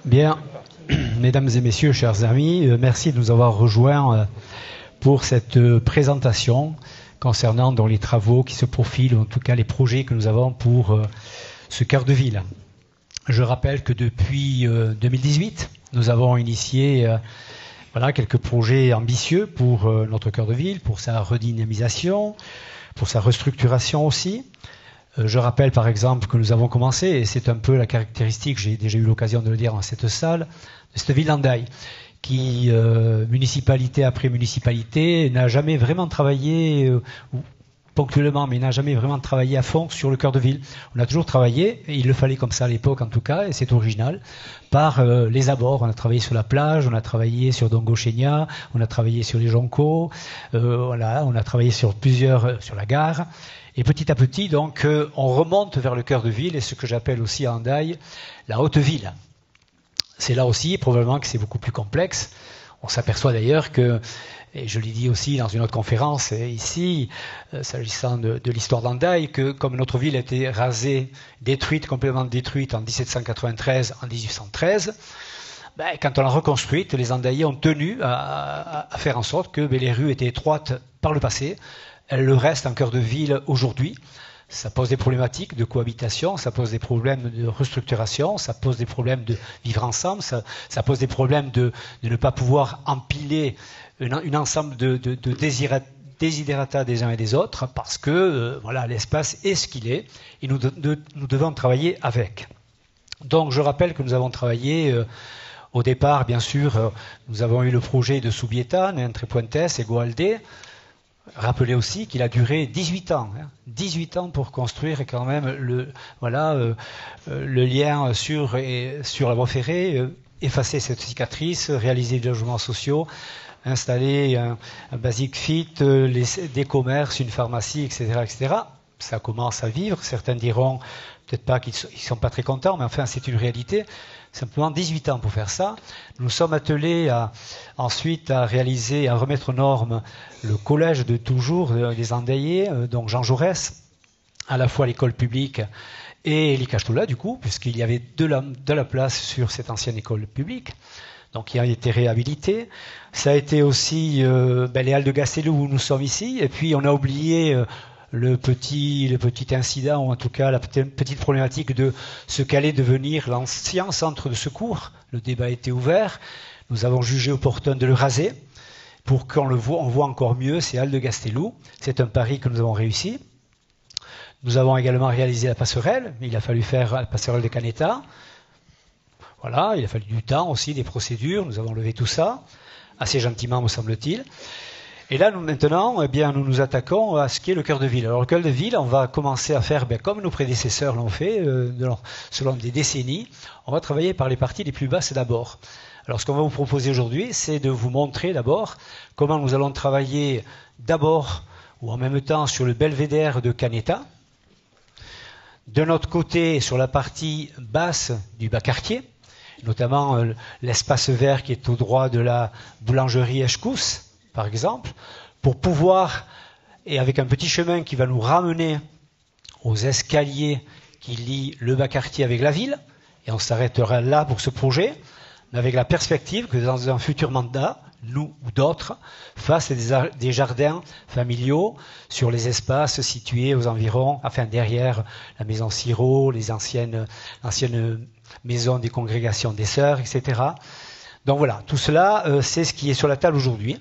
Bien, mesdames et messieurs, chers amis, merci de nous avoir rejoints pour cette présentation concernant les travaux qui se profilent, ou en tout cas les projets que nous avons pour ce cœur de ville. Je rappelle que depuis 2018, nous avons initié quelques projets ambitieux pour notre cœur de ville, pour sa redynamisation, pour sa restructuration aussi. Je rappelle par exemple que nous avons commencé, et c'est un peu la caractéristique, j'ai déjà eu l'occasion de le dire dans cette salle, de cette ville d'Hendaye, qui, municipalité après municipalité, n'a jamais vraiment travaillé, ponctuellement, mais n'a jamais vraiment travaillé à fond sur le cœur de ville. On a toujours travaillé, et il le fallait comme ça à l'époque en tout cas, et c'est original, par les abords. On a travaillé sur la plage, on a travaillé sur Dongo-Chénia, on a travaillé sur les Joncos, on a travaillé sur la gare. Et petit à petit, donc, on remonte vers le cœur de ville, et ce que j'appelle aussi à Hendaye la haute ville. C'est là aussi, probablement, que c'est beaucoup plus complexe. On s'aperçoit d'ailleurs que, et je l'ai dit aussi dans une autre conférence ici, s'agissant de l'histoire d'Hendaye, que comme notre ville a été rasée, complètement détruite en 1793, en 1813, quand on l'a reconstruite, les Hendayais ont tenu à faire en sorte que les rues étaient étroites par le passé. Elles le restent en cœur de ville aujourd'hui. Ça pose des problématiques de cohabitation, ça pose des problèmes de restructuration, ça pose des problèmes de vivre ensemble, ça pose des problèmes de ne pas pouvoir empiler un ensemble de desiderata des uns et des autres, parce que l'espace est ce qu'il est, et nous devons travailler avec. Donc je rappelle que nous avons travaillé au départ, bien sûr, nous avons eu le projet de Subieta, Entre Puentes et Goaldé. Rappelez aussi qu'il a duré 18 ans. 18 ans pour construire quand même le lien sur la voie ferrée, effacer cette cicatrice, réaliser des logements sociaux, installer un basic fit, des commerces, une pharmacie, etc., etc. Ça commence à vivre. Certains diront peut-être pas qu'ils ne sont pas très contents, mais enfin c'est une réalité. Simplement 18 ans pour faire ça. Nous sommes attelés ensuite à réaliser, à remettre aux normes le collège de toujours des Hendayais, donc Jean Jaurès, à la fois l'école publique et l'Ikastoula du coup, puisqu'il y avait de la place sur cette ancienne école publique. Donc il a été réhabilité. Ça a été aussi les Halles de Gastelou où nous sommes ici, et puis on a oublié le petit incident, ou en tout cas la petite problématique de ce qu'allait devenir l'ancien centre de secours. Le débat était ouvert. Nous avons jugé opportun de le raser pour qu'on voit encore mieux ces Halles de Gastelou. C'est un pari que nous avons réussi. Nous avons également réalisé la passerelle. Il a fallu faire la passerelle de Canetta. Voilà, il a fallu du temps aussi, des procédures. Nous avons levé tout ça, assez gentiment me semble-t-il. Et là, maintenant, nous nous attaquons à ce qui est le cœur de ville. Alors, le cœur de ville, on va commencer à faire, comme nos prédécesseurs l'ont fait, selon des décennies. On va travailler par les parties les plus basses d'abord. Alors, ce qu'on va vous proposer aujourd'hui, c'est de vous montrer d'abord comment nous allons travailler d'abord ou en même temps sur le belvédère de Canetta. De notre côté, sur la partie basse du bas-quartier, notamment l'espace vert qui est au droit de la boulangerie Eschkous, par exemple, pour pouvoir, et avec un petit chemin qui va nous ramener aux escaliers qui lient le bas-quartier avec la ville, et on s'arrêtera là pour ce projet, mais avec la perspective que dans un futur mandat, nous ou d'autres, fassent des jardins familiaux sur les espaces situés aux environs, derrière la maison Sirot, l'ancienne maison des congrégations des sœurs, etc. Donc voilà, tout cela, c'est ce qui est sur la table aujourd'hui.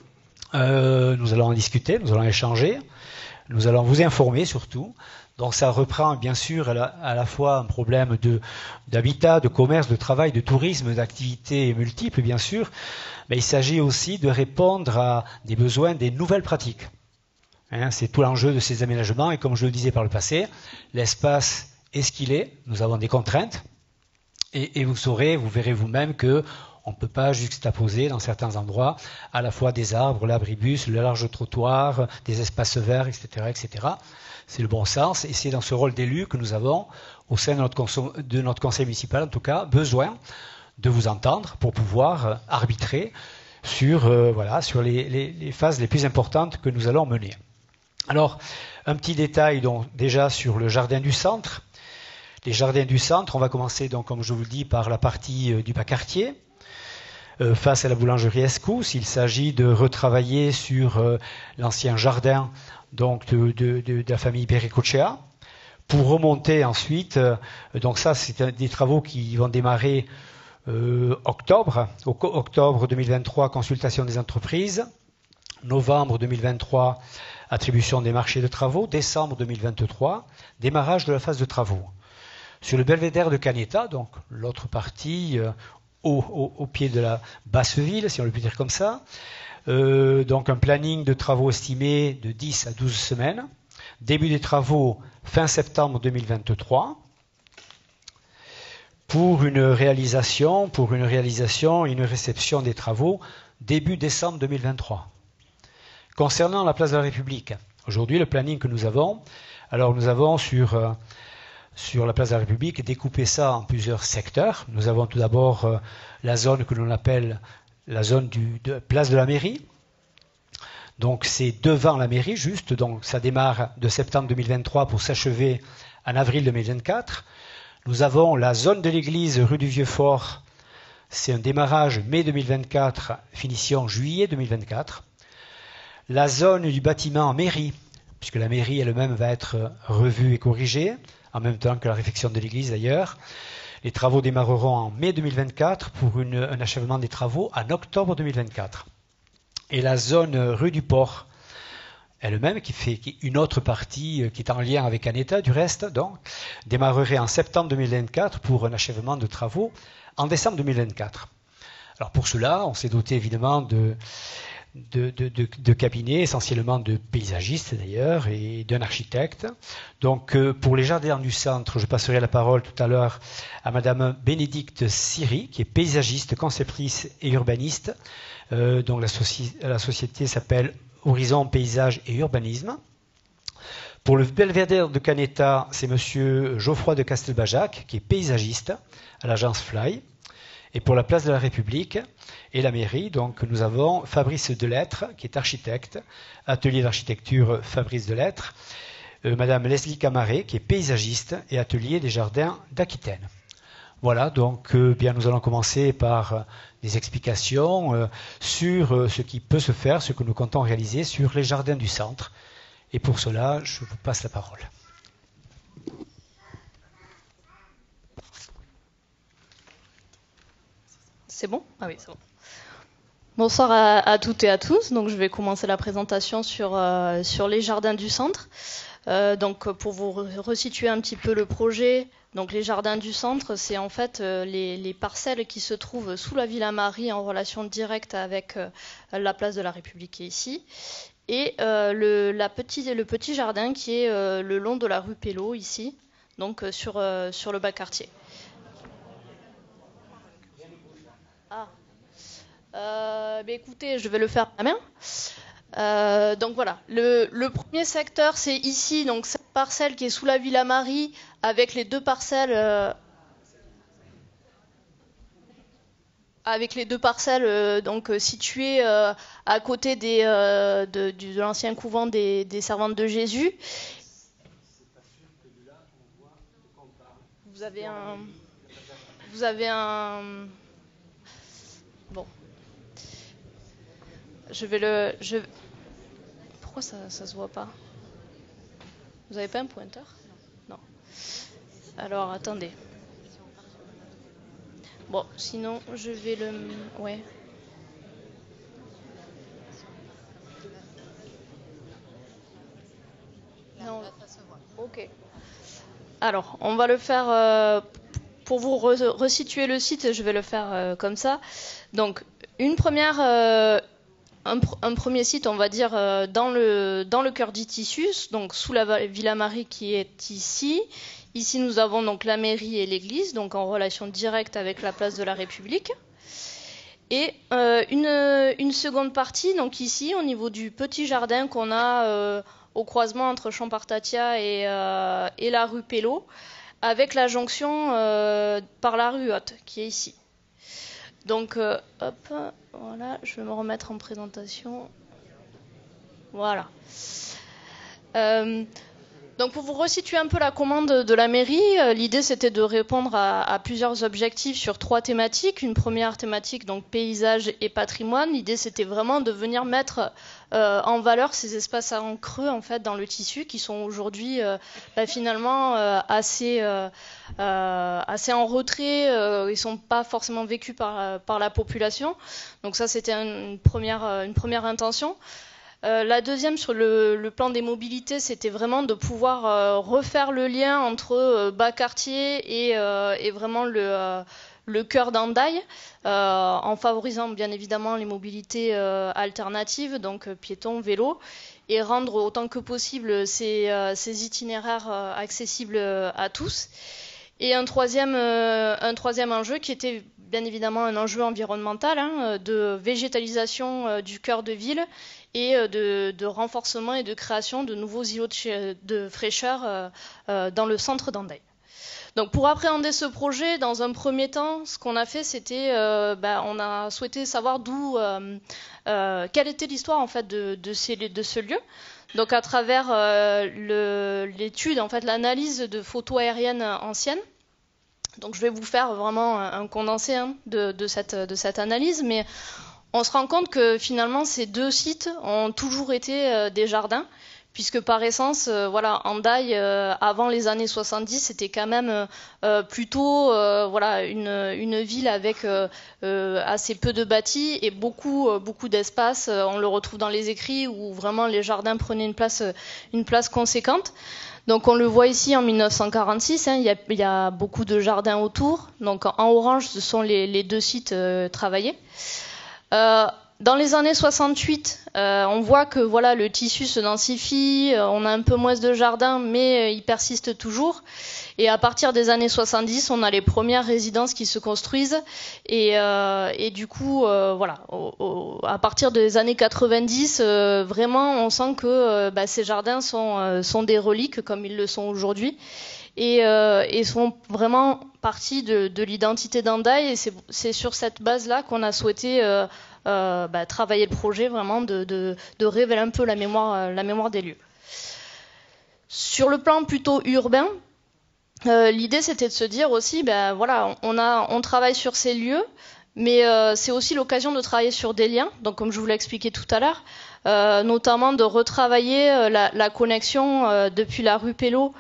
Nous allons en discuter, nous allons échanger, nous allons vous informer surtout. Donc ça reprend bien sûr à la fois un problème d'habitat, de commerce, de travail, de tourisme, d'activités multiples bien sûr, mais il s'agit aussi de répondre à des besoins des nouvelles pratiques. C'est tout l'enjeu de ces aménagements, et comme je le disais par le passé, l'espace est ce qu'il est, nous avons des contraintes, et vous verrez vous-même que on ne peut pas juxtaposer dans certains endroits à la fois des arbres, l'abribus, le large trottoir, des espaces verts, etc., etc. C'est le bon sens, et c'est dans ce rôle d'élu que nous avons, au sein de notre conseil municipal en tout cas, besoin de vous entendre pour pouvoir arbitrer sur les phases les plus importantes que nous allons mener. Alors, un petit détail donc déjà sur le jardin du centre. Les jardins du centre, on va commencer donc, comme je vous le dis, par la partie du bas-quartier. Face à la boulangerie Escousse, il s'agit de retravailler sur l'ancien jardin donc de la famille Berricochea, pour remonter ensuite, donc ça c'est des travaux qui vont démarrer octobre 2023, consultation des entreprises, novembre 2023, attribution des marchés de travaux, décembre 2023, démarrage de la phase de travaux. Sur le belvédère de Canetta, donc l'autre partie au pied de la basse ville, si on le peut dire comme ça, donc un planning de travaux estimé de 10 à 12 semaines, début des travaux fin septembre 2023, pour une réalisation et une réception des travaux début décembre 2023. Concernant la place de la République, aujourd'hui le planning que nous avons, alors nous avons sur la place de la République découpé ça en plusieurs secteurs. Nous avons tout d'abord la zone que l'on appelle la zone de place de la mairie. Donc c'est devant la mairie juste, donc ça démarre de septembre 2023 pour s'achever en avril 2024. Nous avons la zone de l'église rue du Vieux-Fort, c'est un démarrage mai 2024, finition juillet 2024. La zone du bâtiment mairie, puisque la mairie elle-même va être revue et corrigée, en même temps que la réfection de l'église d'ailleurs. Les travaux démarreront en mai 2024 pour un achèvement des travaux en octobre 2024. Et la zone rue du Port, elle-même, qui fait une autre partie qui est en lien avec Canetta du reste, donc, démarrerait en septembre 2024 pour un achèvement de travaux en décembre 2024. Alors pour cela, on s'est doté évidemment de cabinets, essentiellement de paysagistes d'ailleurs, et d'un architecte. Donc pour les jardins du centre, je passerai la parole tout à l'heure à Madame Bénédicte Siri, qui est paysagiste, conceptrice et urbaniste. Donc la société s'appelle Horizon Paysage et Urbanisme. Pour le belvédère de Canetta, c'est Monsieur Geoffroy de Castelbajac, qui est paysagiste à l'agence Fly. Et pour la place de la République et la mairie, donc nous avons Fabrice Delettre, qui est architecte, atelier d'architecture Fabrice Delettre, Madame Leslie Camaret, qui est paysagiste et atelier des jardins d'Aquitaine. Voilà, donc bien nous allons commencer par des explications sur ce qui peut se faire, ce que nous comptons réaliser sur les jardins du centre. Et pour cela, je vous passe la parole. C'est bon ? Ah oui, c'est bon. Bonsoir à toutes et à tous. Donc, je vais commencer la présentation sur les jardins du centre. Donc, pour vous resituer un petit peu le projet, donc les jardins du centre, c'est en fait les parcelles qui se trouvent sous la Villa Marie en relation directe avec la place de la République qui est ici. Et le petit jardin qui est le long de la rue Pelot ici, donc sur le bas quartier. Écoutez, je vais le faire à la main. Donc voilà, le premier secteur c'est ici, donc cette parcelle qui est sous la Villa Marie avec les deux parcelles, donc situées à côté de l'ancien couvent des Servantes de Jésus. Vous avez un bon. Pourquoi ça se voit pas? Vous avez pas un pointeur? Non. Alors attendez. Bon, sinon je vais le. Ouais. Non. Ok. Alors, on va le faire pour vous resituer le site. Je vais le faire comme ça. Donc, un premier site, on va dire, dans le cœur d'Itissus, donc sous la Villa Marie qui est ici. Ici, nous avons donc la mairie et l'église, donc en relation directe avec la place de la République. Et une seconde partie, donc ici, au niveau du petit jardin qu'on a au croisement entre Champartatia et la rue Pelot, avec la jonction par la rue Haute, qui est ici. Donc, hop, voilà, je vais me remettre en présentation. Voilà. Donc pour vous resituer un peu la commande de la mairie, l'idée c'était de répondre à plusieurs objectifs sur 3 thématiques. Une première thématique, donc paysage et patrimoine. L'idée c'était vraiment de venir mettre en valeur ces espaces en creux en fait dans le tissu qui sont aujourd'hui finalement assez en retrait. Ils sont pas forcément vécus par la population. Donc ça c'était une première intention. La deuxième, sur le plan des mobilités, c'était vraiment de pouvoir refaire le lien entre bas quartier et vraiment le cœur d'Hendaye, en favorisant bien évidemment les mobilités alternatives, donc piétons, vélos, et rendre autant que possible ces itinéraires accessibles à tous. Et un troisième enjeu qui était bien évidemment un enjeu environnemental, de végétalisation du cœur de ville et de renforcement et de création de nouveaux îlots de fraîcheur dans le centre d'Hendaye. Donc pour appréhender ce projet, dans un premier temps, ce qu'on a fait, c'était on a souhaité savoir quelle était l'histoire en fait de ce lieu. Donc à travers l'étude, en fait l'analyse de photos aériennes anciennes. Donc je vais vous faire vraiment un condensé de cette analyse, mais on se rend compte que finalement ces 2 sites ont toujours été des jardins, puisque par essence, Hendaye, avant les années 70, c'était quand même plutôt une ville avec assez peu de bâtis et beaucoup d'espace. On le retrouve dans les écrits où vraiment les jardins prenaient une place conséquente. Donc on le voit ici en 1946, il y a beaucoup de jardins autour. Donc en orange, ce sont les 2 sites travaillés. Dans les années 68, on voit que le tissu se densifie, on a un peu moins de jardins, mais il persiste toujours. Et à partir des années 70, on a les premières résidences qui se construisent. Et du coup, à partir des années 90, vraiment, on sent que ces jardins sont des reliques, comme ils le sont aujourd'hui. Et sont vraiment partie de l'identité d'Hendaye. Et c'est sur cette base-là qu'on a souhaité travailler le projet, vraiment de révéler un peu la mémoire des lieux. Sur le plan plutôt urbain, l'idée c'était de se dire aussi, on travaille sur ces lieux, mais c'est aussi l'occasion de travailler sur des liens. Donc comme je vous l'ai expliqué tout à l'heure, notamment de retravailler la connexion depuis la rue Pelot,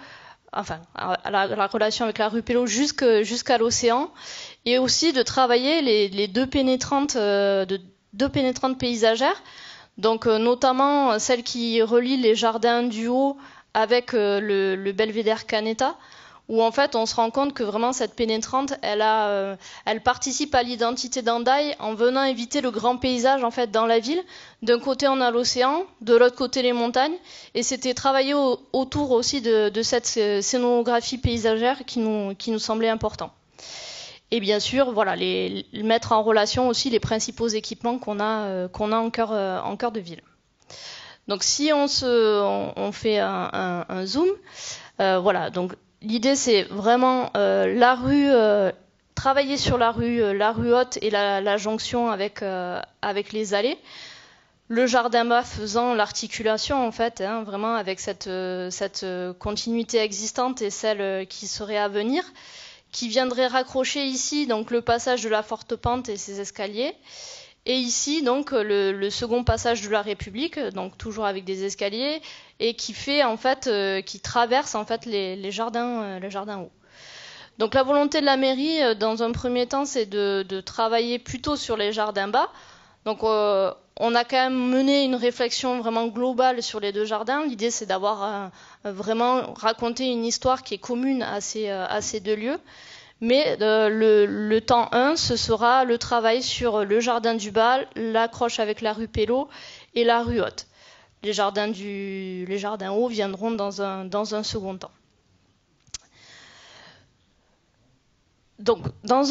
la relation avec la rue Pelot jusqu'à l'océan, et aussi de travailler les deux pénétrantes paysagères, donc notamment celle qui relie les jardins du Haut avec le belvédère Canetta, où en fait on se rend compte que vraiment cette pénétrante, elle participe à l'identité d'Hendaye en venant éviter le grand paysage en fait dans la ville. D'un côté on a l'océan, de l'autre côté les montagnes, et c'était travailler autour aussi de cette scénographie paysagère qui nous semblait important. Et bien sûr, mettre en relation aussi les principaux équipements qu'on a en cœur de ville. Donc si on fait un zoom, donc l'idée c'est vraiment la rue, travailler sur la rue haute et la jonction avec les allées. Le jardin bas faisant l'articulation en fait, vraiment avec cette continuité existante et celle qui serait à venir, qui viendrait raccrocher ici donc le passage de la Forte Pente et ses escaliers, et ici donc le second passage de la République, donc toujours avec des escaliers, et qui traverse en fait les jardins hauts. Donc la volonté de la mairie dans un premier temps, c'est de travailler plutôt sur les jardins bas. Donc on a quand même mené une réflexion vraiment globale sur les 2 jardins. L'idée c'est d'avoir vraiment raconté une histoire qui est commune à ces 2 lieux. Mais le temps 1, ce sera le travail sur le jardin du bas, l'accroche avec la rue Pelot et la rue haute. Les jardins hauts viendront dans un second temps. Donc, dans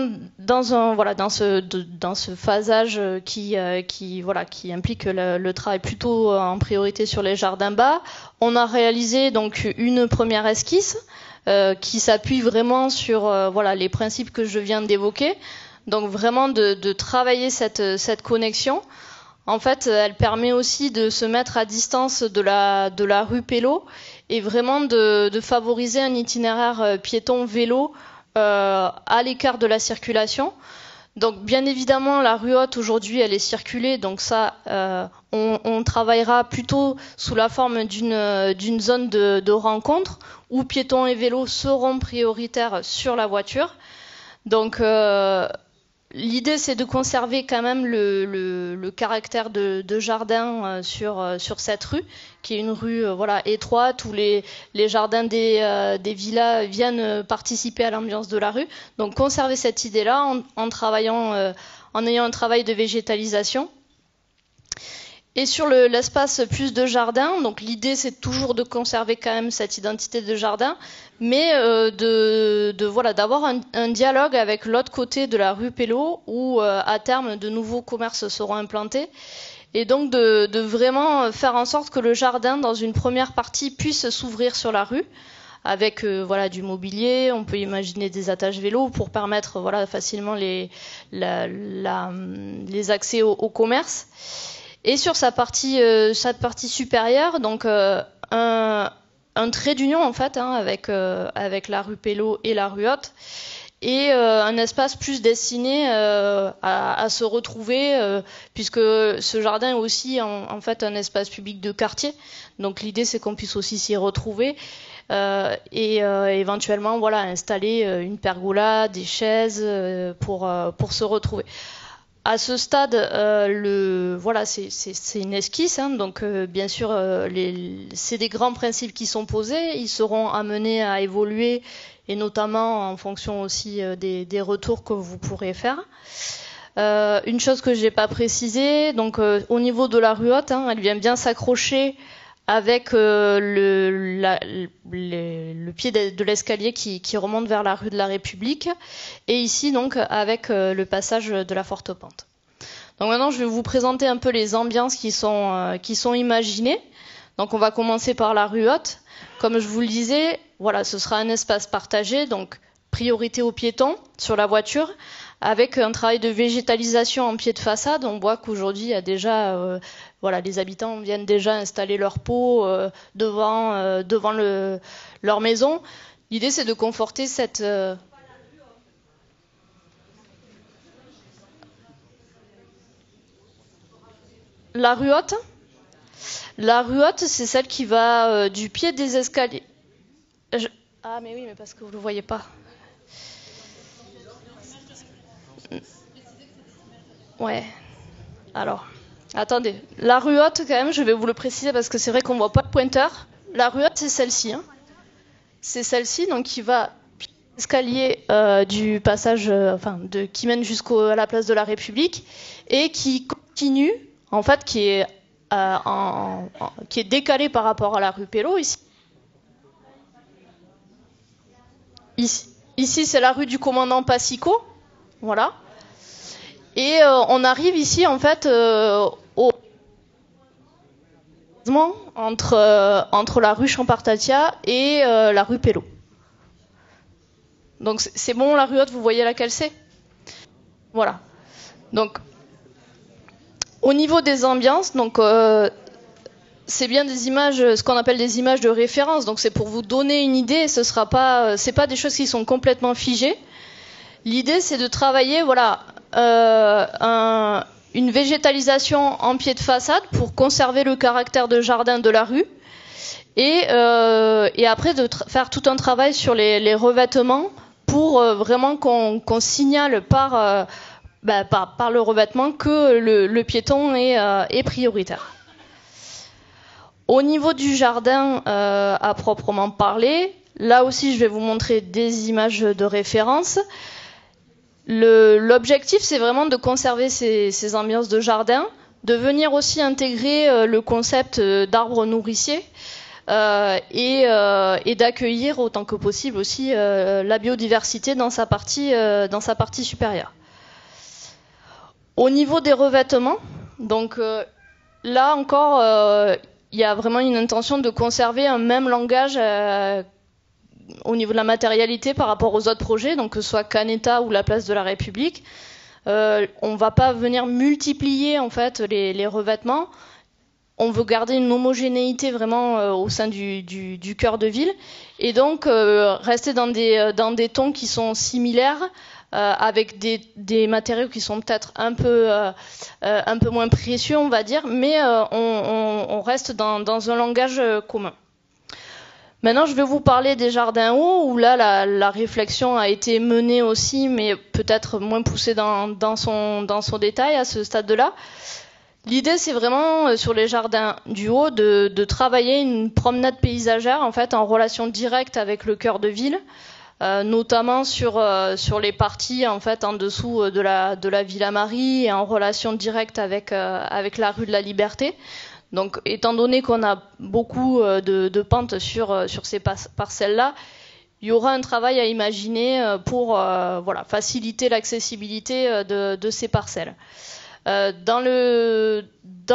ce phasage qui implique le travail plutôt en priorité sur les jardins bas, on a réalisé donc une première esquisse qui s'appuie vraiment sur les principes que je viens d'évoquer. Donc vraiment de travailler cette connexion. En fait, elle permet aussi de se mettre à distance de la rue Pelot est vraiment de favoriser un itinéraire piéton-vélo à l'écart de la circulation. Donc bien évidemment la rue Haute aujourd'hui elle est circulée, donc ça on travaillera plutôt sous la forme d'une zone de rencontre où piétons et vélos seront prioritaires sur la voiture. Donc l'idée c'est de conserver quand même le caractère de jardin sur cette rue, qui est une rue étroite où les jardins des villas viennent participer à l'ambiance de la rue. Donc conserver cette idée-là en travaillant, en ayant un travail de végétalisation. Et sur l'espace plus de jardin, donc l'idée c'est toujours de conserver quand même cette identité de jardin, mais d'avoir un dialogue avec l'autre côté de la rue Pello où à terme de nouveaux commerces seront implantés, et donc de vraiment faire en sorte que le jardin dans une première partie puisse s'ouvrir sur la rue avec du mobilier. On peut imaginer des attaches vélos pour permettre facilement les accès au commerce. Et sur sa partie supérieure, donc un trait d'union en fait avec la rue Pello et la rue Haute, et un espace plus destiné à se retrouver, puisque ce jardin est aussi en fait un espace public de quartier. Donc l'idée c'est qu'on puisse aussi s'y retrouver et éventuellement installer une pergola, des chaises pour se retrouver. À ce stade, c'est une esquisse, hein, donc bien sûr, c'est des grands principes qui sont posés. Ils seront amenés à évoluer, et notamment en fonction aussi des retours que vous pourrez faire. Une chose que j'ai pas précisée, donc au niveau de la rue Haute, hein, elle vient bien s'accrocher avec le pied de l'escalier qui remonte vers la rue de la République, et ici donc avec le passage de la forte pente. Donc maintenant je vais vous présenter un peu les ambiances qui sont imaginées. Donc on va commencer par la rue Haute. Comme je vous le disais, ce sera un espace partagé, donc priorité aux piétons sur la voiture, avec un travail de végétalisation en pied de façade. On voit qu'aujourd'hui il y a déjà les habitants viennent déjà installer leurs pots devant leur maison. L'idée c'est de conforter cette la rue Haute. La rue Haute, c'est celle qui va du pied des escaliers. Ah mais oui, mais parce que vous ne le voyez pas. Ouais. Alors, attendez. La rue Haute, quand même, je vais vous le préciser parce que c'est vrai qu'on ne voit pas le pointeur. La rue Haute, c'est celle-ci. Hein. C'est celle-ci, donc qui va escalier du passage, qui mène jusqu'à la place de la République, et qui continue, en fait, qui est décalé par rapport à la rue Pello ici. Ici, c'est la rue du commandant Passico, voilà. Et on arrive ici en fait entre la rue Champartatia et la rue Pello. Donc c'est bon, la rue Haute, vous voyez laquelle c'est ? Voilà. Donc au niveau des ambiances, donc c'est bien des images, ce qu'on appelle des images de référence. Donc c'est pour vous donner une idée. C'est pas des choses qui sont complètement figées. L'idée c'est de travailler, une végétalisation en pied de façade pour conserver le caractère de jardin de la rue, et après de faire tout un travail sur les revêtements pour vraiment qu'on signale par le revêtement que le piéton est prioritaire. Au niveau du jardin à proprement parler, là aussi je vais vous montrer des images de référence. L'objectif c'est vraiment de conserver ces ambiances de jardin, de venir aussi intégrer le concept d'arbre nourricier et d'accueillir autant que possible aussi la biodiversité dans sa partie supérieure. Au niveau des revêtements, donc là encore il y a vraiment une intention de conserver un même langage au niveau de la matérialité par rapport aux autres projets, donc que ce soit Canetta ou la place de la République. On ne va pas venir multiplier en fait les revêtements. on veut garder une homogénéité vraiment au sein du cœur de ville, et donc rester dans des tons qui sont similaires, avec des matériaux qui sont peut-être un peu moins précieux, on va dire, mais on reste dans un langage commun. Maintenant, je vais vous parler des jardins hauts, où là, la réflexion a été menée aussi, mais peut-être moins poussée dans son détail à ce stade-là. L'idée, c'est vraiment, sur les jardins du haut, de travailler une promenade paysagère, en fait, en relation directe avec le cœur de ville, notamment sur les parties, en fait, en dessous de la Villa Marie, et en relation directe avec la rue de la Liberté. Donc, étant donné qu'on a beaucoup de pentes sur ces parcelles-là, il y aura un travail à imaginer pour faciliter l'accessibilité de ces parcelles. Dans le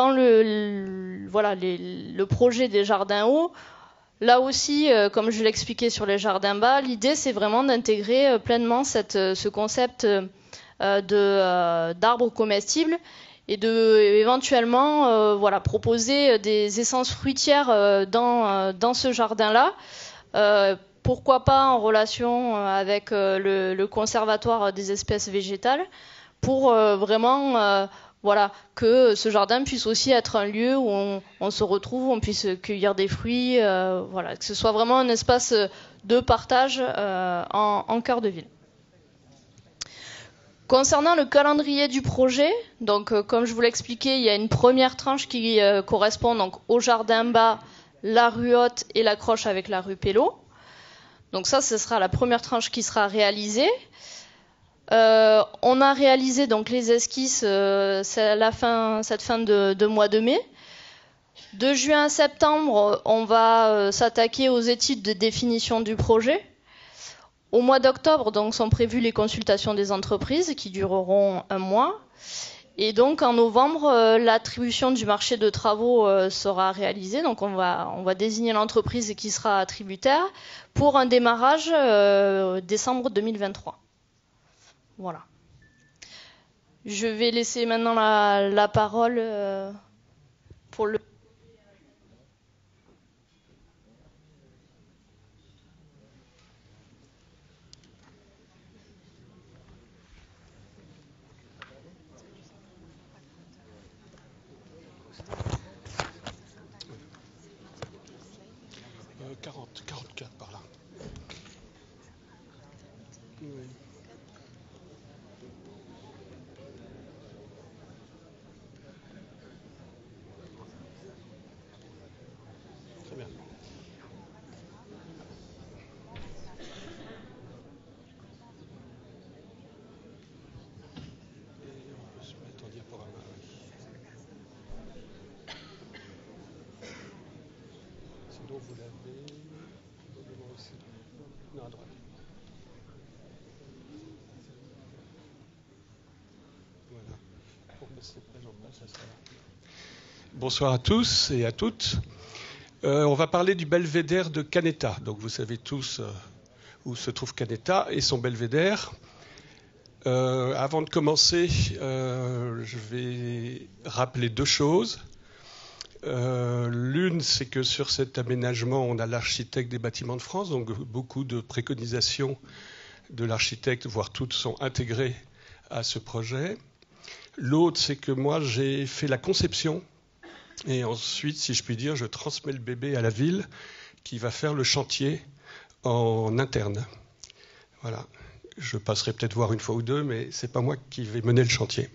projet des jardins hauts, là aussi, comme je l'expliquais sur les jardins bas, l'idée c'est vraiment d'intégrer pleinement ce concept d'arbres comestibles, et de éventuellement proposer des essences fruitières dans ce jardin-là. Pourquoi pas en relation avec le conservatoire des espèces végétales, pour vraiment que ce jardin puisse aussi être un lieu où on se retrouve, on puisse cueillir des fruits, que ce soit vraiment un espace de partage en cœur de ville. Concernant le calendrier du projet, donc comme je vous l'expliquais, il y a une première tranche qui correspond donc au jardin bas, la rue Haute et l'accroche avec la rue Pelot. Donc ça, ce sera la première tranche qui sera réalisée. On a réalisé donc les esquisses cette fin de mois de mai. De juin à septembre, on va s'attaquer aux études de définition du projet. Au mois d'octobre, donc, sont prévues les consultations des entreprises qui dureront 1 mois. Et donc, en novembre, l'attribution du marché de travaux sera réalisée. Donc, on va désigner l'entreprise qui sera attributaire pour un démarrage décembre 2023. Voilà. Je vais laisser maintenant la parole pour le... Euh, 44 par là. Oui. Très bien. Et on peut se mettre en diaporama. Sinon, vous l'avez aussi. Non, à droite. Voilà. Pour mettre cette page en place, ça sera. Bonsoir à tous et à toutes. On va parler du belvédère de Canetta. Donc vous savez tous où se trouve Canetta et son belvédère. Avant de commencer, je vais rappeler 2 choses. L'une, c'est que sur cet aménagement, on a l'architecte des bâtiments de France, donc beaucoup de préconisations de l'architecte, voire toutes, sont intégrées à ce projet. L'autre, c'est que moi, j'ai fait la conception, et ensuite, si je puis dire, je transmets le bébé à la ville qui va faire le chantier en interne. Voilà. Je passerai peut-être voir 1 fois ou 2, mais c'est pas moi qui vais mener le chantier.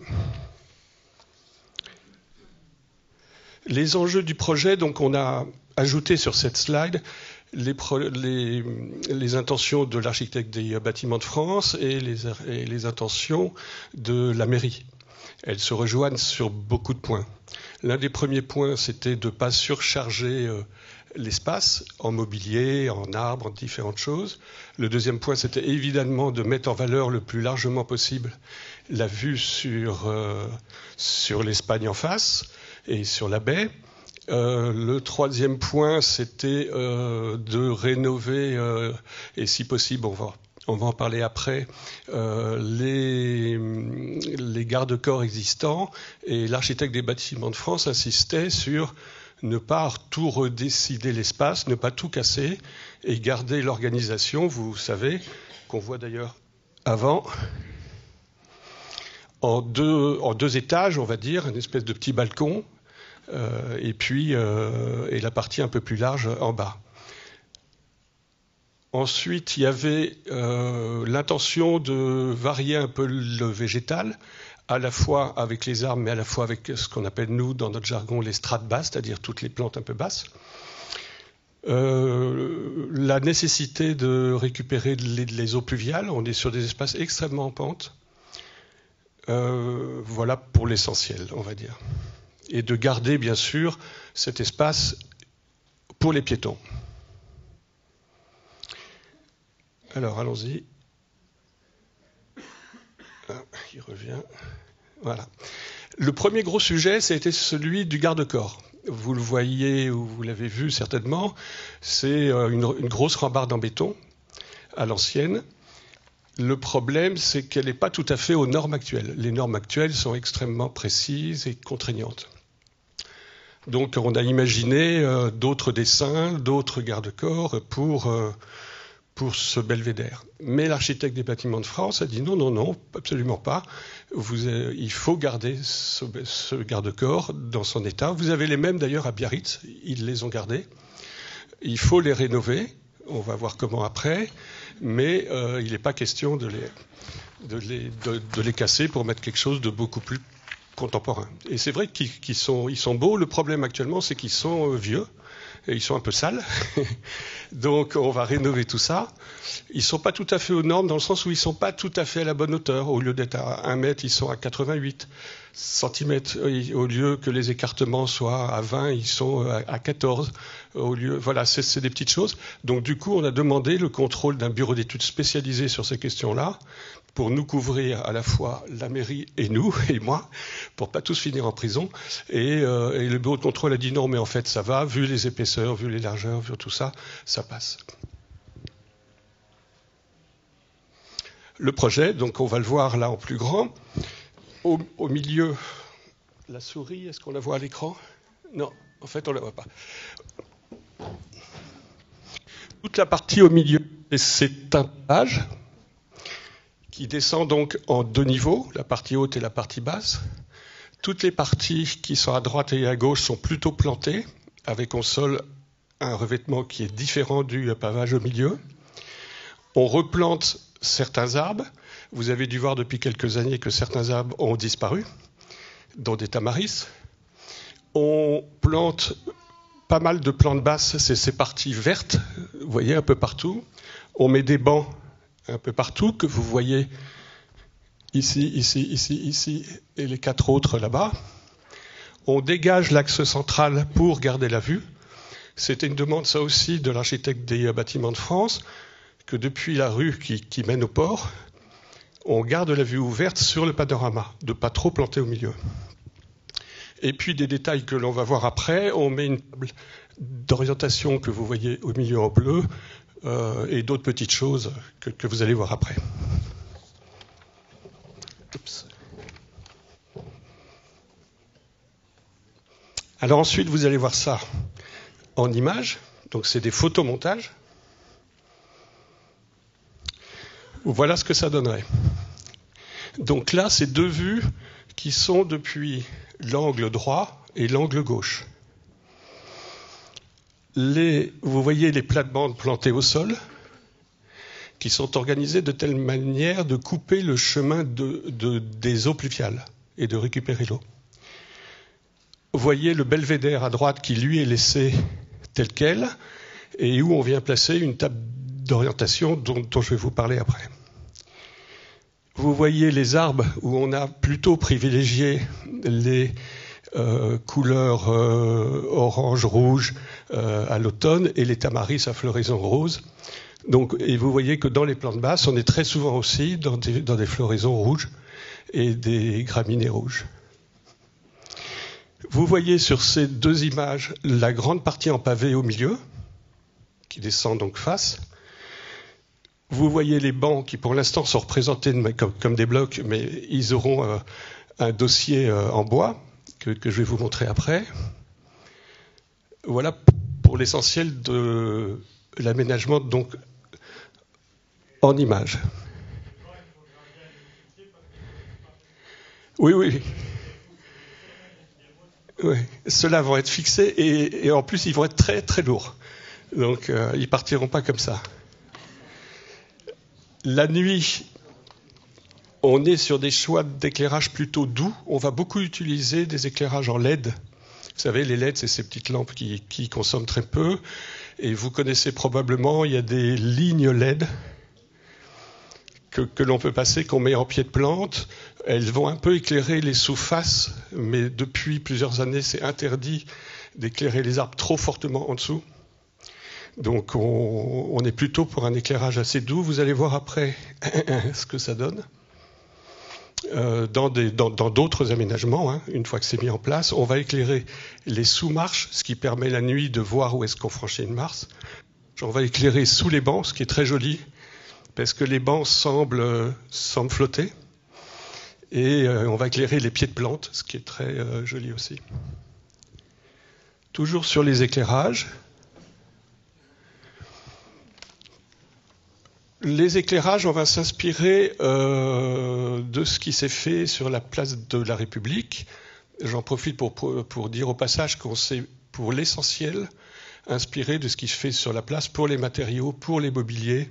Les enjeux du projet, donc on a ajouté sur cette slide les intentions de l'architecte des bâtiments de France et les intentions de la mairie. Elles se rejoignent sur beaucoup de points. L'un des premiers points, c'était de ne pas surcharger l'espace en mobilier, en arbres, en différentes choses. Le deuxième point, c'était évidemment de mettre en valeur le plus largement possible la vue sur l'Espagne en face et sur la baie. Le troisième point, c'était de rénover, et si possible, on va en parler après, les garde-corps existants. Et l'architecte des bâtiments de France insistait sur ne pas tout redécider l'espace, ne pas tout casser et garder l'organisation, vous savez, qu'on voit d'ailleurs avant, en deux étages, on va dire, une espèce de petit balcon, et la partie un peu plus large en bas. Ensuite, il y avait l'intention de varier un peu le végétal, à la fois avec les arbres, mais à la fois avec ce qu'on appelle, nous, dans notre jargon, les strates basses, c'est-à-dire toutes les plantes un peu basses. La nécessité de récupérer les eaux pluviales, on est sur des espaces extrêmement en pente. Voilà pour l'essentiel, on va dire. Et de garder, bien sûr, cet espace pour les piétons. Alors, allons-y. Ah, il revient. Voilà. Le premier gros sujet, c'était celui du garde-corps. Vous le voyez ou vous l'avez vu certainement, c'est une grosse rambarde en béton à l'ancienne. Le problème, c'est qu'elle n'est pas tout à fait aux normes actuelles. Les normes actuelles sont extrêmement précises et contraignantes. Donc on a imaginé d'autres dessins, d'autres garde-corps pour ce belvédère. Mais l'architecte des bâtiments de France a dit non, absolument pas. Il faut garder ce garde-corps dans son état. Vous avez les mêmes d'ailleurs à Biarritz, ils les ont gardés. Il faut les rénover, on va voir comment après, mais il n'est pas question de les casser pour mettre quelque chose de beaucoup plus contemporain. Et c'est vrai qu'ils sont beaux, le problème actuellement c'est qu'ils sont vieux. Et ils sont un peu sales, donc on va rénover tout ça. Ils ne sont pas tout à fait aux normes dans le sens où ils ne sont pas tout à fait à la bonne hauteur. Au lieu d'être à 1 mètre, ils sont à 88 cm. Au lieu que les écartements soient à 20, ils sont à 14. Voilà, c'est des petites choses. Donc du coup, on a demandé le contrôle d'un bureau d'études spécialisé sur ces questions-là, pour nous couvrir à la fois la mairie et nous, et moi, pour pas tous finir en prison. Et le bureau de contrôle a dit non, mais en fait ça va, vu les épaisseurs, vu les largeurs, vu tout ça, ça passe. Le projet, donc on va le voir là en plus grand. Au milieu, la souris, est-ce qu'on la voit à l'écran? Non, en fait on la voit pas. Toute la partie au milieu, c'est un page qui descend donc en 2 niveaux, la partie haute et la partie basse. Toutes les parties qui sont à droite et à gauche sont plutôt plantées, avec au sol un revêtement qui est différent du pavage au milieu. On replante certains arbres. Vous avez dû voir depuis quelques années que certains arbres ont disparu, dont des tamaris. On plante pas mal de plantes basses, c'est ces parties vertes, vous voyez, un peu partout. On met des bancs un peu partout, que vous voyez ici, ici, et les 4 autres là-bas. On dégage l'axe central pour garder la vue. C'était une demande, ça aussi, de l'architecte des bâtiments de France, que depuis la rue qui mène au port, on garde la vue ouverte sur le panorama, de ne pas trop planter au milieu. Et puis des détails que l'on va voir après, on met une table d'orientation que vous voyez au milieu en bleu, et d'autres petites choses que vous allez voir après. Oups. Alors ensuite, vous allez voir ça en images. Donc c'est des photomontages. Voilà ce que ça donnerait. Donc là, c'est 2 vues qui sont depuis l'angle droit et l'angle gauche. Vous voyez les plates-bandes plantées au sol qui sont organisées de telle manière de couper le chemin des eaux pluviales et de récupérer l'eau. Vous voyez le belvédère à droite qui, lui, est laissé tel quel et où on vient placer une table d'orientation dont je vais vous parler après. Vous voyez les arbres où on a plutôt privilégié les couleurs orange, rouge à l'automne et les tamaris à floraison rose. Donc, et vous voyez que dans les plantes basses, on est très souvent aussi dans des floraisons rouges et des graminées rouges. Vous voyez sur ces 2 images la grande partie en pavé au milieu, qui descend donc face. Vous voyez les bancs qui pour l'instant sont représentés comme des blocs, mais ils auront un dossier en bois que je vais vous montrer après. Voilà pour l'essentiel de l'aménagement donc en images. Oui, oui. Oui. Ceux-là vont être fixés et en plus ils vont être très très lourds. Donc ils partiront pas comme ça. La nuit, on est sur des choix d'éclairage plutôt doux. On va beaucoup utiliser des éclairages en LED. Vous savez, les LED, c'est ces petites lampes qui consomment très peu. Et vous connaissez probablement, il y a des lignes LED que l'on peut passer, qu'on met en pied de plante. Elles vont un peu éclairer les sous-faces, mais depuis plusieurs années, c'est interdit d'éclairer les arbres trop fortement en dessous. Donc on est plutôt pour un éclairage assez doux. Vous allez voir après ce que ça donne. Dans d'autres aménagements, hein, une fois que c'est mis en place, on va éclairer les sous-marches, ce qui permet la nuit de voir où est-ce qu'on franchit une marche. On va éclairer sous les bancs, ce qui est très joli, parce que les bancs semblent flotter. Et on va éclairer les pieds de plante, ce qui est très joli aussi. Toujours sur les éclairages. Les éclairages, on va s'inspirer de ce qui s'est fait sur la place de la République. J'en profite pour dire au passage qu'on s'est, pour l'essentiel, inspiré de ce qui se fait sur la place pour les matériaux, pour les mobiliers,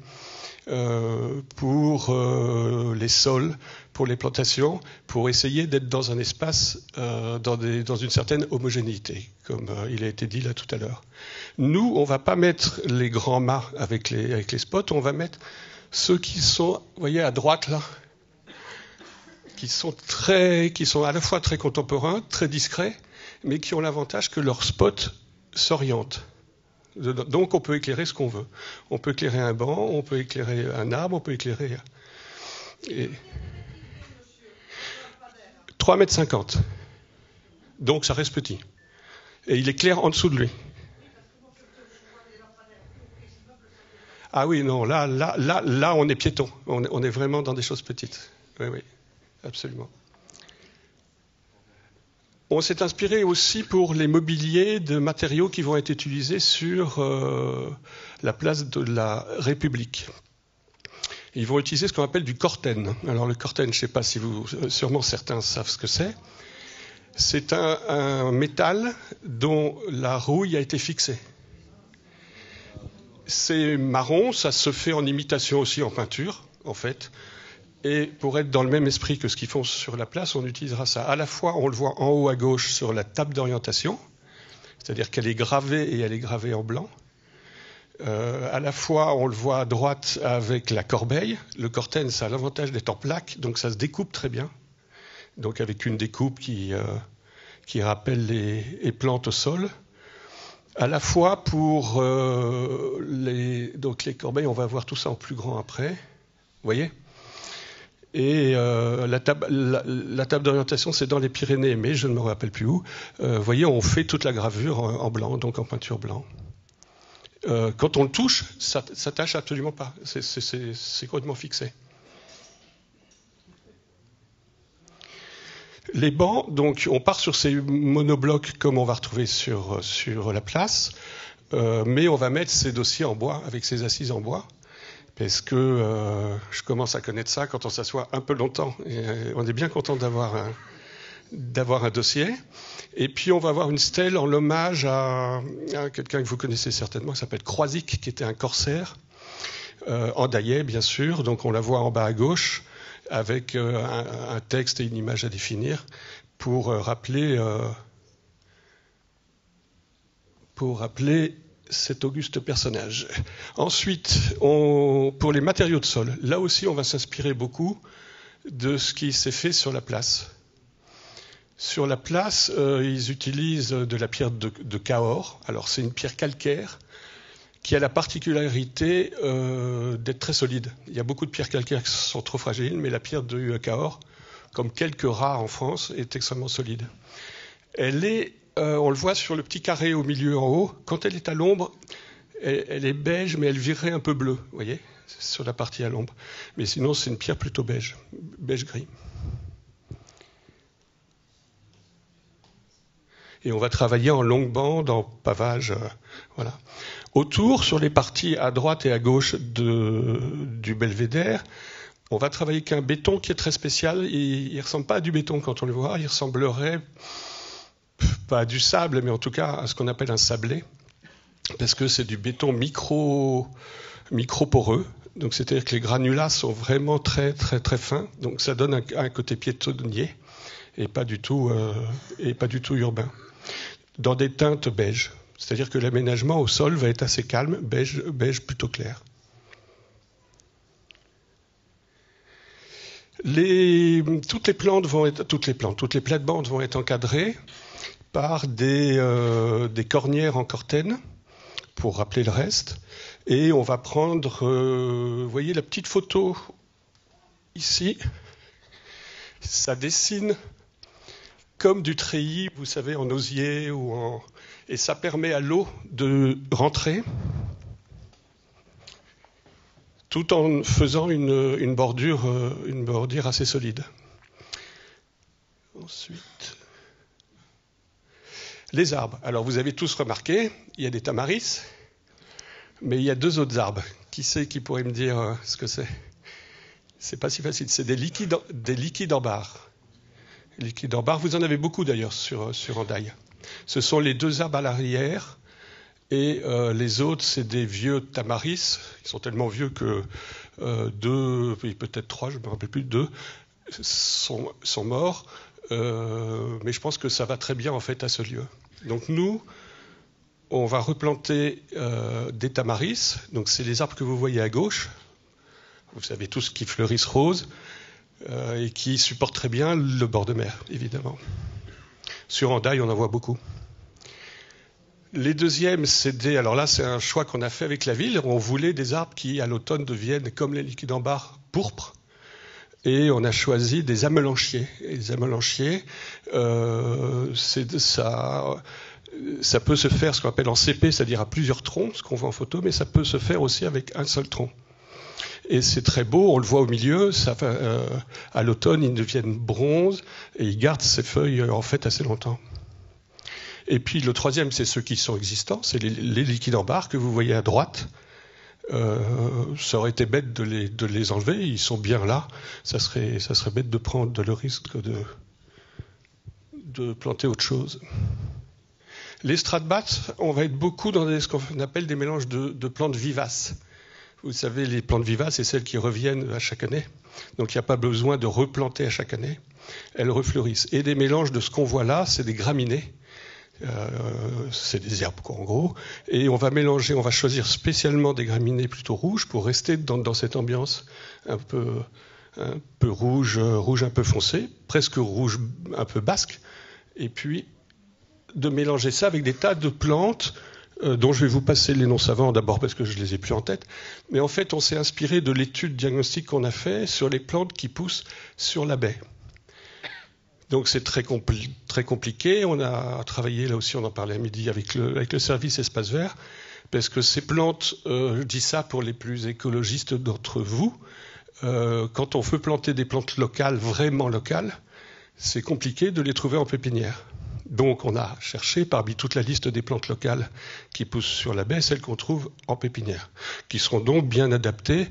pour les sols, pour les plantations, pour essayer d'être dans un espace, dans une certaine homogénéité, comme il a été dit là tout à l'heure. Nous, on ne va pas mettre les grands mâts avec les spots, on va mettre ceux qui sont, vous voyez, à droite là, qui sont à la fois très contemporains, très discrets, mais qui ont l'avantage que leur spot s'oriente. Donc on peut éclairer ce qu'on veut. On peut éclairer un banc, on peut éclairer un arbre, on peut éclairer... 3,50 m. Donc ça reste petit. Et il éclaire en dessous de lui. Ah oui, non, là on est piéton. On est vraiment dans des choses petites. Oui, oui, absolument. On s'est inspiré aussi pour les mobiliers de matériaux qui vont être utilisés sur la place de la République. Ils vont utiliser ce qu'on appelle du corten. Alors le corten, je ne sais pas si sûrement certains savent ce que c'est. C'est un métal dont la rouille a été fixée. C'est marron, ça se fait en imitation aussi en peinture, en fait. Et pour être dans le même esprit que ce qu'ils font sur la place, on utilisera ça. À la fois, on le voit en haut à gauche sur la table d'orientation, c'est-à-dire qu'elle est gravée et elle est gravée en blanc. À la fois, on le voit à droite avec la corbeille. Le corten, ça a l'avantage d'être en plaque, donc ça se découpe très bien. Donc avec une découpe qui rappelle les plantes au sol. À la fois pour les corbeilles, on va voir tout ça en plus grand après. Vous voyez ? Et la table d'orientation, c'est dans les Pyrénées, mais je ne me rappelle plus où. Vous voyez, on fait toute la gravure en blanc, donc en peinture blanc. Quand on le touche, ça ne tâche absolument pas. C'est complètement fixé. Les bancs, donc on part sur ces monoblocs comme on va retrouver sur la place, mais on va mettre ces dossiers en bois, avec ces assises en bois. Parce que je commence à connaître ça quand on s'assoit un peu longtemps. Et on est bien content d'avoir un dossier. Et puis on va avoir une stèle en hommage à quelqu'un que vous connaissez certainement, qui s'appelle Croisic, qui était un corsaire, en daillet bien sûr. Donc on la voit en bas à gauche, avec un texte et une image à définir, pour rappeler cet auguste personnage. Ensuite, pour les matériaux de sol, là aussi on va s'inspirer beaucoup de ce qui s'est fait sur la place. Sur la place, ils utilisent de la pierre de Cahors. Alors c'est une pierre calcaire qui a la particularité d'être très solide. Il y a beaucoup de pierres calcaires qui sont trop fragiles, mais la pierre de Cahors, comme quelques rares en France, est extrêmement solide. Elle est on le voit sur le petit carré au milieu en haut. Quand elle est à l'ombre, elle est beige, mais elle virerait un peu bleu, vous voyez, sur la partie à l'ombre. Mais sinon, c'est une pierre plutôt beige gris. Et on va travailler en longue bande, en pavage. Voilà. Autour, sur les parties à droite et à gauche du belvédère, on va travailler avec un béton qui est très spécial. Il ne ressemble pas à du béton quand on le voit. Il ressemblerait, pas à du sable, mais en tout cas à ce qu'on appelle un sablé. Parce que c'est du béton micro-poreux. Donc c'est-à-dire que les granulats sont vraiment très très très fins. Donc ça donne un côté piétonnier et pas du tout urbain. Dans des teintes beige. C'est-à-dire que l'aménagement au sol va être assez calme, beige plutôt clair. Toutes les plates-bandes vont être encadrées par des cornières en cortène, pour rappeler le reste. Et on va prendre, vous voyez la petite photo ici, ça dessine comme du treillis, vous savez, en osier et ça permet à l'eau de rentrer tout en faisant une bordure assez solide. Ensuite, les arbres. Alors vous avez tous remarqué, il y a des tamaris, mais il y a deux autres arbres. Qui c'est qui pourrait me dire ce que c'est? C'est pas si facile. C'est des liquides en barre. Les liquides en barre, vous en avez beaucoup d'ailleurs sur Hendaye. Ce sont les deux arbres à l'arrière. Et les autres, c'est des vieux tamaris. Ils sont tellement vieux que deux, peut-être trois, je ne me rappelle plus, deux, sont morts. Mais je pense que ça va très bien en fait à ce lieu. Donc nous, on va replanter des tamaris. Donc c'est les arbres que vous voyez à gauche. Vous savez tous qui fleurissent roses et qui supportent très bien le bord de mer, évidemment. Sur Hendaye, on en voit beaucoup. Les deuxièmes, alors là, c'est un choix qu'on a fait avec la ville. On voulait des arbres qui, à l'automne, deviennent, comme les liquides en barre, pourpres. Et on a choisi des amelanchiers. Et les amelanchiers, ça peut se faire ce qu'on appelle en CP, c'est-à-dire à plusieurs troncs, ce qu'on voit en photo, mais ça peut se faire aussi avec un seul tronc. Et c'est très beau, on le voit au milieu, à l'automne, ils deviennent bronze et ils gardent ces feuilles en fait assez longtemps. Et puis le troisième, c'est ceux qui sont existants, c'est les liquides en barre que vous voyez à droite. Ça aurait été bête de les enlever, ils sont bien là. Ça serait bête de prendre le risque de planter autre chose. Les stratabbats, on va être beaucoup dans ce qu'on appelle des mélanges de plantes vivaces. Vous savez, les plantes vivaces, c'est celles qui reviennent à chaque année. Donc il n'y a pas besoin de replanter à chaque année. Elles refleurissent. Et des mélanges de ce qu'on voit là, c'est des graminées. C'est des herbes, quoi, en gros. Et on va choisir spécialement des graminées plutôt rouges pour rester dans cette ambiance un peu rouge un peu foncé, presque rouge un peu basque. Et puis de mélanger ça avec des tas de plantes dont je vais vous passer les noms savants d'abord parce que je les ai plus en tête. Mais en fait, on s'est inspiré de l'étude diagnostique qu'on a fait sur les plantes qui poussent sur la baie. Donc c'est très compliqué. On a travaillé, là aussi on en parlait à midi, avec le service Espace Vert, parce que ces plantes, je dis ça pour les plus écologistes d'entre vous, quand on veut planter des plantes locales, vraiment locales, c'est compliqué de les trouver en pépinière. Donc on a cherché parmi toute la liste des plantes locales qui poussent sur la baie, celles qu'on trouve en pépinière, qui seront donc bien adaptées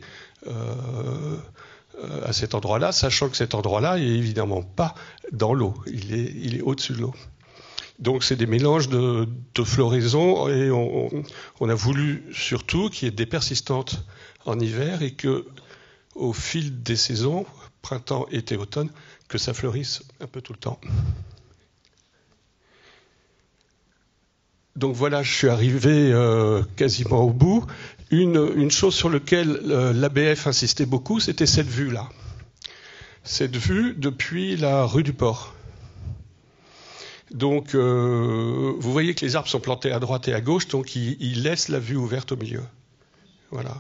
à cet endroit-là, sachant que cet endroit-là n'est évidemment pas dans l'eau, il est au-dessus de l'eau. Donc c'est des mélanges de floraison et on a voulu surtout qu'il y ait des persistantes en hiver et que au fil des saisons, printemps, été, automne, que ça fleurisse un peu tout le temps. Donc voilà, je suis arrivé quasiment au bout. Une chose sur laquelle l'ABF insistait beaucoup, c'était cette vue-là. Cette vue depuis la rue du Port. Donc vous voyez que les arbres sont plantés à droite et à gauche, donc ils laissent la vue ouverte au milieu. Voilà.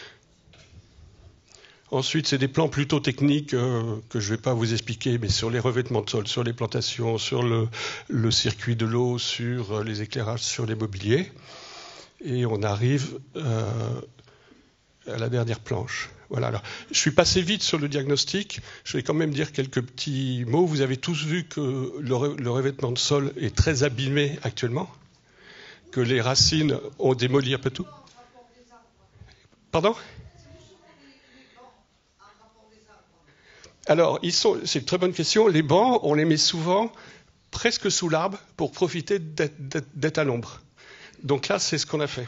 Ensuite, c'est des plans plutôt techniques que je ne vais pas vous expliquer, mais sur les revêtements de sol, sur les plantations, sur le circuit de l'eau, sur les éclairages, sur les mobiliers. Et on arrive à la dernière planche. Voilà, alors, je suis passé vite sur le diagnostic. Je vais quand même dire quelques petits mots. Vous avez tous vu que le revêtement de sol est très abîmé actuellement, que les racines ont démoli un peu tout. Pardon ? Alors, c'est une très bonne question. Les bancs, on les met souvent presque sous l'arbre pour profiter d'être à l'ombre. Donc là, c'est ce qu'on a fait.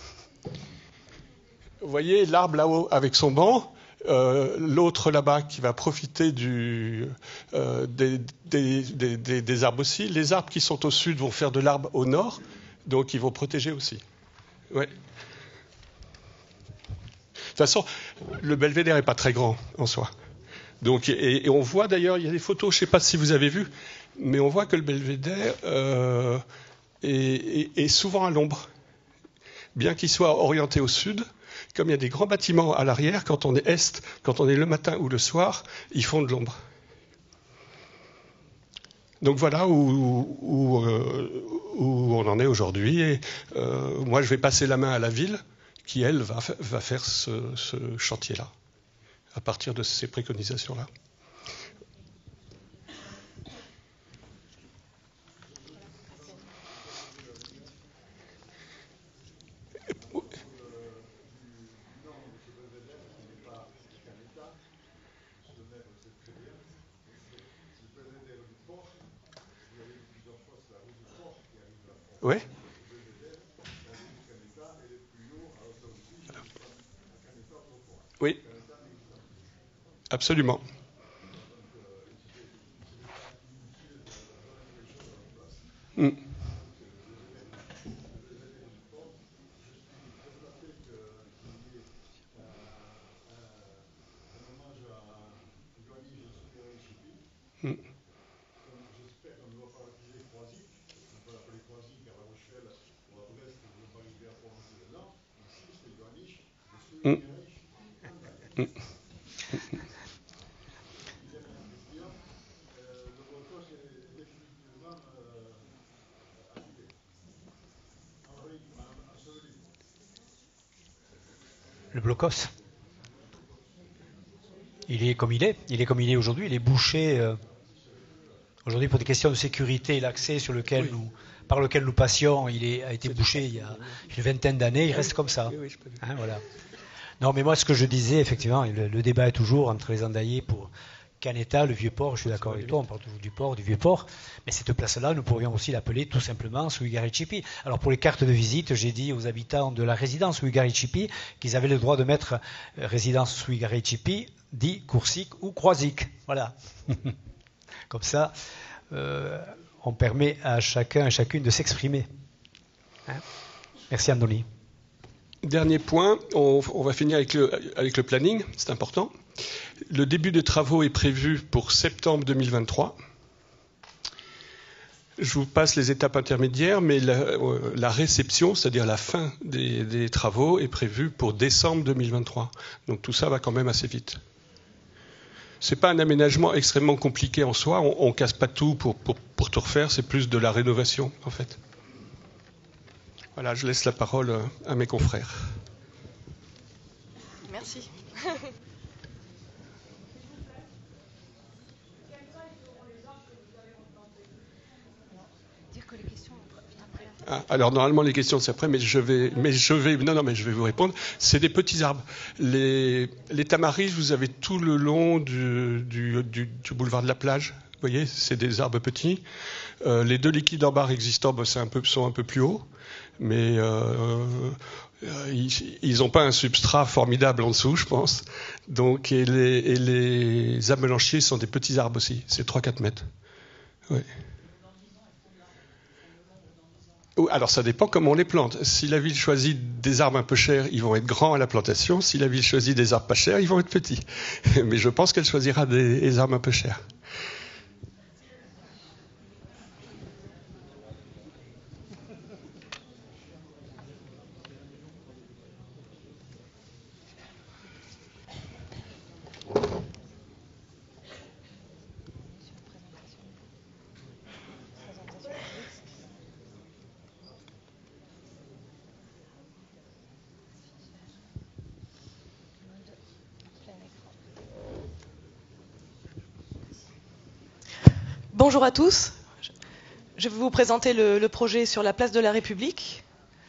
Vous voyez l'arbre là-haut avec son banc, l'autre là-bas qui va profiter des arbres aussi. Les arbres qui sont au sud vont faire de l'arbre au nord, donc ils vont protéger aussi. Ouais. De toute façon, le belvédère n'est pas très grand en soi. Donc, et on voit d'ailleurs, il y a des photos, je ne sais pas si vous avez vu, mais on voit que le belvédère est souvent à l'ombre. Bien qu'il soit orienté au sud, comme il y a des grands bâtiments à l'arrière, quand on est est, quand on est le matin ou le soir, ils font de l'ombre. Donc voilà où on en est aujourd'hui. Et moi, je vais passer la main à la ville, qui, elle, va faire ce chantier-là, à partir de ces préconisations-là. Oui. Oui. Absolument. Mm. Mm. Mm. Mm. Le blocos. Il est comme il est. Il est comme il est aujourd'hui. Il est bouché. Aujourd'hui, pour des questions de sécurité, l'accès par lequel nous passions, a été bouché il y a une vingtaine d'années. Il reste comme ça. Hein, voilà. Non, mais moi, ce que je disais, effectivement, le débat est toujours entre les Andaillés pour Canetta, le Vieux-Port. Je suis d'accord avec toi, on parle toujours du port, du Vieux-Port. Mais cette place-là, nous pourrions aussi l'appeler tout simplement Suigari-Chipi. Alors, pour les cartes de visite, j'ai dit aux habitants de la résidence Suigari-Chipi qu'ils avaient le droit de mettre résidence Suigari-Chipi, dit Coursic ou Croisic. Voilà. Comme ça, on permet à chacun et chacune de s'exprimer. Hein ? Merci, Andoni. Dernier point, on va finir avec le planning, c'est important. Le début des travaux est prévu pour septembre 2023. Je vous passe les étapes intermédiaires, mais la réception, c'est-à-dire la fin des travaux, est prévue pour décembre 2023. Donc tout ça va quand même assez vite. Ce n'est pas un aménagement extrêmement compliqué en soi, on ne casse pas tout pour tout refaire, c'est plus de la rénovation en fait. Voilà, je laisse la parole à mes confrères. Merci. Alors normalement les questions c'est après, mais je vais vous répondre. C'est des petits arbres. Les tamaris, vous avez tout le long du boulevard de la plage. Vous voyez, c'est des arbres petits. Les deux liquides en barre existants sont un peu plus hauts, mais ils n'ont pas un substrat formidable en dessous, je pense. Donc, et les amelanchiers sont des petits arbres aussi, c'est 3-4 mètres. Oui. Alors ça dépend comment on les plante. Si la ville choisit des arbres un peu chers, ils vont être grands à la plantation. Si la ville choisit des arbres pas chers, ils vont être petits. Mais je pense qu'elle choisira des arbres un peu chers. Bonjour à tous. Je vais vous présenter le projet sur la place de la République.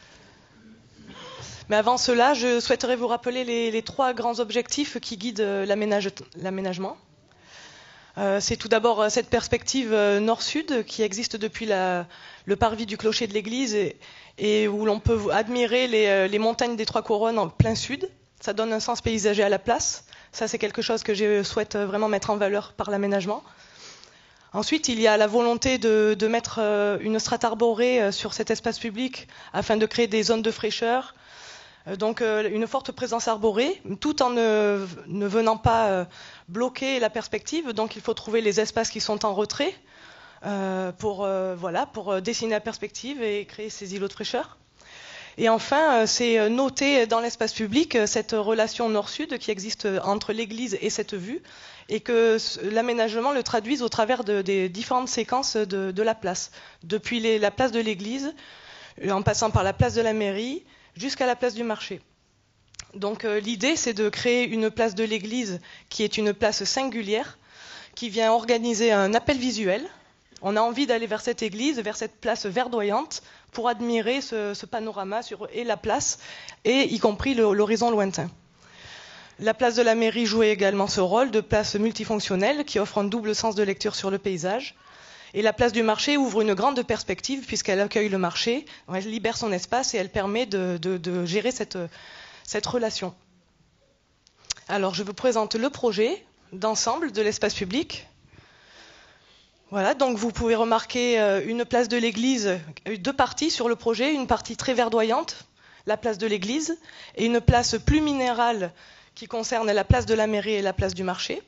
Mais avant cela, je souhaiterais vous rappeler les 3 grands objectifs qui guident l'aménagement. C'est tout d'abord cette perspective nord-sud qui existe depuis le parvis du clocher de l'église et où l'on peut admirer les montagnes des 3 couronnes en plein sud. Ça donne un sens paysager à la place. Ça, c'est quelque chose que je souhaite vraiment mettre en valeur par l'aménagement. Ensuite, il y a la volonté de mettre une strate arborée sur cet espace public afin de créer des zones de fraîcheur. Donc une forte présence arborée, tout en ne venant pas bloquer la perspective. Donc il faut trouver les espaces qui sont en retrait pour dessiner la perspective et créer ces îlots de fraîcheur. Et enfin, c'est noter dans l'espace public cette relation nord-sud qui existe entre l'église et cette vue, et que l'aménagement le traduise au travers des différentes séquences de la place, depuis la place de l'église, en passant par la place de la mairie, jusqu'à la place du marché. Donc l'idée, c'est de créer une place de l'église qui est une place singulière, qui vient organiser un appel visuel. On a envie d'aller vers cette église, vers cette place verdoyante, pour admirer ce panorama sur la place, et y compris l'horizon lointain. La place de la mairie joue également ce rôle de place multifonctionnelle qui offre un double sens de lecture sur le paysage. Et la place du marché ouvre une grande perspective puisqu'elle accueille le marché, elle libère son espace et elle permet de gérer cette relation. Alors je vous présente le projet d'ensemble de l'espace public. Voilà, donc vous pouvez remarquer une place de l'église, 2 parties sur le projet, une partie très verdoyante, la place de l'église, et une place plus minérale qui concerne la place de la mairie et la place du marché.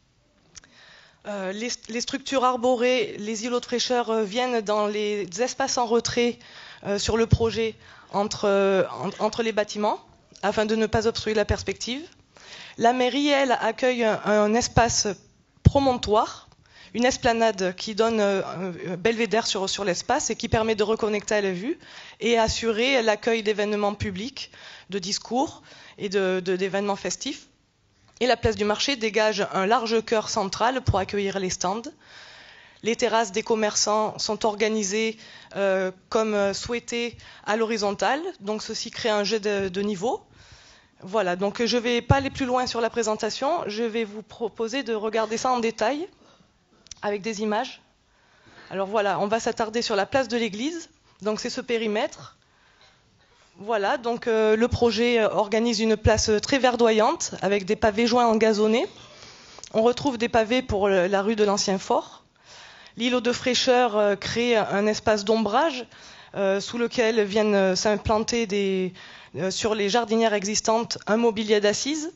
Les structures arborées, les îlots de fraîcheur viennent dans les espaces en retrait sur le projet entre les bâtiments, afin de ne pas obstruer la perspective. La mairie, elle, accueille un espace promontoire, une esplanade qui donne un belvédère sur l'espace et qui permet de reconnecter à la vue et assurer l'accueil d'événements publics, de discours et d'événements festifs. Et la place du marché dégage un large cœur central pour accueillir les stands. Les terrasses des commerçants sont organisées comme souhaité à l'horizontale, donc ceci crée un jeu de niveau. Voilà, donc je ne vais pas aller plus loin sur la présentation, je vais vous proposer de regarder ça en détail avec des images. Alors voilà, on va s'attarder sur la place de l'église, donc c'est ce périmètre. Voilà, donc le projet organise une place très verdoyante avec des pavés joints engazonnés. On retrouve des pavés pour la rue de l'Ancien Fort. L'îlot de fraîcheur crée un espace d'ombrage sous lequel viennent s'implanter sur les jardinières existantes un mobilier d'assises.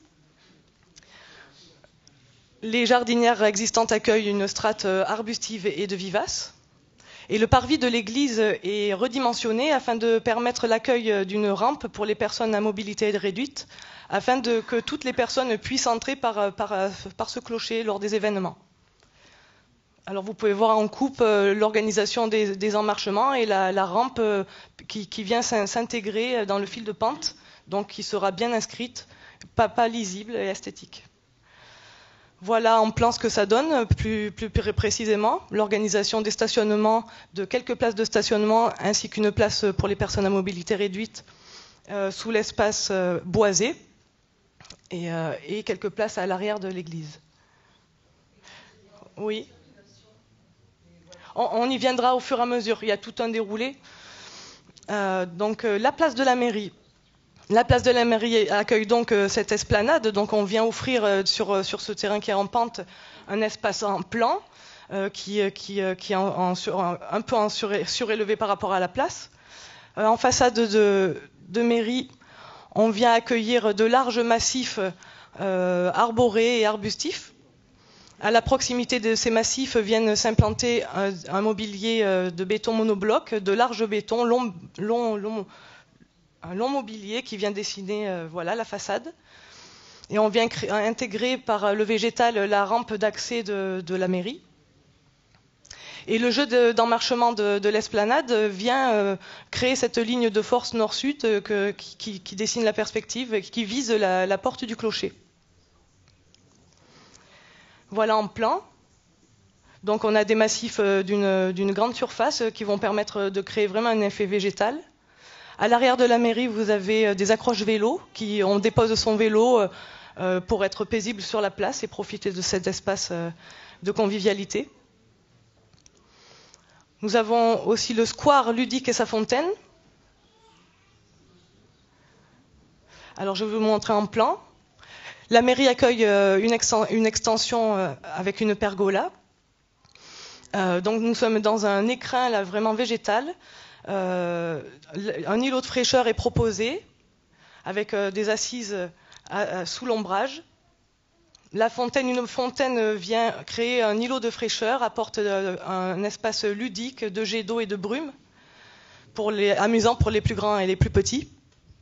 Les jardinières existantes accueillent une strate arbustive et de vivaces. Et le parvis de l'église est redimensionné afin de permettre l'accueil d'une rampe pour les personnes à mobilité réduite, afin que toutes les personnes puissent entrer par ce clocher lors des événements. Alors vous pouvez voir en coupe l'organisation des emmarchements et la rampe qui vient s'intégrer dans le fil de pente, donc qui sera bien inscrite, pas lisible et esthétique. Voilà en plan ce que ça donne, plus précisément, l'organisation des stationnements, de quelques places de stationnement, ainsi qu'une place pour les personnes à mobilité réduite sous l'espace boisé, et quelques places à l'arrière de l'église. Oui. On y viendra au fur et à mesure, il y a tout un déroulé. Donc la place de la mairie. La place de la mairie accueille donc cette esplanade, donc on vient offrir sur ce terrain qui est en pente un espace en plan qui est un peu surélevé par rapport à la place. En façade de mairie, on vient accueillir de larges massifs arborés et arbustifs. À la proximité de ces massifs viennent s'implanter un mobilier de béton monobloc, de large béton, un long mobilier qui vient dessiner la façade. Et on vient intégrer par le végétal la rampe d'accès de la mairie. Et le jeu d'emmarchement de l'esplanade vient créer cette ligne de force nord-sud qui dessine la perspective et qui vise la porte du clocher. Voilà en plan. Donc on a des massifs d'une grande surface qui vont permettre de créer vraiment un effet végétal. À l'arrière de la mairie, vous avez des accroches vélos, on dépose son vélo pour être paisible sur la place et profiter de cet espace de convivialité. Nous avons aussi le square ludique et sa fontaine. Alors je vais vous montrer en plan. La mairie accueille une extension avec une pergola. Donc nous sommes dans un écrin là, vraiment végétal. Un îlot de fraîcheur est proposé avec des assises sous l'ombrage. Une fontaine vient créer un îlot de fraîcheur, apporte un espace ludique de jets d'eau et de brume, amusant pour les plus grands et les plus petits.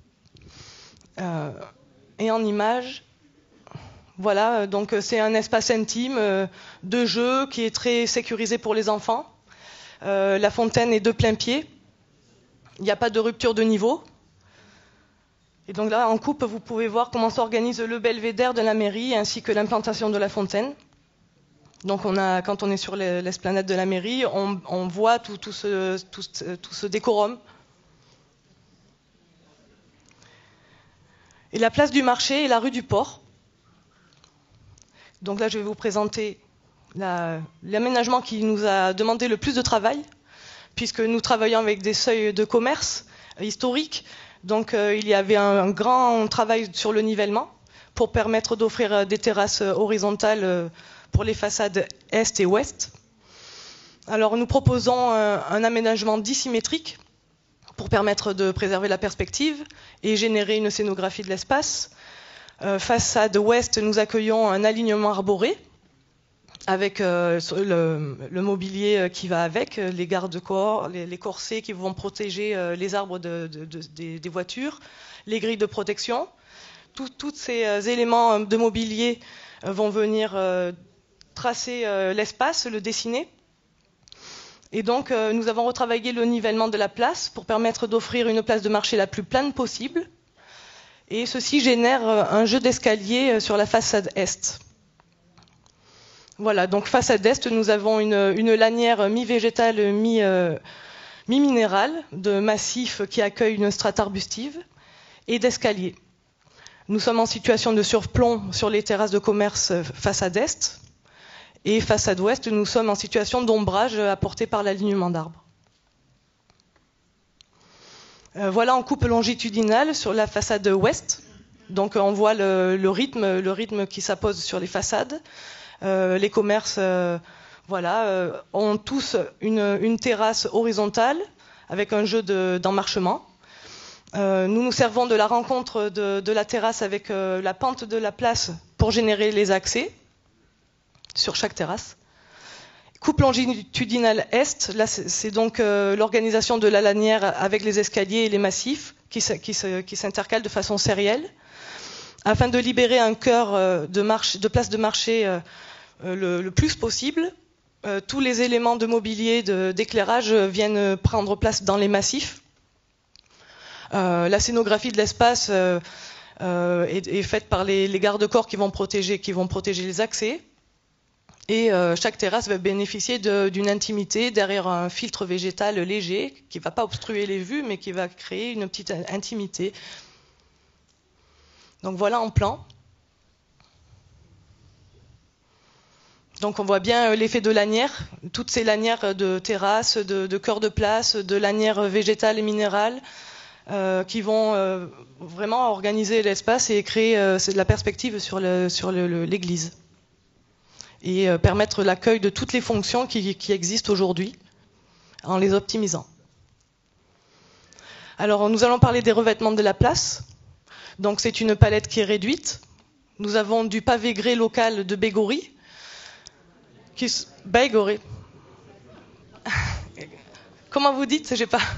Et en image, voilà, donc c'est un espace intime de jeu qui est très sécurisé pour les enfants. La fontaine est de plein pied. Il n'y a pas de rupture de niveau. Et donc là, en coupe, vous pouvez voir comment s'organise le belvédère de la mairie ainsi que l'implantation de la fontaine. Donc quand on est sur l'esplanade de la mairie, on voit tout ce décorum. Et la place du marché et la rue du port. Donc là, je vais vous présenter l'aménagement qui nous a demandé le plus de travail, puisque nous travaillons avec des seuils de commerce historiques. Donc il y avait un grand travail sur le nivellement pour permettre d'offrir des terrasses horizontales pour les façades est et ouest. Alors nous proposons un aménagement dissymétrique pour permettre de préserver la perspective et générer une scénographie de l'espace. Façade ouest, nous accueillons un alignement arboré avec le mobilier qui va avec, les garde-corps, les corsets qui vont protéger les arbres des voitures, les grilles de protection. Tous ces éléments de mobilier vont venir tracer l'espace, le dessiner. Et donc nous avons retravaillé le nivellement de la place pour permettre d'offrir une place de marché la plus plane possible. Et ceci génère un jeu d'escalier sur la façade est. Voilà, donc façade est, nous avons une lanière mi-végétale, mi-minérale, de massif qui accueille une strate arbustive et d'escalier. Nous sommes en situation de surplomb sur les terrasses de commerce façade est, et façade ouest, nous sommes en situation d'ombrage apporté par l'alignement d'arbres. Voilà en coupe longitudinale sur la façade ouest. Donc on voit le rythme qui s'appose sur les façades. Les commerces ont tous une terrasse horizontale avec un jeu d'emmarchement. Nous nous servons de la rencontre de la terrasse avec la pente de la place pour générer les accès sur chaque terrasse. Coupe longitudinale est, là c'est donc l'organisation de la lanière avec les escaliers et les massifs qui s'intercalent de façon sérielle afin de libérer un cœur de place de marché le plus possible. Tous les éléments de mobilier, d'éclairage viennent prendre place dans les massifs. La scénographie de l'espace est faite par les garde-corps qui vont protéger les accès. Et chaque terrasse va bénéficier d'une intimité derrière un filtre végétal léger qui ne va pas obstruer les vues, mais qui va créer une petite intimité. Donc voilà en plan. Donc on voit bien l'effet de lanière, toutes ces lanières de terrasses, de cœurs de place, de lanières végétales et minérales qui vont vraiment organiser l'espace et créer la perspective sur l'église. Et permettre l'accueil de toutes les fonctions qui existent aujourd'hui en les optimisant. Alors nous allons parler des revêtements de la place. Donc c'est une palette qui est réduite. Nous avons du pavé grès local de Bégory. Bégory. Comment vous dites? J'ai pas.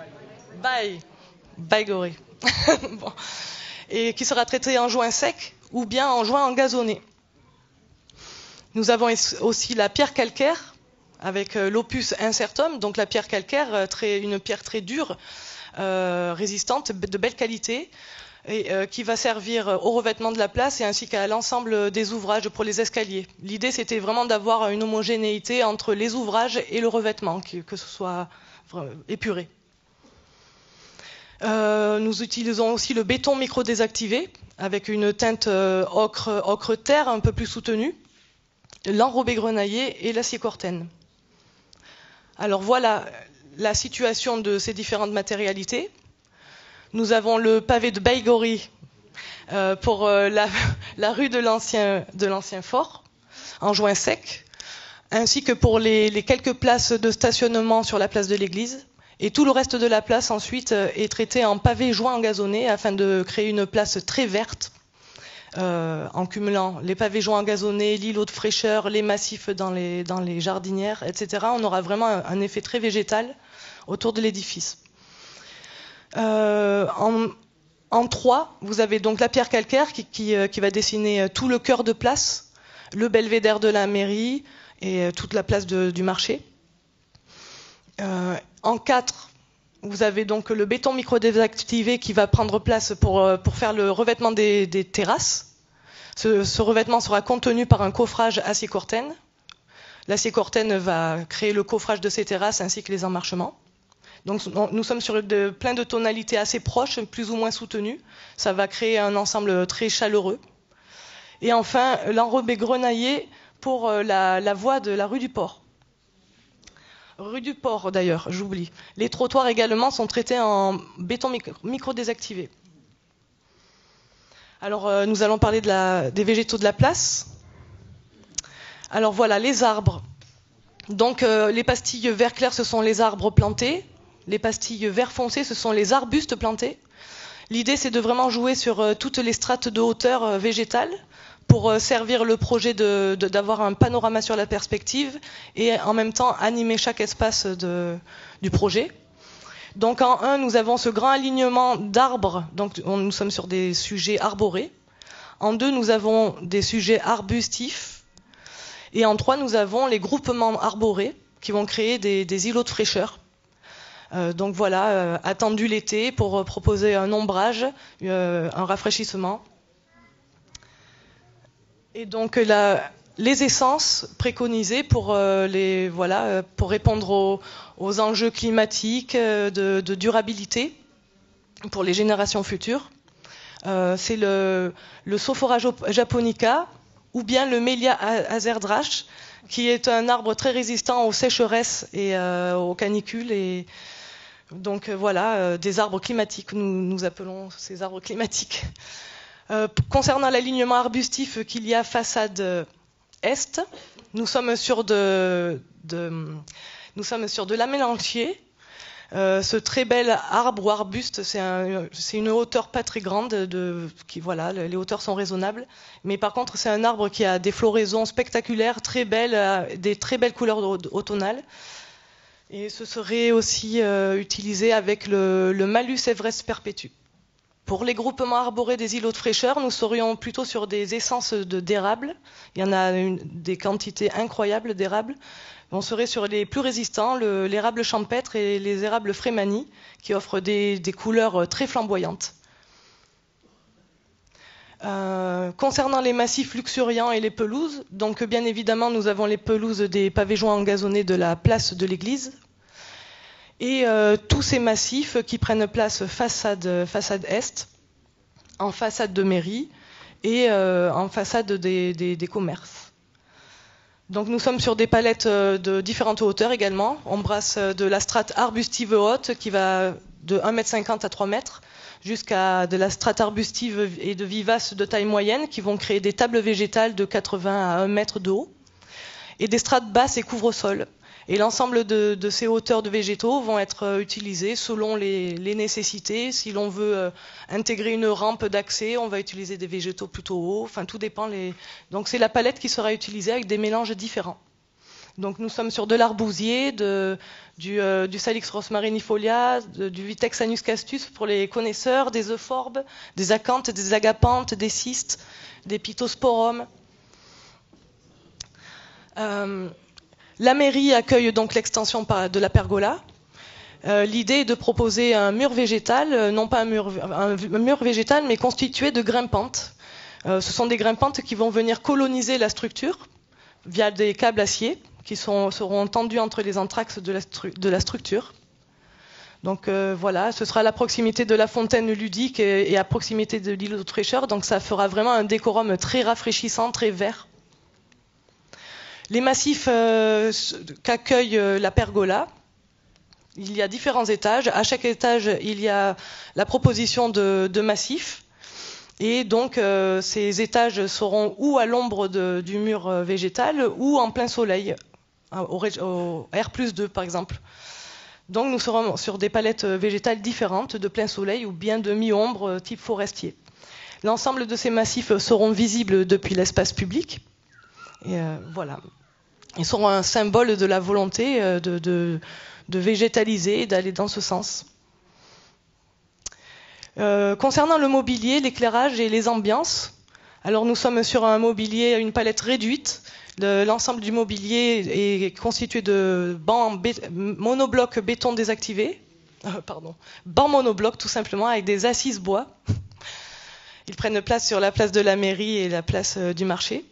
Bégory. Bon. Et qui sera traité en joint sec ou bien en joint engazonné. Nous avons aussi la pierre calcaire avec l'opus incertum, donc la pierre calcaire, une pierre très dure, résistante, de belle qualité, et qui va servir au revêtement de la place et ainsi qu'à l'ensemble des ouvrages pour les escaliers. L'idée, c'était vraiment d'avoir une homogénéité entre les ouvrages et le revêtement, que ce soit épuré. Nous utilisons aussi le béton micro-désactivé avec une teinte ocre terre un peu plus soutenue, l'enrobé grenaillé et l'acier corten. Alors voilà la situation de ces différentes matérialités. Nous avons le pavé de Baïgori pour la rue de l'ancien fort, en joint sec, ainsi que pour les quelques places de stationnement sur la place de l'église. Et tout le reste de la place ensuite est traité en pavé joint engazonné afin de créer une place très verte, en cumulant les pavés joints engazonnés, l'îlot de fraîcheur, les massifs dans les jardinières, etc. On aura vraiment un effet très végétal autour de l'édifice. En 3, vous avez donc la pierre calcaire qui va dessiner tout le cœur de place, le belvédère de la mairie et toute la place du marché. En 4, vous avez donc le béton micro-désactivé qui va prendre place pour faire le revêtement des terrasses. Ce revêtement sera contenu par un coffrage acier corten. L'acier corten va créer le coffrage de ces terrasses ainsi que les emmarchements. Donc nous sommes sur plein de tonalités assez proches, plus ou moins soutenues. Ça va créer un ensemble très chaleureux. Et enfin, l'enrobé grenaillé pour la voie de la rue du Port. Rue du Port d'ailleurs, j'oublie. Les trottoirs également sont traités en béton micro-désactivé. Alors nous allons parler des végétaux de la place. Alors voilà, les arbres. Donc les pastilles vert clair, ce sont les arbres plantés. Les pastilles vert foncé, ce sont les arbustes plantés. L'idée, c'est de vraiment jouer sur toutes les strates de hauteur végétale pour servir le projet d'avoir un panorama sur la perspective et en même temps animer chaque espace du projet. Donc en 1, nous avons ce grand alignement d'arbres, donc nous sommes sur des sujets arborés. En 2, nous avons des sujets arbustifs. Et en 3, nous avons les groupements arborés qui vont créer des îlots de fraîcheur. Donc voilà, attendu l'été pour proposer un ombrage, un rafraîchissement. Et donc les essences préconisées pour répondre aux enjeux climatiques, de durabilité pour les générations futures. C'est le Sophora japonica ou bien le Melia azerdrach, qui est un arbre très résistant aux sécheresses et aux canicules. Et donc voilà, des arbres climatiques, nous appelons ces arbres climatiques. Concernant l'alignement arbustif qu'il y a façade est, nous sommes sur de l'amélanchier. Ce très bel arbre ou arbuste, c'est une hauteur pas très grande, les hauteurs sont raisonnables, mais par contre c'est un arbre qui a des floraisons spectaculaires, très belles, des très belles couleurs automnales. Et ce serait aussi utilisé avec le Malus Everest perpétue. Pour les groupements arborés des îlots de fraîcheur, nous serions plutôt sur des essences d'érable. Il y en a des quantités incroyables d'érable. On serait sur les plus résistants, l'érable champêtre et les érables frémanie, qui offrent des couleurs très flamboyantes. Concernant les massifs luxuriants et les pelouses, donc bien évidemment nous avons les pelouses des pavés joints engazonnés de la place de l'église et tous ces massifs qui prennent place façade est, en façade de mairie et en façade des commerces. Donc nous sommes sur des palettes de différentes hauteurs également. On brasse de la strate arbustive haute qui va de 1,50 m à 3 m jusqu'à de la strate arbustive et de vivace de taille moyenne qui vont créer des tables végétales de 80 à 1 m de haut et des strates basses et couvre-sol. Et l'ensemble de ces hauteurs de végétaux vont être utilisées selon les nécessités. Si l'on veut intégrer une rampe d'accès, on va utiliser des végétaux plutôt hauts. Enfin, tout dépend. Donc c'est la palette qui sera utilisée avec des mélanges différents. Donc nous sommes sur de l'arbousier, du Salix rosmarinifolia, du Vitex anus castus pour les connaisseurs, des euphorbes, des acanthes, des agapanthes, des cystes, des pittosporums. La mairie accueille donc l'extension de la pergola. L'idée est de proposer un mur végétal, non pas un mur végétal, mais constitué de grimpantes. Ce sont des grimpantes qui vont venir coloniser la structure via des câbles acier qui seront tendus entre les entr'axes de la structure. Donc voilà, ce sera à la proximité de la fontaine ludique et à proximité de l'îlot de fraîcheur, donc ça fera vraiment un décorum très rafraîchissant, très vert. Les massifs qu'accueille la pergola, il y a différents étages. À chaque étage, il y a la proposition de massifs. Et donc, ces étages seront ou à l'ombre du mur végétal ou en plein soleil, au R+2 par exemple. Donc, nous serons sur des palettes végétales différentes, de plein soleil ou bien de mi-ombre, type forestier. L'ensemble de ces massifs seront visibles depuis l'espace public. Et voilà. Ils seront un symbole de la volonté de végétaliser et d'aller dans ce sens. Concernant le mobilier, l'éclairage et les ambiances, alors nous sommes sur un mobilier à une palette réduite. L'ensemble du mobilier est constitué de bancs monoblocs béton désactivé, bancs monoblocs tout simplement, avec des assises bois. Ils prennent place sur la place de la mairie et la place du marché.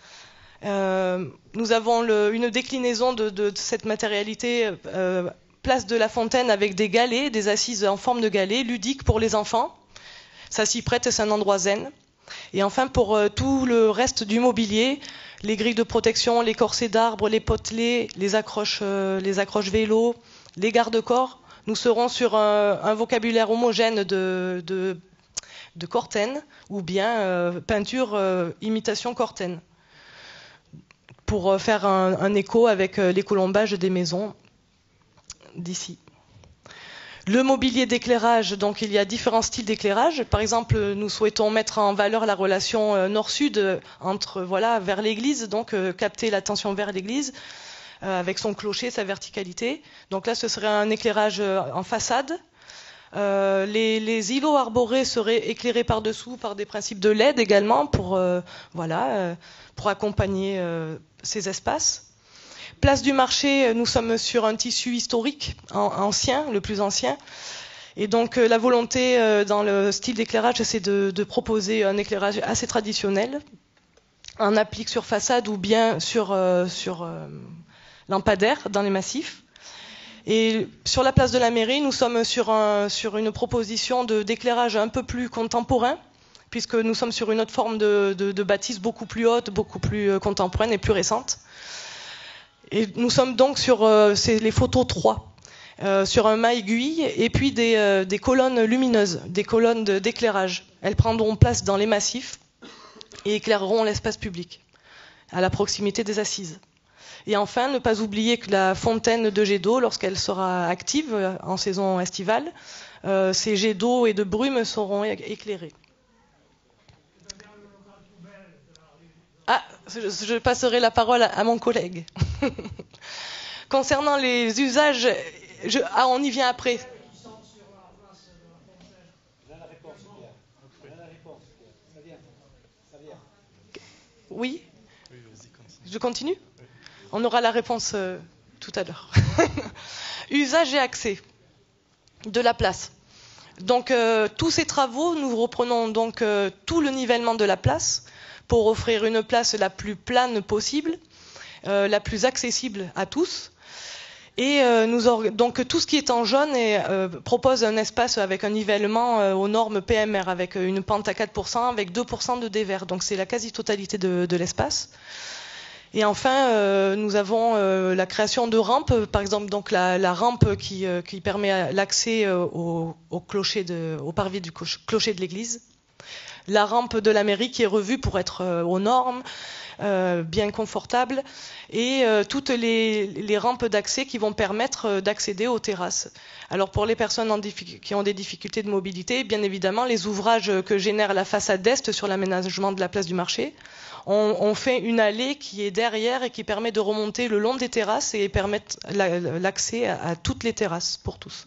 Nous avons une déclinaison de cette matérialité, place de la Fontaine avec des galets, des assises en forme de galets, ludiques pour les enfants. Ça s'y prête, c'est un endroit zen. Et enfin, pour tout le reste du mobilier, les grilles de protection, les corsets d'arbres, les potelets, les accroches vélos, les garde-corps, nous serons sur un vocabulaire homogène de Corten ou bien peinture imitation Corten, pour faire un écho avec les colombages des maisons d'ici. Le mobilier d'éclairage, donc il y a différents styles d'éclairage. Par exemple, nous souhaitons mettre en valeur la relation nord-sud vers l'église, donc capter l'attention vers l'église avec son clocher, sa verticalité. Donc là, ce serait un éclairage en façade. Les îlots arborés seraient éclairés par-dessous par des principes de LED également pour accompagner ces espaces. Place du marché, nous sommes sur un tissu historique, ancien, le plus ancien. Et donc la volonté dans le style d'éclairage, c'est de proposer un éclairage assez traditionnel, en applique sur façade ou bien sur lampadaire dans les massifs. Et sur la place de la mairie, nous sommes sur une proposition d'éclairage un peu plus contemporain, puisque nous sommes sur une autre forme de bâtisse beaucoup plus haute, beaucoup plus contemporaine et plus récente. Et nous sommes donc sur les photos 3, sur un mât aiguille et puis des colonnes lumineuses, des colonnes d'éclairage. Elles prendront place dans les massifs et éclaireront l'espace public, à la proximité des assises. Et enfin, ne pas oublier que la fontaine de jets d'eau, lorsqu'elle sera active en saison estivale, ces jets d'eau et de brume seront éclairés. Ah, je passerai la parole à mon collègue. Concernant les usages, on y vient après. Oui ? Je continue ? On aura la réponse tout à l'heure. Usage et accès de la place. Donc tous ces travaux, nous reprenons donc tout le nivellement de la place pour offrir une place la plus plane possible, la plus accessible à tous. Et donc tout ce qui est en jaune propose un espace avec un nivellement aux normes PMR, avec une pente à 4%, avec 2% de dévers. Donc c'est la quasi-totalité de l'espace. Et enfin, nous avons la création de rampes, par exemple donc la rampe qui permet l'accès au parvis du clocher de l'église. La rampe de la mairie qui est revue pour être aux normes, bien confortable, et toutes les rampes d'accès qui vont permettre d'accéder aux terrasses. Alors pour les personnes qui ont des difficultés de mobilité, bien évidemment, les ouvrages que génère la façade est sur l'aménagement de la place du marché, on fait une allée qui est derrière et qui permet de remonter le long des terrasses et permettre l'accès à toutes les terrasses pour tous.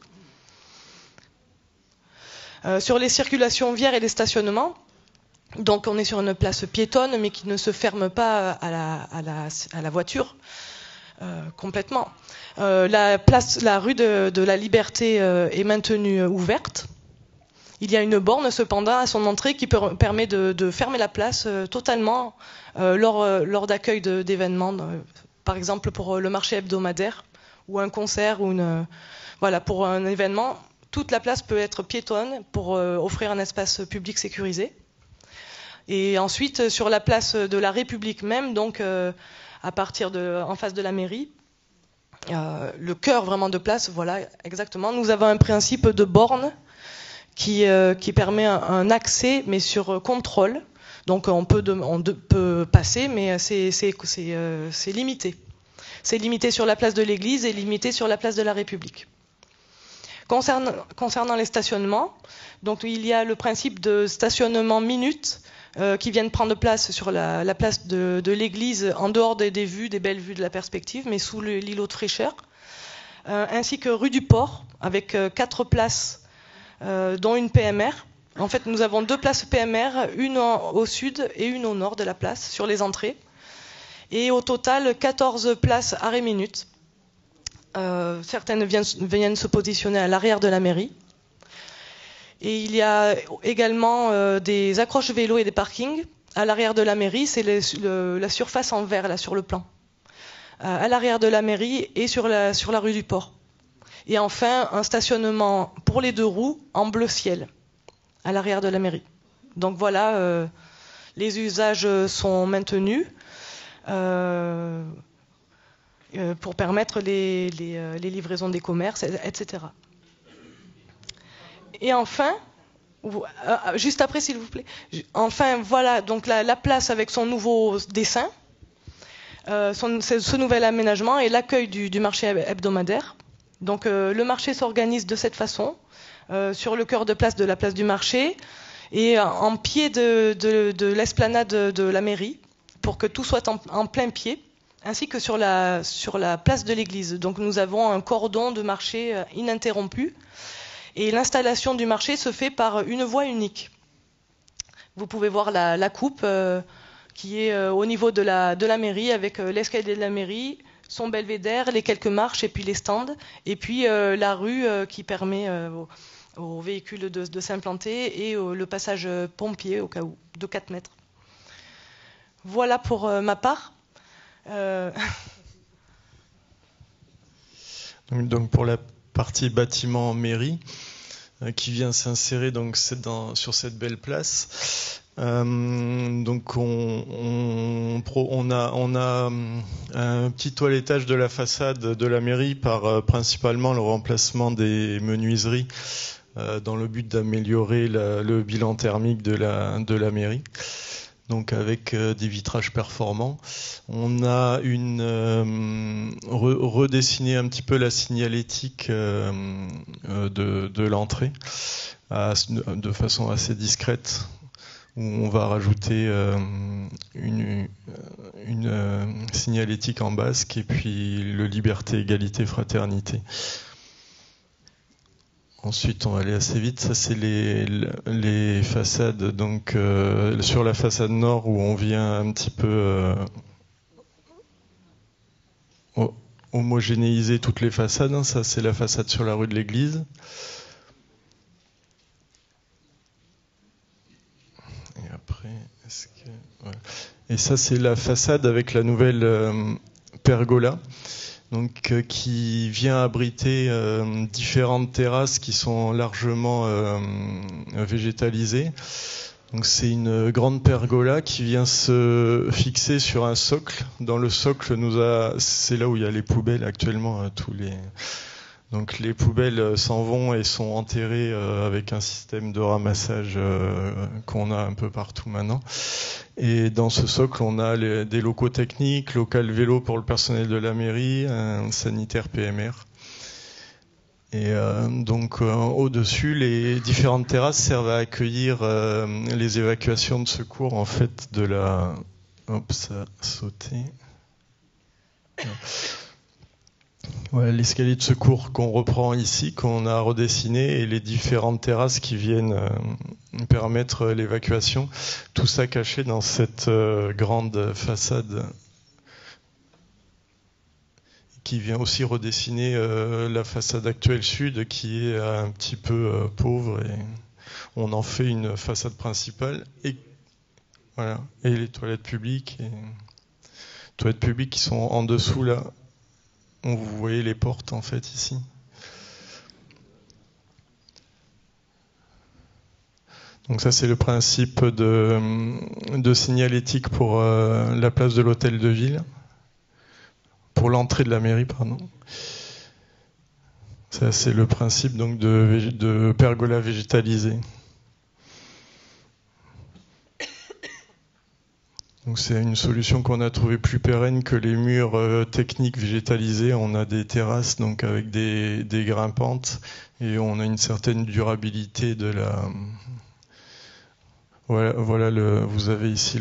Sur les circulations viaires et les stationnements, donc on est sur une place piétonne mais qui ne se ferme pas à la voiture. complètement. La rue de la Liberté est maintenue ouverte. Il y a une borne cependant à son entrée qui permet de fermer la place totalement lors d'accueil d'événements, par exemple pour le marché hebdomadaire ou un concert ou voilà, pour un événement. Toute la place peut être piétonne pour offrir un espace public sécurisé. Et ensuite sur la place de la République même, donc à partir en face de la mairie, le cœur vraiment de place, voilà exactement. Nous avons un principe de borne qui permet un accès, mais sur contrôle. Donc on peut passer, mais c'est limité. C'est limité sur la place de l'église et limité sur la place de la République. Concernant les stationnements, donc il y a le principe de stationnement minute qui viennent prendre place sur la place de l'église en dehors des vues, des belles vues de la perspective, mais sous l'îlot de fraîcheur, ainsi que rue du Port avec 4 places dont une PMR. En fait, nous avons 2 places PMR, une au sud et une au nord de la place, sur les entrées. Et au total, 14 places arrêt minute. Certaines viennent se positionner à l'arrière de la mairie. Et il y a également des accroches vélos et des parkings. À l'arrière de la mairie, c'est la surface en vert, là, sur le plan. À l'arrière de la mairie et sur la rue du Port. Et enfin, un stationnement pour les 2 roues en bleu ciel, à l'arrière de la mairie. Donc voilà, les usages sont maintenus pour permettre les livraisons des commerces, etc. Et enfin, juste après s'il vous plaît, enfin voilà, donc la place avec son nouveau dessin, ce nouvel aménagement et l'accueil du marché hebdomadaire. Donc le marché s'organise de cette façon, sur le cœur de la place du marché, et en pied de l'esplanade de la mairie, pour que tout soit en plein pied, ainsi que sur la place de l'église. Donc nous avons un cordon de marché ininterrompu, et l'installation du marché se fait par une voie unique. Vous pouvez voir la coupe qui est au niveau de la mairie, avec l'escalier de la mairie, son belvédère, les quelques marches et puis les stands, et puis la rue qui permet aux véhicules de s'implanter, et le passage pompier au cas où, de 4 mètres. Voilà pour ma part. Donc pour la partie bâtiment mairie, qui vient s'insérer donc sur cette belle place. Donc on a un petit toilettage de la façade de la mairie par principalement le remplacement des menuiseries dans le but d'améliorer le bilan thermique de la mairie. Donc avec des vitrages performants. On a redessiné un petit peu la signalétique de l'entrée de façon assez discrète, où on va rajouter une signalétique en basque et puis le liberté, égalité, fraternité. Ensuite, on va aller assez vite. Ça, c'est les façades. Donc, sur la façade nord, où on vient un petit peu homogénéiser toutes les façades. Ça, c'est la façade sur la rue de l'Église. Et après, voilà. Et ça, c'est la façade avec la nouvelle pergola. Donc, qui vient abriter différentes terrasses qui sont largement végétalisées. Donc, c'est une grande pergola qui vient se fixer sur un socle. Dans le socle, c'est là où il y a les poubelles actuellement. Donc, les poubelles s'en vont et sont enterrées avec un système de ramassage qu'on a un peu partout maintenant. Et dans ce socle, on a des locaux techniques, local vélo pour le personnel de la mairie, un sanitaire PMR. Et donc au-dessus, les différentes terrasses servent à accueillir les évacuations de secours en fait de la. Hop, ça a sauté. Voilà, l'escalier de secours qu'on reprend ici, qu'on a redessiné, et les différentes terrasses qui viennent permettre l'évacuation. Tout ça caché dans cette grande façade. qui vient aussi redessiner la façade actuelle sud qui est un petit peu pauvre, et on en fait une façade principale, et voilà, et les toilettes publiques qui sont en dessous là. Vous voyez les portes en fait ici. Donc ça c'est le principe de signalétique pour la place de l'hôtel de ville, pour l'entrée de la mairie, pardon. Ça c'est le principe donc de pergola végétalisé. Donc c'est une solution qu'on a trouvée plus pérenne que les murs techniques végétalisés. On a des terrasses donc avec des grimpantes, et on a une certaine durabilité de la. Voilà vous avez ici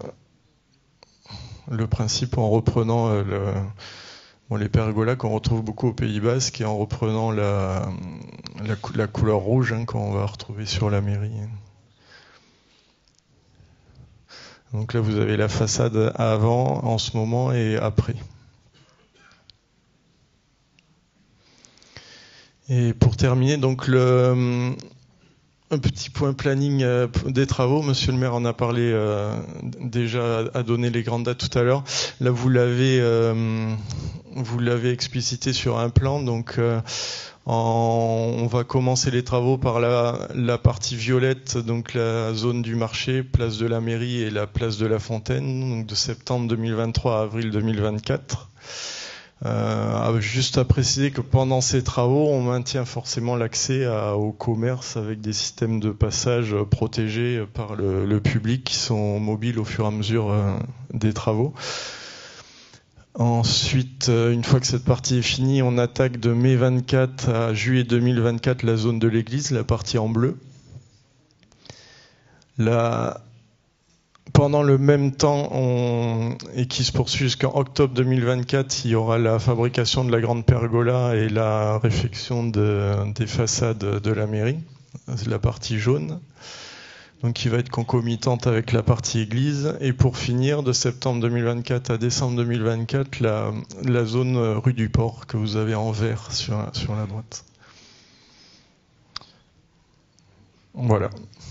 le principe en reprenant les pergolas qu'on retrouve beaucoup au Pays Basque, et en reprenant la couleur rouge qu'on va retrouver sur la mairie. Donc là, vous avez la façade avant, en ce moment, et après. Et pour terminer, donc un petit point planning des travaux. Monsieur le maire en a parlé déjà, a donné les grandes dates tout à l'heure. Là, vous l'avez explicité sur un plan. Donc, on va commencer les travaux par la partie violette, donc la zone du marché, place de la mairie et la place de la Fontaine, donc de septembre 2023 à avril 2024. Juste à préciser que pendant ces travaux, on maintient forcément l'accès au commerce avec des systèmes de passage protégés par le public qui sont mobiles au fur et à mesure des travaux. Ensuite, une fois que cette partie est finie, on attaque de mai 24 à juillet 2024 la zone de l'église, la partie en bleu. Pendant le même temps, et qui se poursuit jusqu'en octobre 2024, il y aura la fabrication de la grande pergola et la réfection des façades de la mairie, c'est la partie jaune. Donc qui va être concomitante avec la partie église. Et pour finir, de septembre 2024 à décembre 2024, la zone rue du Port que vous avez en vert sur la droite. Voilà.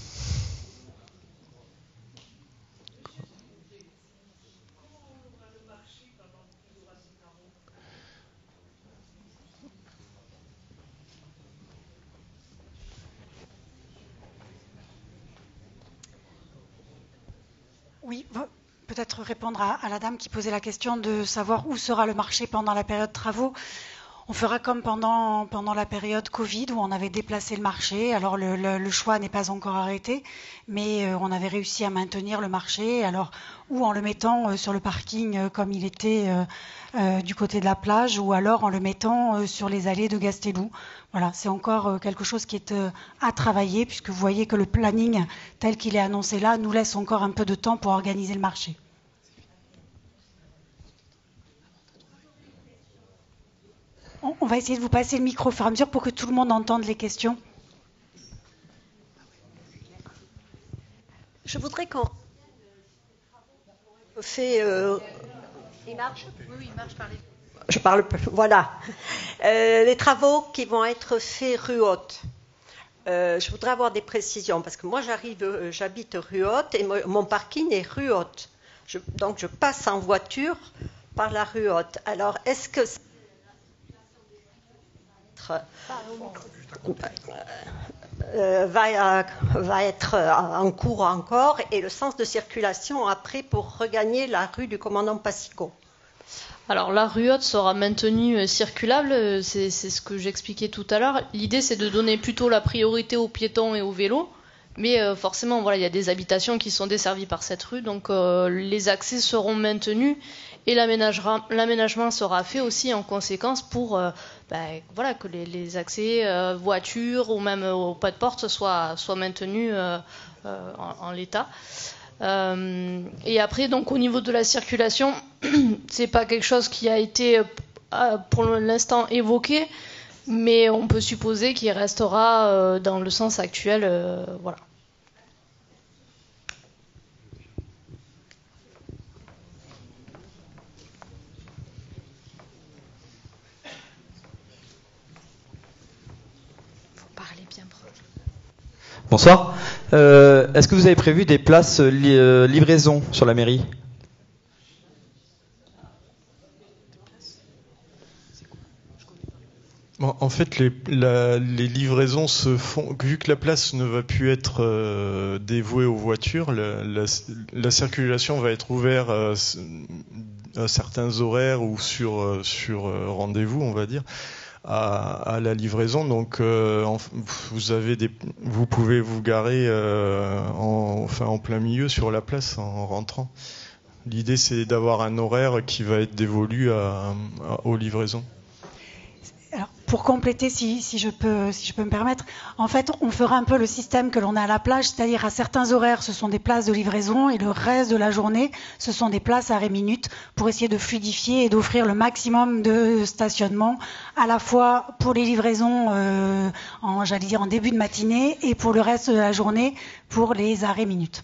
Oui, peut-être répondre à la dame qui posait la question de savoir où sera le marché pendant la période de travaux. On fera comme pendant la période Covid où on avait déplacé le marché. Alors le choix n'est pas encore arrêté, mais on avait réussi à maintenir le marché. Alors ou en le mettant sur le parking comme il était du côté de la plage, ou alors en le mettant sur les allées de Gastelou. Voilà, c'est encore quelque chose qui est à travailler, puisque vous voyez que le planning tel qu'il est annoncé là nous laisse encore un peu de temps pour organiser le marché. On va essayer de vous passer le micro au fur et à mesure pour que tout le monde entende les questions. Je voudrais qu'on fait. Il marche ? Oui, il marche. Je parle. Voilà. Les travaux qui vont être faits rue Haute. Je voudrais avoir des précisions parce que moi j'habite rue Haute et mon parking est rue Haute. Donc je passe en voiture par la rue Haute. Alors est-ce que va être en cours encore, et le sens de circulation après pour regagner la rue du commandant Passico? Alors la rue Haute sera maintenue circulable, c'est ce que j'expliquais tout à l'heure. L'idée c'est de donner plutôt la priorité aux piétons et aux vélos, mais forcément voilà, il y a des habitations qui sont desservies par cette rue, donc les accès seront maintenus et l'aménagement sera fait aussi en conséquence pour voilà, que les accès voitures ou même au pas de porte soient maintenus en l'état. Et après, donc au niveau de la circulation, c'est pas quelque chose qui a été pour l'instant évoqué, mais on peut supposer qu'il restera dans le sens actuel, voilà. Bonsoir. Est-ce que vous avez prévu des places livraison sur la mairie ? Bon, en fait, les livraisons se font, vu que la place ne va plus être dévouée aux voitures, la circulation va être ouverte à certains horaires ou sur rendez-vous, on va dire, à la livraison. Donc, vous pouvez vous garer en plein milieu sur la place en rentrant. L'idée, c'est d'avoir un horaire qui va être dévolu aux livraisons. Alors, pour compléter, si je peux me permettre, en fait, on fera un peu le système que l'on a à la plage, c'est-à-dire à certains horaires, ce sont des places de livraison et le reste de la journée, ce sont des places arrêt minute pour essayer de fluidifier et d'offrir le maximum de stationnement, à la fois pour les livraisons en début de matinée et pour le reste de la journée pour les arrêts minutes.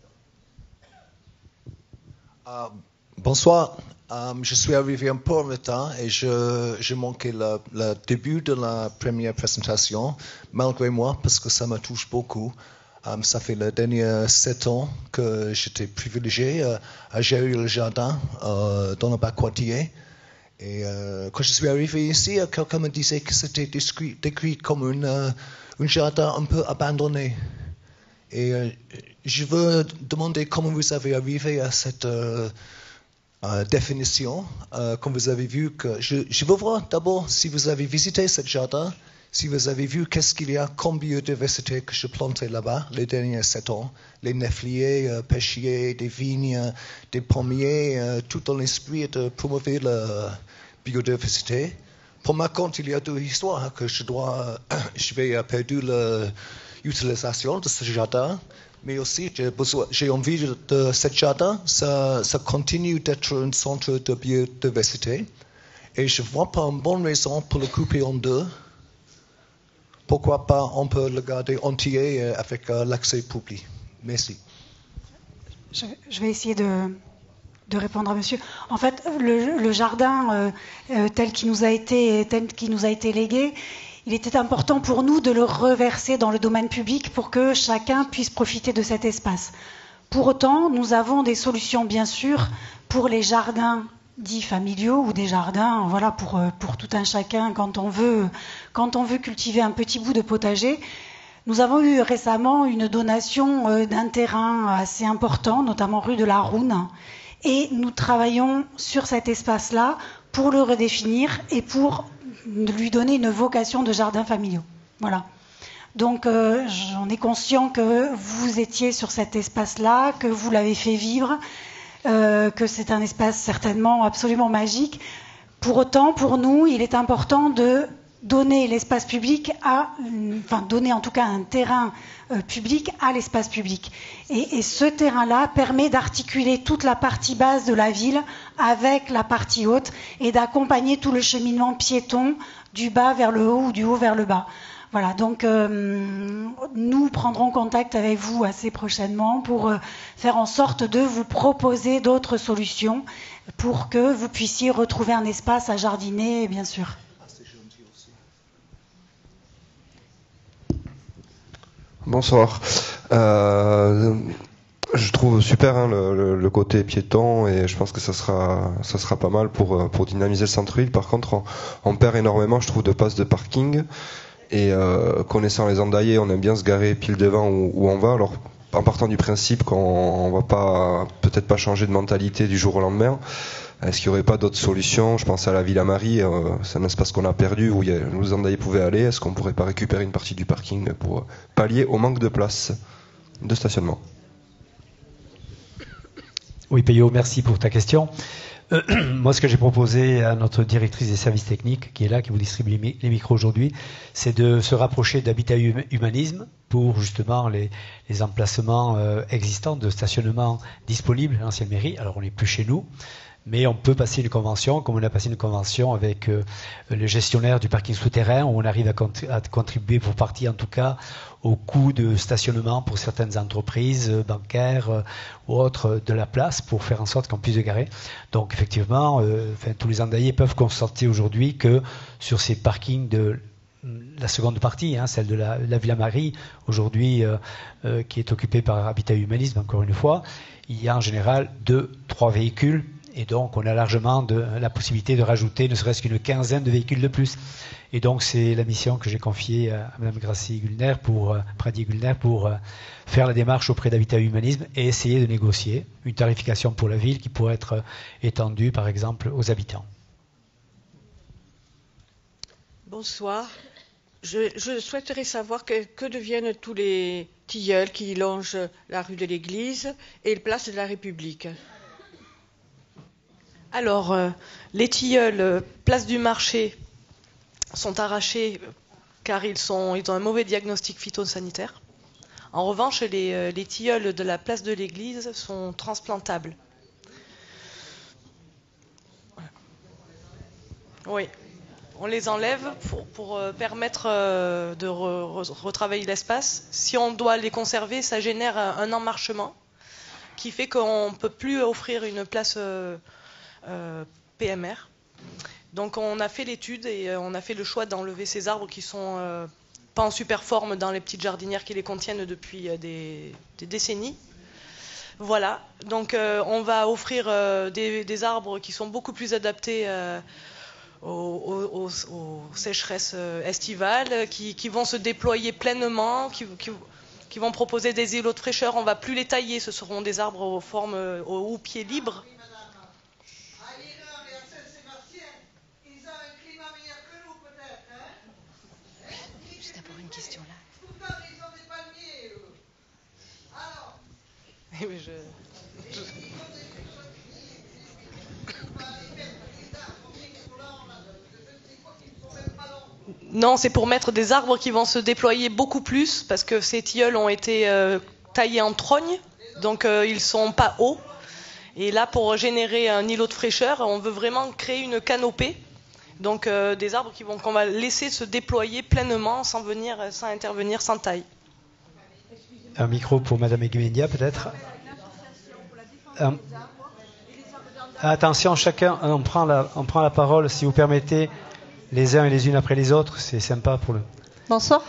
Bonsoir. Je suis arrivé un peu en retard et j'ai manqué le début de la première présentation, malgré moi, parce que ça me touche beaucoup. Ça fait les derniers 7 ans que j'étais privilégié à gérer le jardin dans le bas quartier. Et quand je suis arrivé ici, quelqu'un me disait que c'était décrit comme un jardin un peu abandonné. Et je veux demander comment vous avez arrivé à cette définition, comme vous avez vu que je veux voir d'abord si vous avez visité ce jardin, si vous avez vu qu'est-ce qu'il y a comme biodiversité que je plantais là-bas les derniers 7 ans, les néfliers, pêchiers, des vignes, des pommiers, tout dans l'esprit de promouvoir la biodiversité. Pour ma compte, il y a 2 histoires que je vais perdre l'utilisation de ce jardin. Mais aussi, j'ai envie de ce jardin, ça continue d'être un centre de biodiversité. Et je ne vois pas une bonne raison pour le couper en 2. Pourquoi pas on peut le garder entier avec l'accès public. Merci. Je vais essayer de répondre à monsieur. En fait, le jardin tel qu'il nous a été légué, il était important pour nous de le reverser dans le domaine public pour que chacun puisse profiter de cet espace. Pour autant, nous avons des solutions, bien sûr, pour les jardins dits familiaux ou des jardins, voilà, pour tout un chacun quand on veut cultiver un petit bout de potager. Nous avons eu récemment une donation d'un terrain assez important, notamment rue de la Roune, et nous travaillons sur cet espace-là pour le redéfinir et pour lui donner une vocation de jardin familiaux. Voilà. Donc, j'en ai conscient que vous étiez sur cet espace-là, que vous l'avez fait vivre, que c'est un espace certainement absolument magique. Pour autant, pour nous, il est important de donner l'espace public donner en tout cas un terrain public à l'espace public. Et ce terrain-là permet d'articuler toute la partie basse de la ville avec la partie haute et d'accompagner tout le cheminement piéton du bas vers le haut ou du haut vers le bas. Voilà, donc nous prendrons contact avec vous assez prochainement pour faire en sorte de vous proposer d'autres solutions pour que vous puissiez retrouver un espace à jardiner, bien sûr. Bonsoir. Je trouve super le côté piéton et je pense que ça sera pas mal pour dynamiser le centre-ville. Par contre, on perd énormément, je trouve, de places de parking. Et connaissant les Andaillais, on aime bien se garer pile devant où on va. Alors, en partant du principe qu'on va peut-être pas changer de mentalité du jour au lendemain, est-ce qu'il n'y aurait pas d'autres solutions ? Je pense à la Villa Marie, c'est un espace qu'on a perdu où les Andaillais pouvaient aller. Est-ce qu'on pourrait pas récupérer une partie du parking pour pallier au manque de place de stationnement ? Oui, Payot, merci pour ta question. Moi, ce que j'ai proposé à notre directrice des services techniques, qui est là, qui vous distribue les micros aujourd'hui, c'est de se rapprocher d'Habitat Humanisme pour justement les emplacements existants de stationnement disponibles à l'ancienne mairie. Alors, on n'est plus chez nous, mais on peut passer une convention, comme on a passé une convention avec le gestionnaire du parking souterrain, où on arrive à contribuer pour partie, en tout cas, au coût de stationnement pour certaines entreprises bancaires ou autres de la place, pour faire en sorte qu'on puisse se garer. Donc effectivement, tous les Andaillais peuvent constater aujourd'hui que sur ces parkings la seconde partie, celle de la Villa Marie, aujourd'hui qui est occupée par Habitat et Humanisme, encore une fois, il y a en général 2-3 véhicules, et donc on a largement la possibilité de rajouter ne serait-ce qu'une quinzaine de véhicules de plus. Et donc c'est la mission que j'ai confiée à Mme Prady-Gulner pour faire la démarche auprès d'Habitat et Humanisme et essayer de négocier une tarification pour la ville qui pourrait être étendue par exemple aux habitants. Bonsoir. Je souhaiterais savoir que deviennent tous les tilleuls qui longent la rue de l'Église et la place de la République. Alors, les tilleuls place du marché sont arrachés car ils ont un mauvais diagnostic phytosanitaire. En revanche, les tilleuls de la place de l'Église sont transplantables. Oui. On les enlève pour permettre de retravailler l'espace. Si on doit les conserver, ça génère un emmarchement qui fait qu'on ne peut plus offrir une place PMR. Donc on a fait l'étude et on a fait le choix d'enlever ces arbres qui sont pas en super forme dans les petites jardinières qui les contiennent depuis des décennies. Voilà, donc on va offrir des arbres qui sont beaucoup plus adaptés aux sécheresses estivales, qui vont se déployer pleinement, qui vont proposer des îlots de fraîcheur. On ne va plus les tailler, ce seront des arbres aux pieds libres. Juste pour une question là. Non, c'est pour mettre des arbres qui vont se déployer beaucoup plus, parce que ces tilleuls ont été taillés en trogne, donc ils ne sont pas hauts. Et là, pour générer un îlot de fraîcheur, on veut vraiment créer une canopée, donc des arbres qu'on va laisser se déployer pleinement, sans intervenir, sans taille. Un micro pour Madame Eguimendia, peut-être. Attention, chacun, on prend la parole, si vous permettez. Les uns et les unes après les autres, c'est sympa pour le... Bonsoir.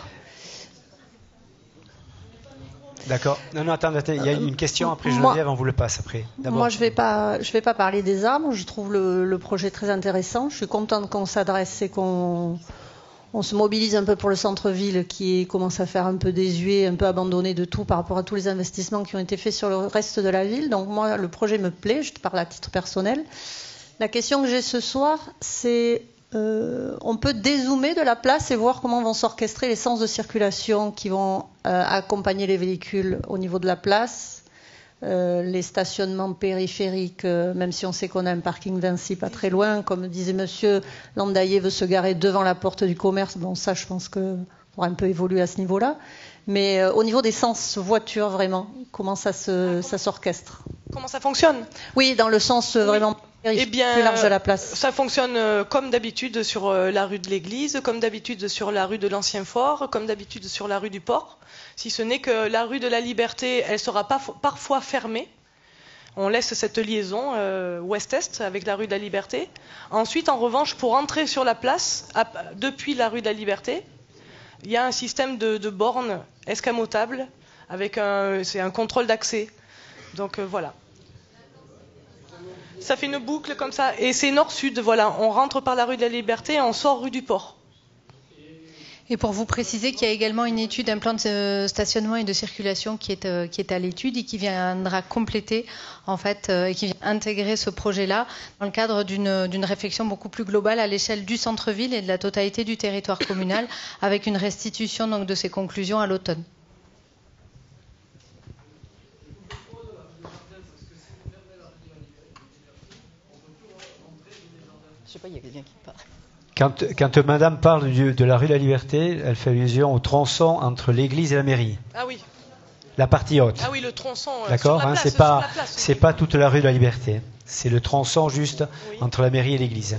D'accord. Non, attendez, il y a une question, après Geneviève, on vous le passe après. Moi, je vais pas parler des arbres, je trouve le projet très intéressant. Je suis contente qu'on s'adresse et qu'on se mobilise un peu pour le centre-ville qui commence à faire un peu désuet, un peu abandonné de tout par rapport à tous les investissements qui ont été faits sur le reste de la ville. Donc moi, le projet me plaît, je te parle à titre personnel. La question que j'ai ce soir, c'est... on peut dézoomer de la place et voir comment vont s'orchestrer les sens de circulation qui vont accompagner les véhicules au niveau de la place, les stationnements périphériques, même si on sait qu'on a un parking Vinci pas très loin, comme disait monsieur, Landaillé veut se garer devant la porte du commerce, bon ça je pense qu'on pourra un peu évoluer à ce niveau-là, mais au niveau des sens voiture vraiment, comment ça s'orchestre? Comment ça fonctionne? Oui, dans le sens vraiment... Eh bien, plus large de la place. Ça fonctionne comme d'habitude sur la rue de l'Église, comme d'habitude sur la rue de l'Ancien Fort, comme d'habitude sur la rue du Port, si ce n'est que la rue de la Liberté, elle sera parfois fermée. On laisse cette liaison ouest-est avec la rue de la Liberté. Ensuite, en revanche, pour entrer sur la place, depuis la rue de la Liberté, il y a un système de bornes escamotables avec c'est un contrôle d'accès. Donc voilà. Ça fait une boucle comme ça, et c'est nord-sud, voilà. On rentre par la rue de la Liberté et on sort rue du Port. Et pour vous préciser qu'il y a également une étude, un plan de stationnement et de circulation qui est à l'étude et qui viendra compléter, en fait, et qui vient intégrer ce projet-là dans le cadre d'une réflexion beaucoup plus globale à l'échelle du centre-ville et de la totalité du territoire communal, avec une restitution donc de ces conclusions à l'automne. Je sais pas, il y a quelqu'un qui parle. Quand madame parle de la rue de la Liberté, elle fait allusion au tronçon entre l'église et la mairie. Ah oui. La partie haute. Ah oui, le tronçon. D'accord, c'est pas toute la rue de la Liberté. C'est le tronçon juste entre la mairie et l'église.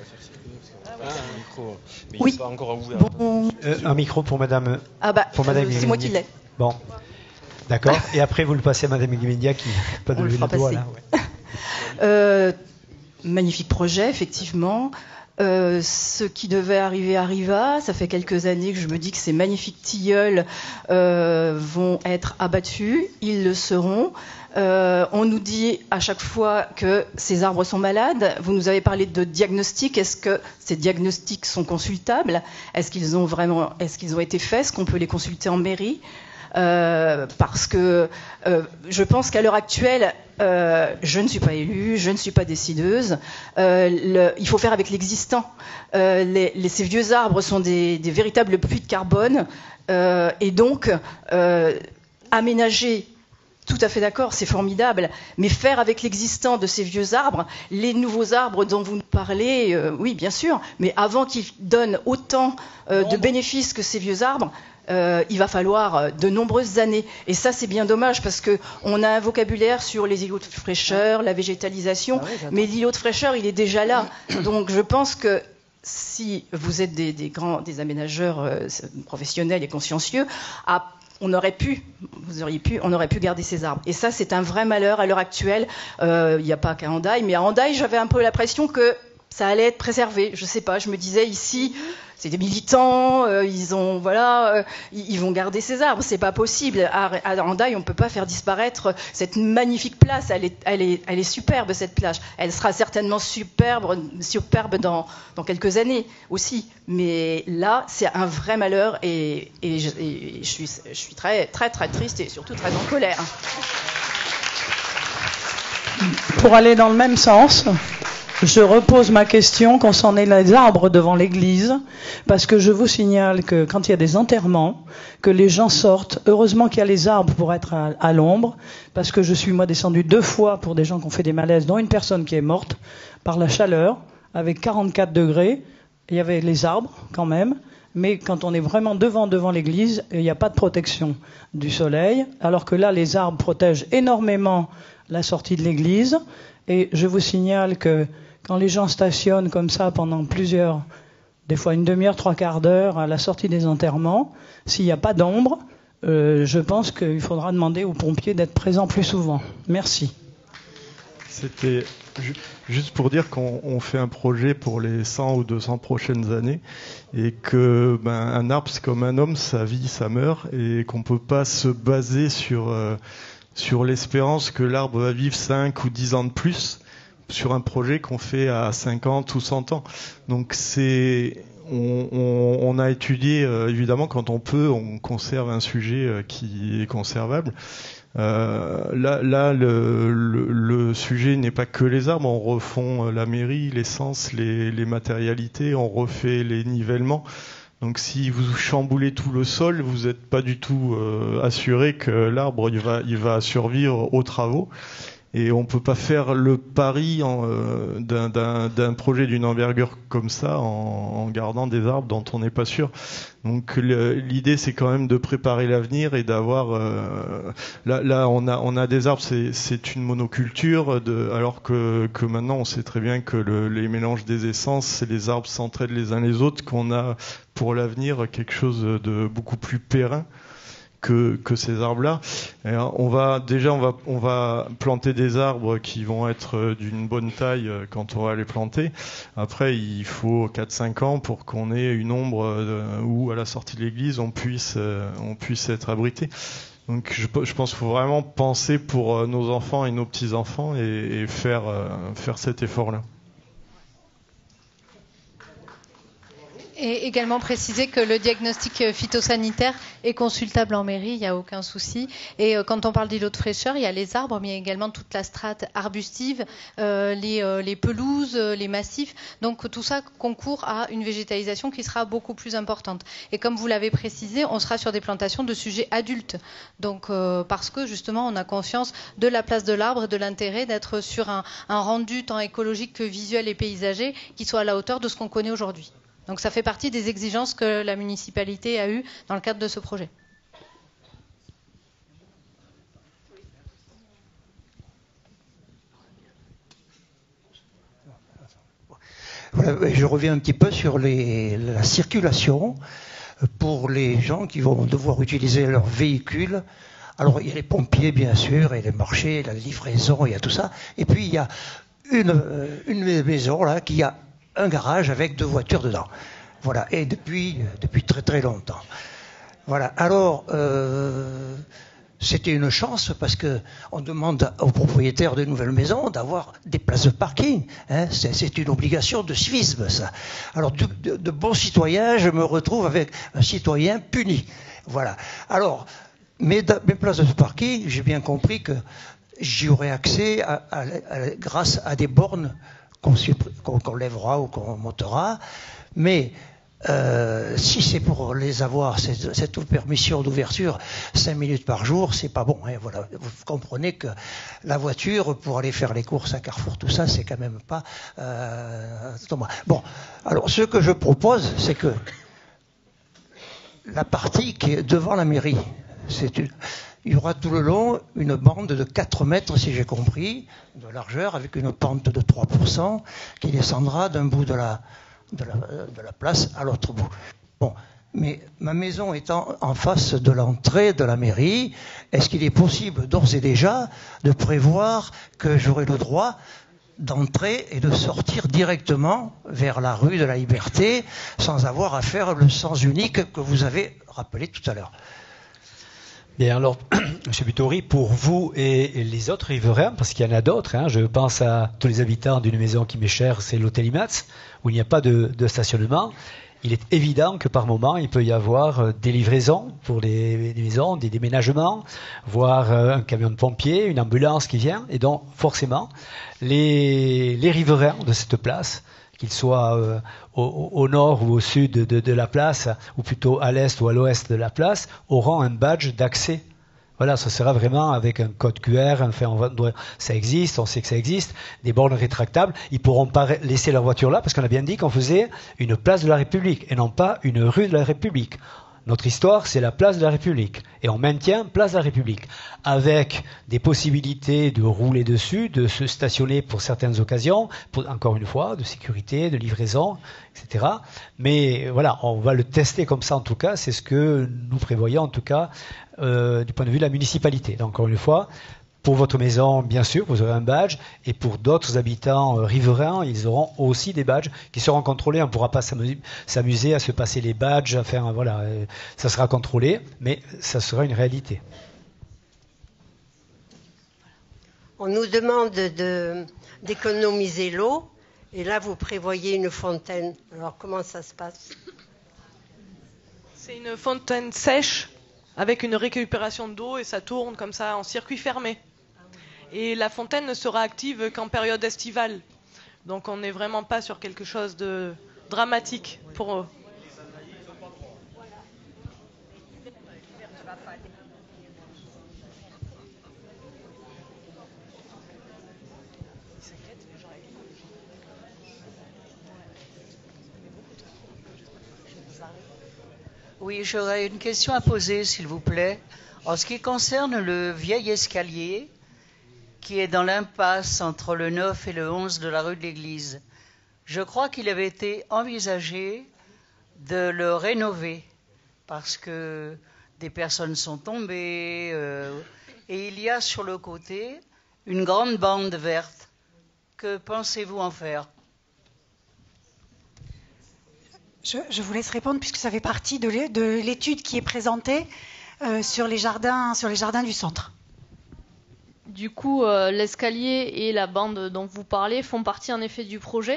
Oui. Bon. Un micro pour madame. Ah bah, c'est moi qui l'ai. Bon. D'accord. Et après, vous le passez à madame Guimendia qui n'a pas de lever le doigt là. Ouais. Magnifique projet, effectivement. Ce qui devait arriver arriva. Ça fait quelques années que je me dis que ces magnifiques tilleuls vont être abattus. Ils le seront. On nous dit à chaque fois que ces arbres sont malades. Vous nous avez parlé de diagnostic. Est-ce que ces diagnostics sont consultables? Est-ce qu'ils ont été faits? Est-ce qu'on peut les consulter en mairie? Parce que je pense qu'à l'heure actuelle, je ne suis pas élue, je ne suis pas décideuse. Il faut faire avec l'existant. Ces vieux arbres sont des véritables puits de carbone, et donc aménager. Tout à fait d'accord, c'est formidable, mais faire avec l'existant de ces vieux arbres, les nouveaux arbres dont vous nous parlez, oui, bien sûr, mais avant qu'ils donnent autant de bénéfices que ces vieux arbres, il va falloir de nombreuses années. Et ça, c'est bien dommage, parce qu'on a un vocabulaire sur les îlots de fraîcheur, la végétalisation, mais l'îlot de fraîcheur, il est déjà là. Donc je pense que si vous êtes des aménageurs professionnels et consciencieux, on aurait pu garder ces arbres. Et ça, c'est un vrai malheur à l'heure actuelle. Il n'y a pas qu'à Hendaye, mais à Hendaye, j'avais un peu l'impression que ça allait être préservé. Je sais pas, je me disais ici, c'est des militants, ils vont garder ces arbres. C'est pas possible. À Hendaye, on peut pas faire disparaître cette magnifique place. Elle est superbe, cette plage. Elle sera certainement superbe dans quelques années aussi. Mais là, c'est un vrai malheur, et je suis très, très, très triste et surtout très en colère. Pour aller dans le même sens, je repose ma question concernant les arbres devant l'église, parce que je vous signale que quand il y a des enterrements, que les gens sortent, heureusement qu'il y a les arbres pour être à l'ombre, parce que je suis moi descendue 2 fois pour des gens qui ont fait des malaises, dont une personne qui est morte par la chaleur, avec 44 degrés, il y avait les arbres quand même, mais quand on est vraiment devant l'église, il n'y a pas de protection du soleil, alors que là, les arbres protègent énormément la sortie de l'église. Et je vous signale que quand les gens stationnent comme ça pendant des fois une demi-heure, 3/4 d'heure à la sortie des enterrements, s'il n'y a pas d'ombre, je pense qu'il faudra demander aux pompiers d'être présents plus souvent. Merci. C'était juste pour dire qu'on fait un projet pour les 100 ou 200 prochaines années, et que un arbre, c'est comme un homme, ça vit, ça meurt, et qu'on ne peut pas se baser sur l'espérance que l'arbre va vivre 5 ou 10 ans de plus sur un projet qu'on fait à 50 ou 100 ans. Donc on a étudié, évidemment, quand on peut, on conserve un sujet qui est conservable. Là, le sujet n'est pas que les arbres, on refond la mairie, l'essence, les matérialités, on refait les nivellements. Donc si vous chamboulez tout le sol, vous n'êtes pas du tout assuré que l'arbre il va survivre aux travaux. Et on ne peut pas faire le pari d'un projet d'une envergure comme ça en gardant des arbres dont on n'est pas sûr. Donc l'idée, c'est quand même de préparer l'avenir et d'avoir... Là, on a des arbres, c'est une monoculture, alors que maintenant, on sait très bien que les mélanges des essences, les arbres s'entraident les uns les autres, qu'on a pour l'avenir quelque chose de beaucoup plus périn que ces arbres-là. On va planter des arbres qui vont être d'une bonne taille quand on va les planter. Après, il faut 4-5 ans pour qu'on ait une ombre où, à la sortie de l'église, on puisse être abrité. Donc je pense qu'il faut vraiment penser pour nos enfants et nos petits-enfants et faire cet effort-là. Et également préciser que le diagnostic phytosanitaire est consultable en mairie, il n'y a aucun souci. Et quand on parle d'îlots de fraîcheur, il y a les arbres, mais il y a également toute la strate arbustive, les pelouses, les massifs. Donc tout ça concourt à une végétalisation qui sera beaucoup plus importante. Et comme vous l'avez précisé, on sera sur des plantations de sujets adultes. Donc parce que justement, on a conscience de la place de l'arbre, de l'intérêt d'être sur un rendu tant écologique que visuel et paysager qui soit à la hauteur de ce qu'on connaît aujourd'hui. Donc ça fait partie des exigences que la municipalité a eues dans le cadre de ce projet. Voilà, je reviens un petit peu sur la circulation pour les gens qui vont devoir utiliser leur véhicule. Alors il y a les pompiers bien sûr, et les marchés, la livraison, il y a tout ça. Et puis il y a une maison là qui a un garage avec 2 voitures dedans. Voilà, et depuis très très longtemps. Voilà, alors c'était une chance parce que on demande aux propriétaires de nouvelles maisons d'avoir des places de parking. Hein, c'est une obligation de civisme, ça. Alors de bons citoyens, je me retrouve avec un citoyen puni. Voilà. Alors mes places de parking, j'ai bien compris que j'y aurai accès grâce à des bornes qu'on lèvera ou qu'on montera, mais si c'est pour les avoir, cette permission d'ouverture 5 minutes par jour, c'est pas bon. Hein, voilà. Vous comprenez que la voiture, pour aller faire les courses à Carrefour, tout ça, c'est quand même pas... Bon, alors ce que je propose, c'est que la partie qui est devant la mairie, il y aura tout le long une bande de 4 mètres, si j'ai compris, de largeur, avec une pente de 3% qui descendra d'un bout de la place à l'autre bout. Bon, mais ma maison étant en face de l'entrée de la mairie, est-ce qu'il est possible d'ores et déjà de prévoir que j'aurai le droit d'entrer et de sortir directement vers la rue de la Liberté sans avoir à faire le sens unique que vous avez rappelé tout à l'heure? Bien alors, M. Butori, pour vous et les autres riverains, parce qu'il y en a d'autres, hein, je pense à tous les habitants d'une maison qui m'est chère, c'est l'hôtel IMATS, où il n'y a pas de stationnement. Il est évident que par moment, il peut y avoir des livraisons pour les maisons, des déménagements, voire un camion de pompiers, une ambulance qui vient. Et donc, forcément, les riverains de cette place, qu'ils soient au nord ou au sud de la place, ou plutôt à l'est ou à l'ouest de la place, auront un badge d'accès. Voilà, ça sera vraiment avec un code QR, enfin, ça existe, on sait que ça existe, des bornes rétractables. Ils ne pourront pas laisser leur voiture là, parce qu'on a bien dit qu'on faisait une place de la République, et non pas une rue de la République. Notre histoire, c'est la place de la République. Et on maintient place de la République. Avec des possibilités de rouler dessus, de se stationner pour certaines occasions, encore une fois, de sécurité, de livraison, etc. Mais voilà, on va le tester comme ça en tout cas. C'est ce que nous prévoyons en tout cas du point de vue de la municipalité. Donc encore une fois, pour votre maison, bien sûr, vous aurez un badge. Et pour d'autres habitants riverains, ils auront aussi des badges qui seront contrôlés. On ne pourra pas s'amuser à se passer les badges. Enfin, voilà, ça sera contrôlé, mais ça sera une réalité. On nous demande d'économiser l'eau. Et là, vous prévoyez une fontaine. Alors, comment ça se passe? C'est une fontaine sèche avec une récupération d'eau et ça tourne comme ça en circuit fermé. Et la fontaine ne sera active qu'en période estivale. Donc on n'est vraiment pas sur quelque chose de dramatique pour eux. Oui, j'aurais une question à poser, s'il vous plaît. En ce qui concerne le vieil escalier, qui est dans l'impasse entre le 9 et le 11 de la rue de l'Église, je crois qu'il avait été envisagé de le rénover, parce que des personnes sont tombées, et il y a sur le côté une grande bande verte. Que pensez-vous en faire ? Je vous laisse répondre puisque ça fait partie de l'étude qui est présentée sur les jardins du centre. Du coup, l'escalier et la bande dont vous parlez font partie en effet du projet.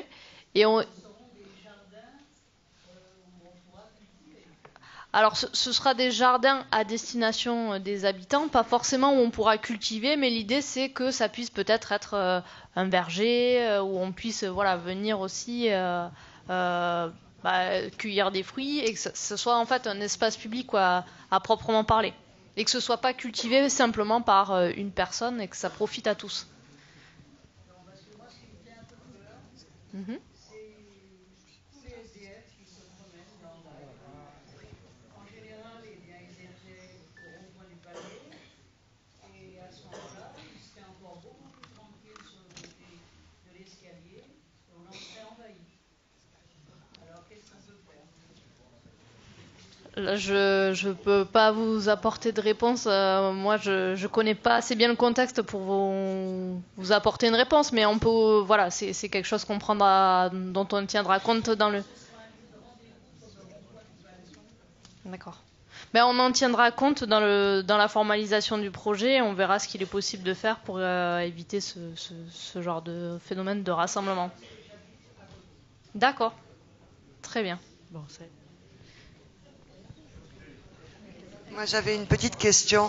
Alors, ce sera des jardins à destination des habitants, pas forcément où on pourra cultiver, mais l'idée c'est que ça puisse peut-être être un verger où on puisse venir aussi cueillir des fruits et que ce soit en fait un espace public à proprement parler. Et que ce ne soit pas cultivé simplement par une personne et que ça profite à tous. Mm-hmm. Là, je peux pas vous apporter de réponse. Moi, je connais pas assez bien le contexte pour vous apporter une réponse, mais on peut, voilà, c'est quelque chose qu'on prendra, dont on tiendra compte dans le. D'accord. Mais on en tiendra compte dans la formalisation du projet. On verra ce qu'il est possible de faire pour éviter ce genre de phénomène de rassemblement. D'accord. Très bien. Bon, moi, j'avais une petite question.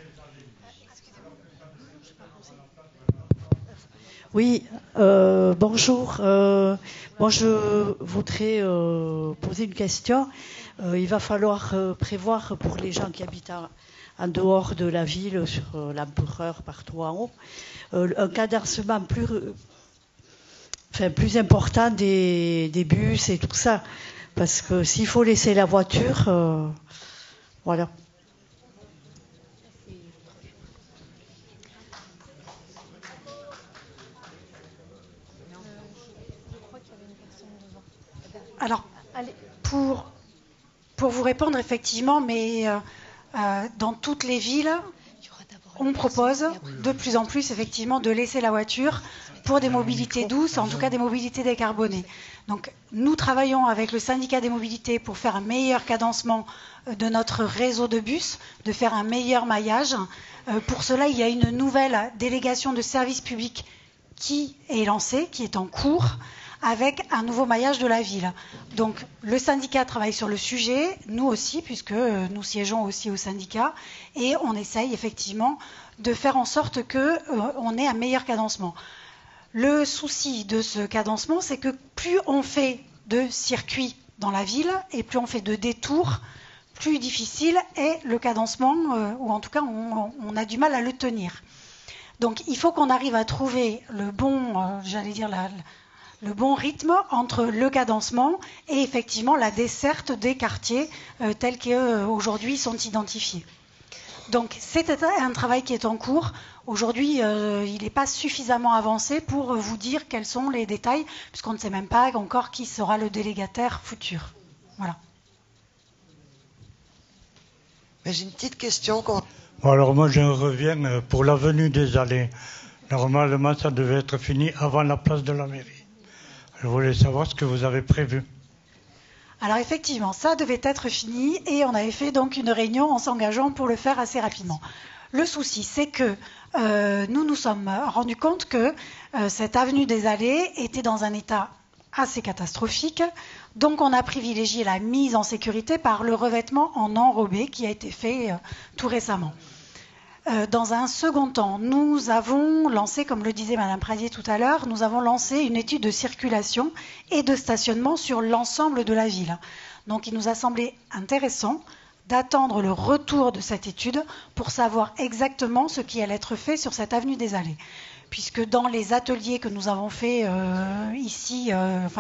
Oui, bonjour. Moi, je voudrais poser une question. Il va falloir prévoir pour les gens qui habitent en dehors de la ville, sur l'Empereur, partout en haut, un cadencement plus important des bus et tout ça. Parce que s'il faut laisser la voiture, voilà. Alors, pour vous répondre, effectivement, mais dans toutes les villes, on propose de plus en plus, effectivement, de laisser la voiture pour des mobilités douces, en tout cas des mobilités décarbonées. Donc, nous travaillons avec le syndicat des mobilités pour faire un meilleur cadencement de notre réseau de bus, de faire un meilleur maillage. Pour cela, il y a une nouvelle délégation de service public qui est lancée, qui est en cours, avec un nouveau maillage de la ville. Donc le syndicat travaille sur le sujet, nous aussi, puisque nous siégeons aussi au syndicat, et on essaye effectivement de faire en sorte qu'on ait un meilleur cadencement. Le souci de ce cadencement, c'est que plus on fait de circuits dans la ville, et plus on fait de détours, plus difficile est le cadencement, ou en tout cas on a du mal à le tenir. Donc il faut qu'on arrive à trouver le bon, le bon rythme entre le cadencement et effectivement la desserte des quartiers tels qu'aujourd'hui sont identifiés. Donc c'est un travail qui est en cours. Aujourd'hui, il n'est pas suffisamment avancé pour vous dire quels sont les détails, puisqu'on ne sait même pas encore qui sera le délégataire futur. Voilà. Mais j'ai une petite question. Bon, alors moi je reviens pour l'avenue des Allées. Normalement, ça devait être fini avant la place de la mairie. Je voulais savoir ce que vous avez prévu. Alors effectivement, ça devait être fini et on avait fait donc une réunion en s'engageant pour le faire assez rapidement. Le souci, c'est que nous nous sommes rendus compte que cette avenue des Allées était dans un état assez catastrophique. Donc on a privilégié la mise en sécurité par le revêtement en enrobé qui a été fait tout récemment. Dans un second temps, nous avons lancé, comme le disait Madame Pradier tout à l'heure, nous avons lancé une étude de circulation et de stationnement sur l'ensemble de la ville. Donc il nous a semblé intéressant d'attendre le retour de cette étude pour savoir exactement ce qui allait être fait sur cette avenue des Allées. Puisque dans les ateliers que nous avons faits ici,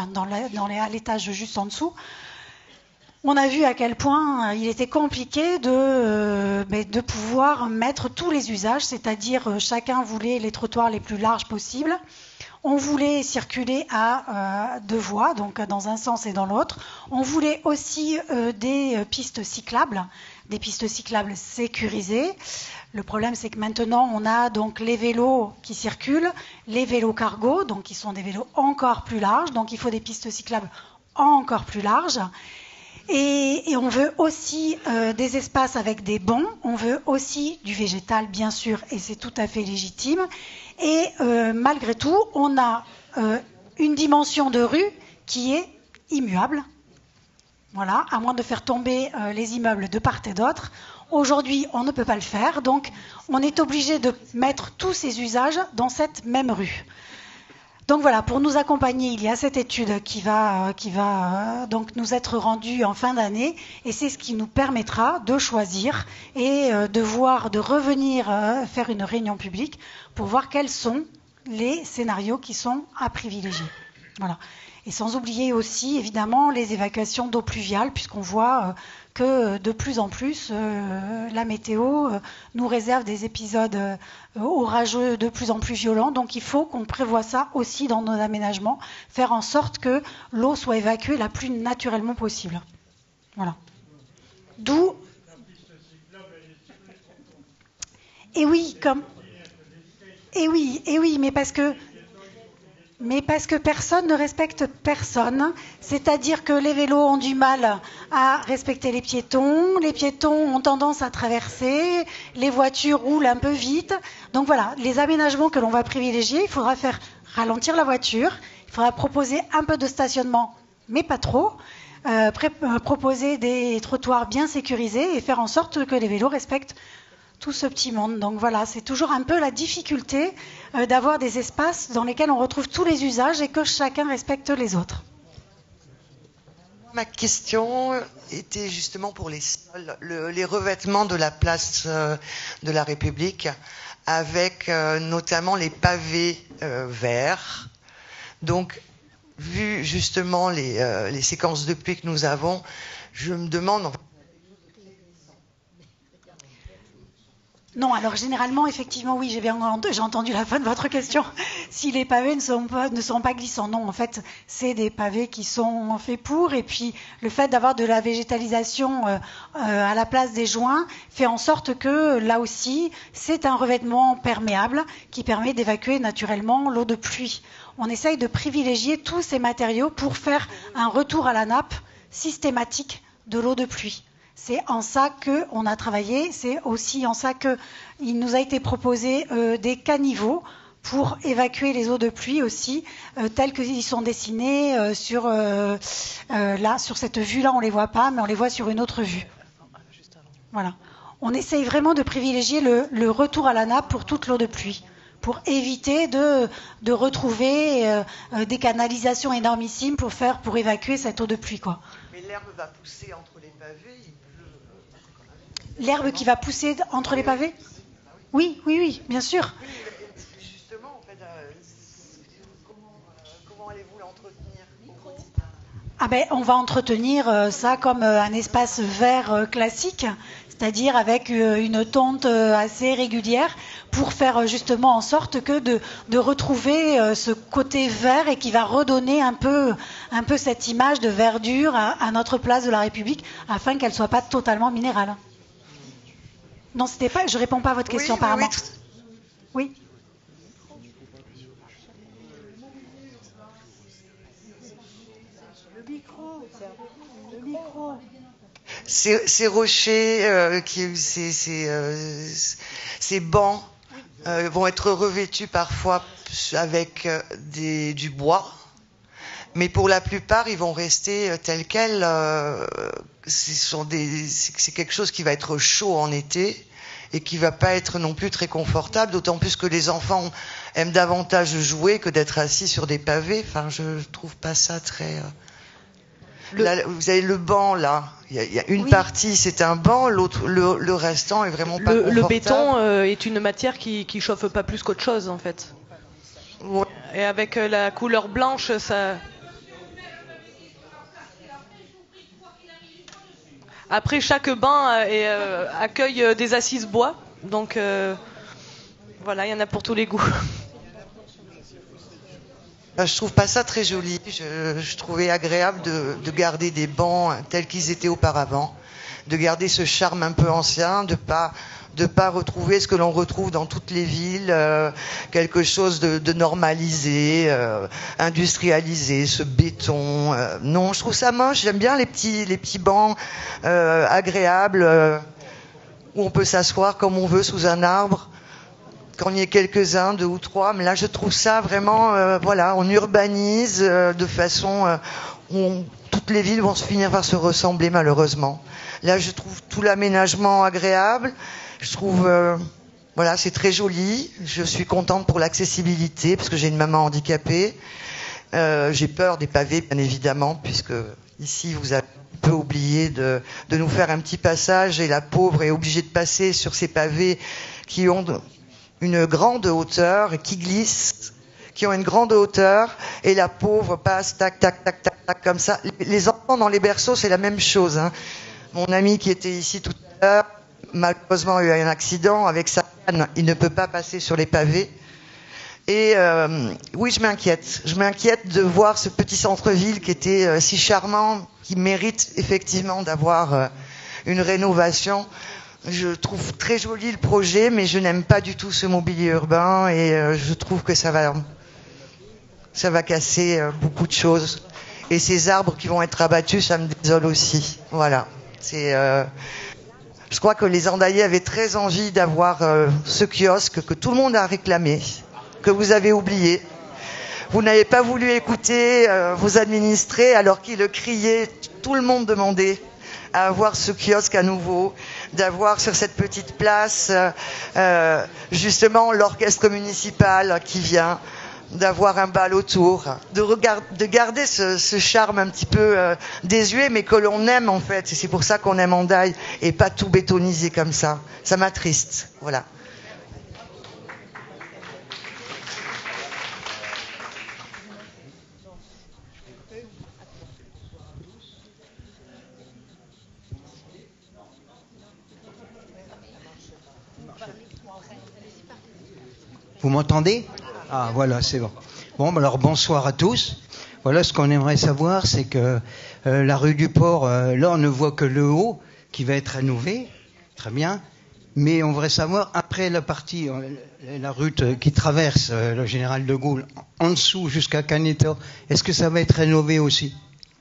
à l'étage juste en dessous, on a vu à quel point il était compliqué de pouvoir mettre tous les usages, c'est-à-dire chacun voulait les trottoirs les plus larges possibles. On voulait circuler à deux voies, donc dans un sens et dans l'autre. On voulait aussi des pistes cyclables sécurisées. Le problème, c'est que maintenant, on a donc les vélos qui circulent, les vélos cargo, donc qui sont des vélos encore plus larges. Donc, il faut des pistes cyclables encore plus larges. Et on veut aussi des espaces avec des bancs. On veut aussi du végétal, bien sûr, et c'est tout à fait légitime. Et malgré tout, on a une dimension de rue qui est immuable. Voilà, à moins de faire tomber les immeubles de part et d'autre. Aujourd'hui, on ne peut pas le faire, donc on est obligé de mettre tous ces usages dans cette même rue. Donc voilà, pour nous accompagner, il y a cette étude qui va donc nous être rendue en fin d'année, et c'est ce qui nous permettra de choisir et de revenir faire une réunion publique pour voir quels sont les scénarios qui sont à privilégier. Voilà. Et sans oublier aussi, évidemment, les évacuations d'eau pluviale, puisqu'on voit que de plus en plus, la météo nous réserve des épisodes orageux de plus en plus violents. Donc il faut qu'on prévoie ça aussi dans nos aménagements, faire en sorte que l'eau soit évacuée la plus naturellement possible. Voilà. D'où... Et oui, mais parce que personne ne respecte personne, c'est-à-dire que les vélos ont du mal à respecter les piétons ont tendance à traverser, les voitures roulent un peu vite. Donc voilà, les aménagements que l'on va privilégier, il faudra faire ralentir la voiture, il faudra proposer un peu de stationnement, mais pas trop, proposer des trottoirs bien sécurisés et faire en sorte que les vélos respectent tout ce petit monde. Donc voilà, c'est toujours un peu la difficulté d'avoir des espaces dans lesquels on retrouve tous les usages et que chacun respecte les autres. Ma question était justement pour les sols, les revêtements de la place de la République, avec notamment les pavés verts. Donc, vu justement les séquences de pluie que nous avons, je me demande... Non, alors généralement, effectivement, oui, j'ai entendu la fin de votre question. Si les pavés ne sont pas glissants, non, en fait, c'est des pavés qui sont faits pour. Et puis, le fait d'avoir de la végétalisation à la place des joints fait en sorte que, là aussi, c'est un revêtement perméable qui permet d'évacuer naturellement l'eau de pluie. On essaye de privilégier tous ces matériaux pour faire un retour à la nappe systématique de l'eau de pluie. C'est en ça qu'on a travaillé, c'est aussi en ça qu'il nous a été proposé des caniveaux pour évacuer les eaux de pluie aussi, tels qu'ils sont dessinés sur cette vue-là, on ne les voit pas, mais on les voit sur une autre vue. Voilà. On essaye vraiment de privilégier le retour à la nappe pour toute l'eau de pluie, pour éviter de retrouver des canalisations énormissimes pour évacuer cette eau de pluie, quoi. Mais l'herbe va pousser entre les pavés. L'herbe qui va pousser entre les pavés ? Oui, bien sûr. Justement, en fait, comment allez-vous l'entretenir ? On va entretenir ça comme un espace vert classique, c'est-à-dire avec une tonte assez régulière pour faire justement en sorte que de retrouver ce côté vert et qui va redonner un peu cette image de verdure à notre place de la République afin qu'elle ne soit pas totalement minérale. Non, je réponds pas à votre question apparemment. Oui. Le micro. Ces rochers, ces bancs vont être revêtus parfois avec du bois, mais pour la plupart, ils vont rester tels quels. C'est quelque chose qui va être chaud en été et qui va pas être non plus très confortable, d'autant plus que les enfants aiment davantage jouer que d'être assis sur des pavés. Enfin, je trouve pas ça très... Là, vous avez le banc, là. Il y a une partie, c'est un banc, l'autre, le restant est vraiment pas confortable. Le béton est une matière qui chauffe pas plus qu'autre chose, en fait. Ouais. Et avec la couleur blanche, ça... Après, chaque banc accueille des assises bois. Donc, voilà, il y en a pour tous les goûts. Je trouve pas ça très joli. Je trouvais agréable de garder des bancs tels qu'ils étaient auparavant, de garder ce charme un peu ancien, de pas retrouver ce que l'on retrouve dans toutes les villes, quelque chose de normalisé, industrialisé, ce béton. Non, je trouve ça moche. J'aime bien les petits bancs agréables où on peut s'asseoir comme on veut sous un arbre. Quand il y a quelques-uns, 2 ou 3, mais là je trouve ça vraiment, on urbanise de façon où toutes les villes vont se finir par se ressembler malheureusement. Là je trouve tout l'aménagement agréable, je trouve, c'est très joli, je suis contente pour l'accessibilité parce que j'ai une maman handicapée, j'ai peur des pavés bien évidemment puisque ici vous avez un peu oublié de nous faire un petit passage et la pauvre est obligée de passer sur ces pavés qui ont une grande hauteur et qui glissent, qui ont une grande hauteur, et la pauvre passe tac, tac, tac, tac, tac, comme ça. Les enfants dans les berceaux, c'est la même chose. Hein. Mon ami qui était ici tout à l'heure, malheureusement a eu un accident avec sa canne, il ne peut pas passer sur les pavés. Et oui, je m'inquiète de voir ce petit centre-ville qui était si charmant, qui mérite effectivement d'avoir une rénovation. Je trouve très joli le projet, mais je n'aime pas du tout ce mobilier urbain et je trouve que ça va casser beaucoup de choses. Et ces arbres qui vont être abattus, ça me désole aussi. Voilà. Je crois que les Andaillais avaient très envie d'avoir ce kiosque que tout le monde a réclamé, que vous avez oublié. Vous n'avez pas voulu écouter vos administrés alors qu'ils le criaient. Tout le monde demandait à avoir ce kiosque à nouveau, d'avoir sur cette petite place justement l'orchestre municipal qui vient, d'avoir un bal autour, de garder ce charme un petit peu désuet, mais que l'on aime en fait. Et c'est pour ça qu'on aime Hendaye et pas tout bétoniser comme ça. Ça m'attriste. Voilà. Vous m'entendez? Ah voilà, c'est bon. Bon, alors bonsoir à tous. Voilà, ce qu'on aimerait savoir, c'est que la rue du Port, là on ne voit que le haut qui va être rénové, très bien. Mais on voudrait savoir, après la partie, la rue qui traverse le Général de Gaulle, en dessous jusqu'à Canéto, est-ce que ça va être rénové aussi?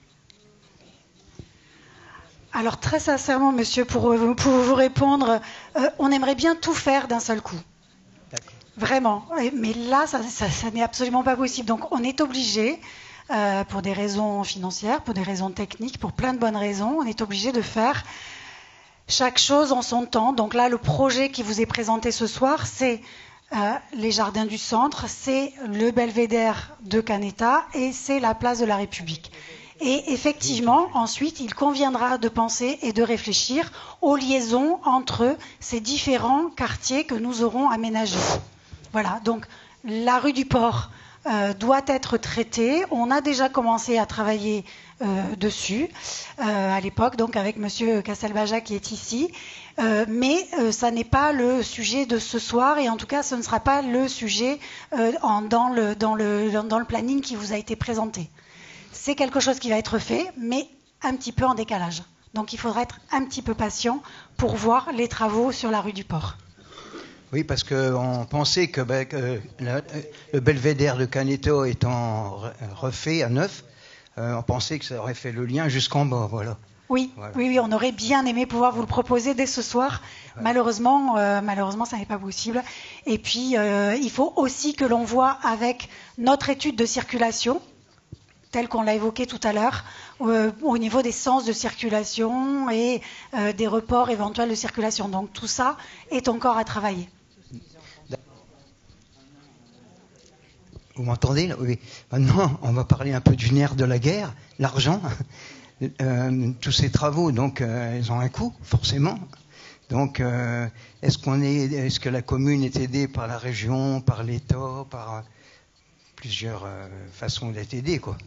Alors très sincèrement, monsieur, pour vous répondre, on aimerait bien tout faire d'un seul coup. Vraiment. Mais là, ça n'est absolument pas possible. Donc on est obligé, pour des raisons financières, pour des raisons techniques, pour plein de bonnes raisons, on est obligé de faire chaque chose en son temps. Donc là, le projet qui vous est présenté ce soir, c'est les jardins du centre, c'est le belvédère de Canéta et c'est la place de la République. Et effectivement, ensuite, il conviendra de penser et de réfléchir aux liaisons entre ces différents quartiers que nous aurons aménagés. Voilà, donc la rue du Port doit être traitée. On a déjà commencé à travailler dessus à l'époque, donc avec monsieur Castelbajac qui est ici. Mais ça n'est pas le sujet de ce soir et en tout cas ce ne sera pas le sujet dans le planning qui vous a été présenté. C'est quelque chose qui va être fait, mais un petit peu en décalage. Donc il faudra être un petit peu patient pour voir les travaux sur la rue du Port. Oui, parce qu'on pensait que le belvédère de Canéto étant refait à neuf, on pensait que ça aurait fait le lien jusqu'en bas, voilà. Oui, voilà. Oui, on aurait bien aimé pouvoir vous le proposer dès ce soir. Ouais. Malheureusement, ça n'est pas possible. Et puis, il faut aussi que l'on voit avec notre étude de circulation, telle qu'on l'a évoquée tout à l'heure, au niveau des sens de circulation et des reports éventuels de circulation. Donc tout ça est encore à travailler. Vous m'entendez? Oui. Maintenant, on va parler un peu du nerf de la guerre, l'argent. Tous ces travaux, donc, ils ont un coût, forcément. Donc, est-ce que la commune est aidée par la région, par l'État, par plusieurs façons d'être aidée, quoi?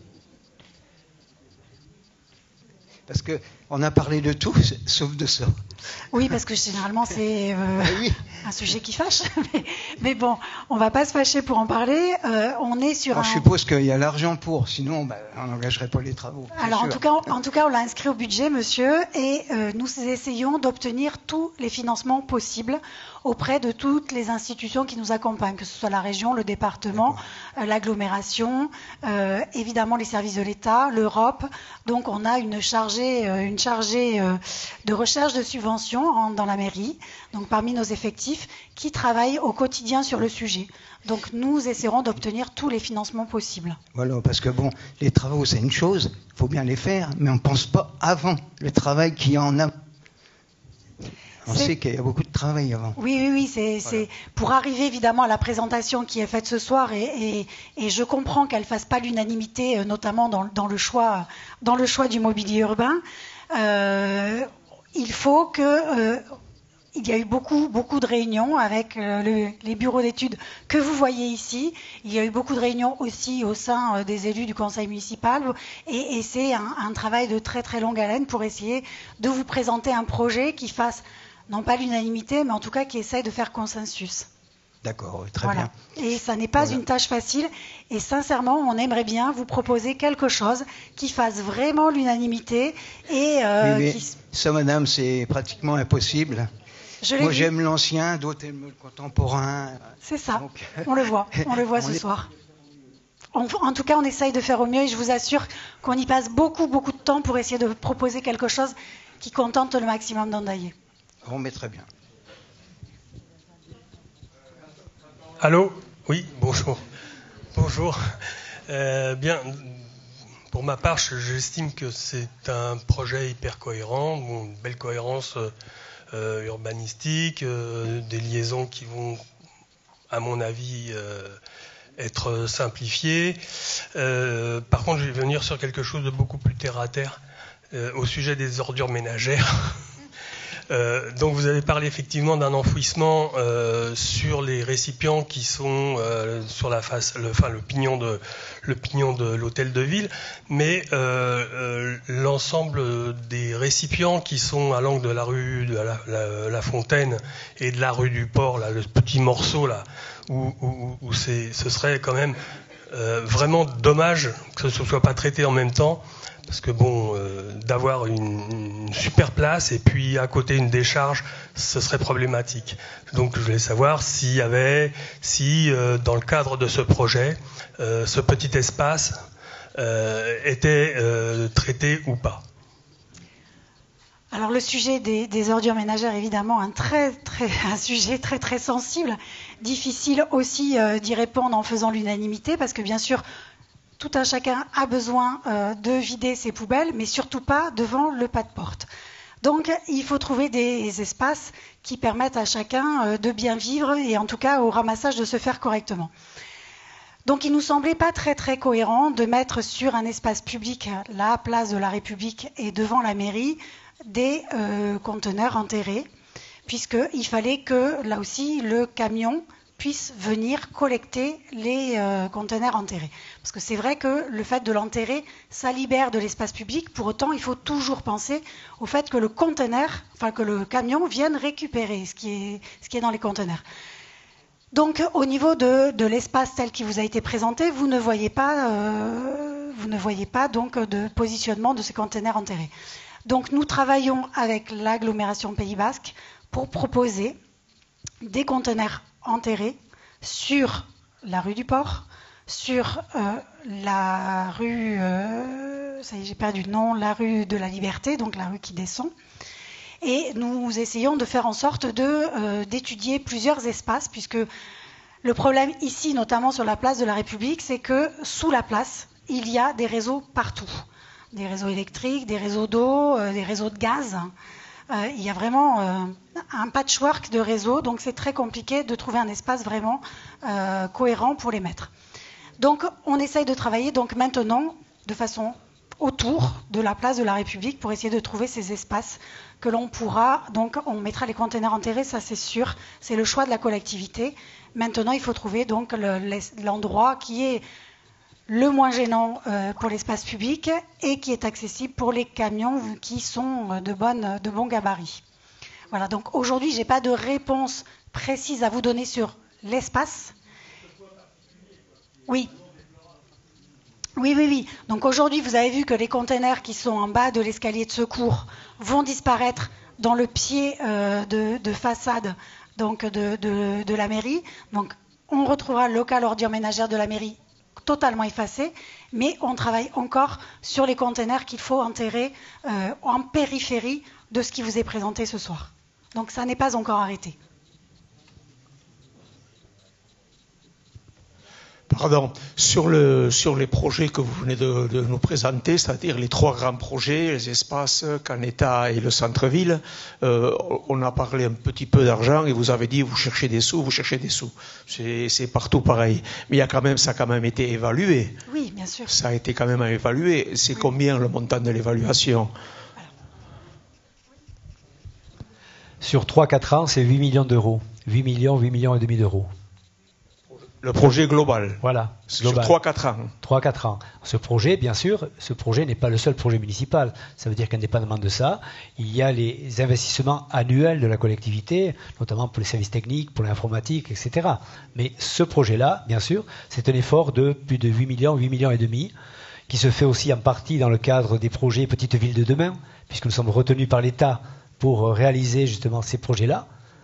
Parce qu'on a parlé de tout, sauf de ça. Oui, parce que généralement, c'est un sujet qui fâche. Mais bon, on ne va pas se fâcher pour en parler. On est sur Je suppose qu'il y a l'argent pour, sinon on n'engagerait pas les travaux. Alors, en tout cas, on l'a inscrit au budget, monsieur, et nous essayons d'obtenir tous les financements possibles auprès de toutes les institutions qui nous accompagnent, que ce soit la région, le département, l'agglomération, évidemment les services de l'État, l'Europe. Donc, on a une chargée de recherche de subventions dans la mairie, donc parmi nos effectifs, qui travaillent au quotidien sur le sujet. Donc nous essaierons d'obtenir tous les financements possibles. Voilà, parce que bon, les travaux c'est une chose, il faut bien les faire, mais on ne pense pas avant le travail qu'il y en a. On sait qu'il y a beaucoup de travail avant. Oui, c'est pour arriver évidemment à la présentation qui est faite ce soir et je comprends qu'elle ne fasse pas l'unanimité, notamment dans le choix du mobilier urbain. Il faut que... il y a eu beaucoup de réunions avec les bureaux d'études que vous voyez ici. Il y a eu beaucoup de réunions aussi au sein des élus du conseil municipal. Et c'est un travail de très très longue haleine pour essayer de vous présenter un projet qui fasse, non pas l'unanimité, mais en tout cas qui essaye de faire consensus. D'accord, très Voilà. bien. Et ça n'est pas Voilà. une tâche facile. Et sincèrement, on aimerait bien vous proposer quelque chose qui fasse vraiment l'unanimité et Mais qui... ça, madame, c'est pratiquement impossible. Je l'ai Moi, vu. j'aime l'ancien, d'autres aiment le contemporain. C'est ça. Donc, On le voit ce soir. En tout cas, on essaye de faire au mieux et je vous assure qu'on y passe beaucoup, beaucoup de temps pour essayer de proposer quelque chose qui contente le maximum d'Andaillé. Bon, mais très bien. Allô? Oui, bonjour. Bonjour. Bien, pour ma part, j'estime que c'est un projet hyper cohérent, une belle cohérence urbanistique, des liaisons qui vont, à mon avis, être simplifiées. Par contre, je vais venir sur quelque chose de beaucoup plus terre à terre, au sujet des ordures ménagères. Donc vous avez parlé effectivement d'un enfouissement sur les récipients qui sont sur la face, le pignon de l'hôtel de ville, mais l'ensemble des récipients qui sont à l'angle de la rue de la Fontaine et de la rue du Port, là, le petit morceau là, où ce serait quand même vraiment dommage que ce ne soit pas traité en même temps. Parce que bon, d'avoir une super place et puis à côté une décharge, ce serait problématique. Donc je voulais savoir si dans le cadre de ce projet, ce petit espace était traité ou pas. Alors le sujet des ordures ménagères, évidemment, un sujet très très sensible, difficile aussi d'y répondre en faisant l'unanimité, parce que bien sûr, tout un chacun a besoin de vider ses poubelles, mais surtout pas devant le pas de porte. Donc, il faut trouver des espaces qui permettent à chacun de bien vivre et en tout cas au ramassage de se faire correctement. Donc, il nous semblait pas très très cohérent de mettre sur un espace public, la place de la République et devant la mairie, des conteneurs enterrés, puisqu'il fallait que là aussi le camion puisse venir collecter les conteneurs enterrés. Parce que c'est vrai que le fait de l'enterrer, ça libère de l'espace public. Pour autant, il faut toujours penser au fait que le camion vienne récupérer ce qui est dans les conteneurs. Donc, au niveau de l'espace tel qu'il vous a été présenté, vous ne voyez pas donc de positionnement de ces conteneurs enterrés. Donc, nous travaillons avec l'agglomération Pays Basque pour proposer des conteneurs enterrés sur la rue du Port, sur la rue, ça y est, j'ai perdu le nom, la rue de la Liberté, donc la rue qui descend. Et nous essayons de faire en sorte d'étudier plusieurs espaces, puisque le problème ici, notamment sur la place de la République, c'est que sous la place, il y a des réseaux partout. Des réseaux électriques, des réseaux d'eau, des réseaux de gaz. Il y a vraiment un patchwork de réseaux, donc c'est très compliqué de trouver un espace vraiment cohérent pour les mettre. Donc on essaye de travailler donc maintenant de façon autour de la place de la République pour essayer de trouver ces espaces que l'on pourra, donc on mettra les conteneurs enterrés, ça c'est sûr, c'est le choix de la collectivité. Maintenant il faut trouver donc l'endroit qui est le moins gênant pour l'espace public et qui est accessible pour les camions qui sont de bons gabarits. Voilà, donc aujourd'hui, je n'ai pas de réponse précise à vous donner sur l'espace. Oui. Oui. Donc aujourd'hui, vous avez vu que les containers qui sont en bas de l'escalier de secours vont disparaître dans le pied de façade donc de la mairie. Donc on retrouvera le local ordures ménagères de la mairie totalement effacé, mais on travaille encore sur les conteneurs qu'il faut enterrer en périphérie de ce qui vous est présenté ce soir. Donc ça n'est pas encore arrêté. Pardon, sur les projets que vous venez de nous présenter, c'est-à-dire les trois grands projets, les espaces, Caneta et le centre-ville, on a parlé un petit peu d'argent et vous avez dit vous cherchez des sous. C'est partout pareil. Mais ça a quand même été évalué. Oui, bien sûr. Ça a été quand même évalué. C'est combien le montant de l'évaluation? Sur 3-4 ans, c'est 8 millions d'euros. 8 millions et demi d'euros. Le projet global. Voilà. Global. Sur 3-4 ans. 3-4 ans. Ce projet, bien sûr, ce projet n'est pas le seul projet municipal. Ça veut dire qu'indépendamment de ça, il y a les investissements annuels de la collectivité, notamment pour les services techniques, pour l'informatique, etc. Mais ce projet-là, bien sûr, c'est un effort de plus de 8 millions et demi, qui se fait aussi en partie dans le cadre des projets Petites Villes de demain, puisque nous sommes retenus par l'État pour réaliser justement ces projets-là.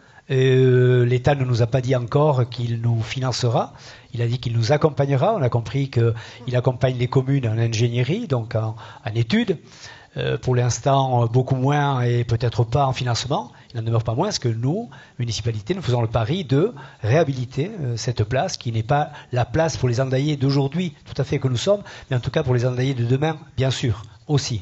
L'État ne nous a pas dit encore qu'il nous financera. Il a dit qu'il nous accompagnera. On a compris qu'il accompagne les communes en ingénierie, donc en études. Pour l'instant, beaucoup moins et peut-être pas en financement. Il n'en demeure pas moins que nous, municipalité, nous faisons le pari de réhabiliter cette place, qui n'est pas la place pour les Andaillés d'aujourd'hui, tout à fait que nous sommes, mais en tout cas pour les Andaillés de demain, bien sûr, aussi.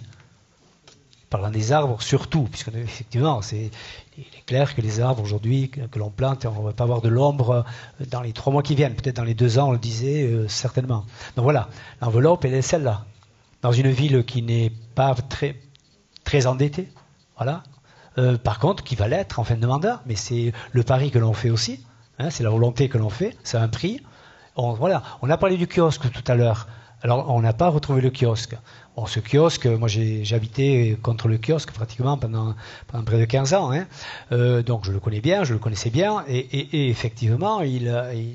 Parlant des arbres, surtout, puisque effectivement, il est clair que les arbres aujourd'hui que l'on plante, on ne va pas avoir de l'ombre dans les 3 mois qui viennent, peut-être dans les 2 ans, on le disait certainement. Donc voilà, l'enveloppe, elle est celle-là. Dans une ville qui n'est pas très endettée, voilà. Par contre, qui va l'être en fin de mandat, mais c'est le pari que l'on fait aussi, hein, c'est la volonté que l'on fait, ça a un prix. Voilà, on a parlé du kiosque tout à l'heure. Alors, on n'a pas retrouvé le kiosque. Bon, ce kiosque, moi j'ai habité contre le kiosque pratiquement pendant près de 15 ans. Hein. Donc je le connais bien, je le connaissais bien. Et effectivement, il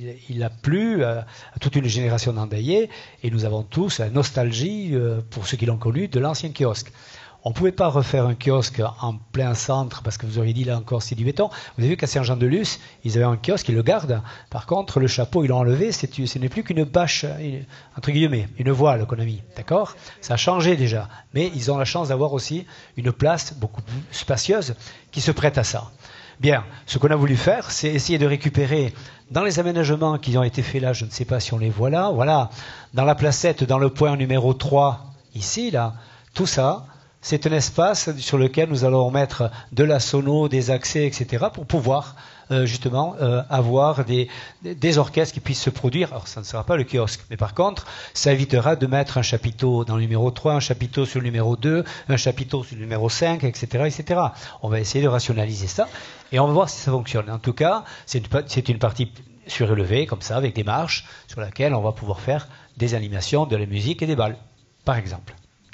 a plu à toute une génération d'Andaillais. Et nous avons tous la nostalgie, pour ceux qui l'ont connu, de l'ancien kiosque. On ne pouvait pas refaire un kiosque en plein centre parce que vous auriez dit là encore c'est du béton. Vous avez vu qu'à Saint-Jean-de-Luz, ils avaient un kiosque, ils le gardent. Par contre, le chapeau, ils l'ont enlevé. Ce n'est plus qu'une bâche, entre guillemets, une voile qu'on a mis. D'accord ? Ça a changé déjà. Mais ils ont la chance d'avoir aussi une place beaucoup plus spacieuse qui se prête à ça. Bien, ce qu'on a voulu faire, c'est essayer de récupérer dans les aménagements qui ont été faits là, je ne sais pas si on les voit là, voilà, dans la placette, dans le point numéro 3, ici, là, tout ça. C'est un espace sur lequel nous allons mettre de la sono, des accès, etc. pour pouvoir justement avoir des orchestres qui puissent se produire. Alors ça ne sera pas le kiosque, mais par contre, ça évitera de mettre un chapiteau dans le numéro 3, un chapiteau sur le numéro 2, un chapiteau sur le numéro 5, etc. etc. On va essayer de rationaliser ça et on va voir si ça fonctionne. En tout cas, c'est une partie surélevée, comme ça, avec des marches, sur laquelle on va pouvoir faire des animations, de la musique et des balles, par exemple.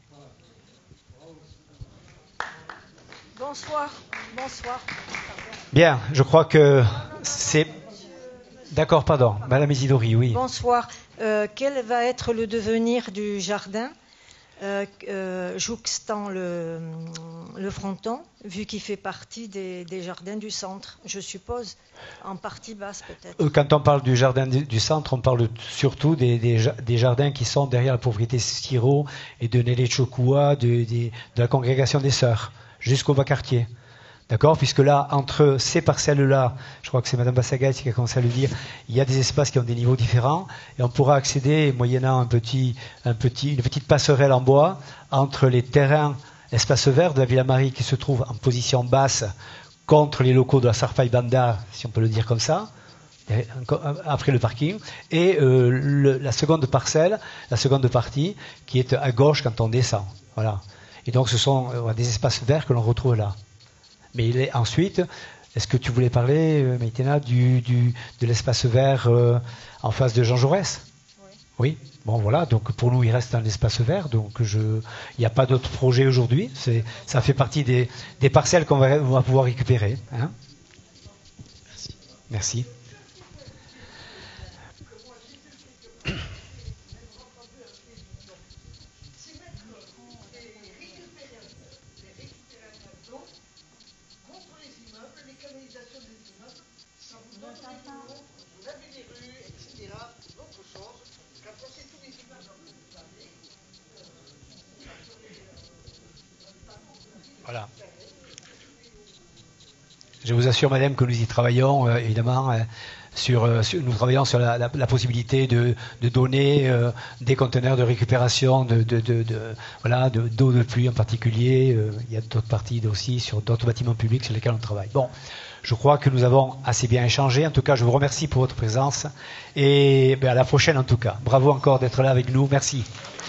Bonsoir. Bonsoir. Bien, je crois que c'est... D'accord, pardon. Madame Isidori, oui. Bonsoir. Quel va être le devenir du jardin jouxtant le fronton, vu qu'il fait partie des jardins du centre, je suppose, en partie basse peut-être. Quand on parle du jardin du centre, on parle surtout des jardins qui sont derrière la propriété Siro et de Nelly Chokua, de la congrégation des Sœurs, jusqu'au bas quartier. D'accord ? Puisque là, entre ces parcelles-là, je crois que c'est Mme Bassagay qui a commencé à le dire, il y a des espaces qui ont des niveaux différents et on pourra accéder, moyennant une petite passerelle en bois, entre les terrains, espaces verts de la Villa Marie qui se trouvent en position basse contre les locaux de la Sarfay Banda, si on peut le dire comme ça, après le parking, et la seconde parcelle, la seconde partie, qui est à gauche quand on descend. Voilà. Et donc ce sont des espaces verts que l'on retrouve là. Mais ensuite, est-ce que tu voulais parler, Maïtena, de l'espace vert en face de Jean Jaurès ? Oui. Bon, voilà. Donc pour nous, il reste un espace vert. Donc il n'y a pas d'autre projet aujourd'hui. Ça fait partie des parcelles qu'on va pouvoir récupérer. Hein ? Merci. Voilà. Je vous assure, madame, que nous y travaillons, évidemment. Nous travaillons sur la possibilité de donner des conteneurs de récupération d'eau de pluie en particulier. Il y a d'autres parties aussi sur d'autres bâtiments publics sur lesquels on travaille. Bon, je crois que nous avons assez bien échangé. En tout cas, je vous remercie pour votre présence et à la prochaine en tout cas. Bravo encore d'être là avec nous. Merci.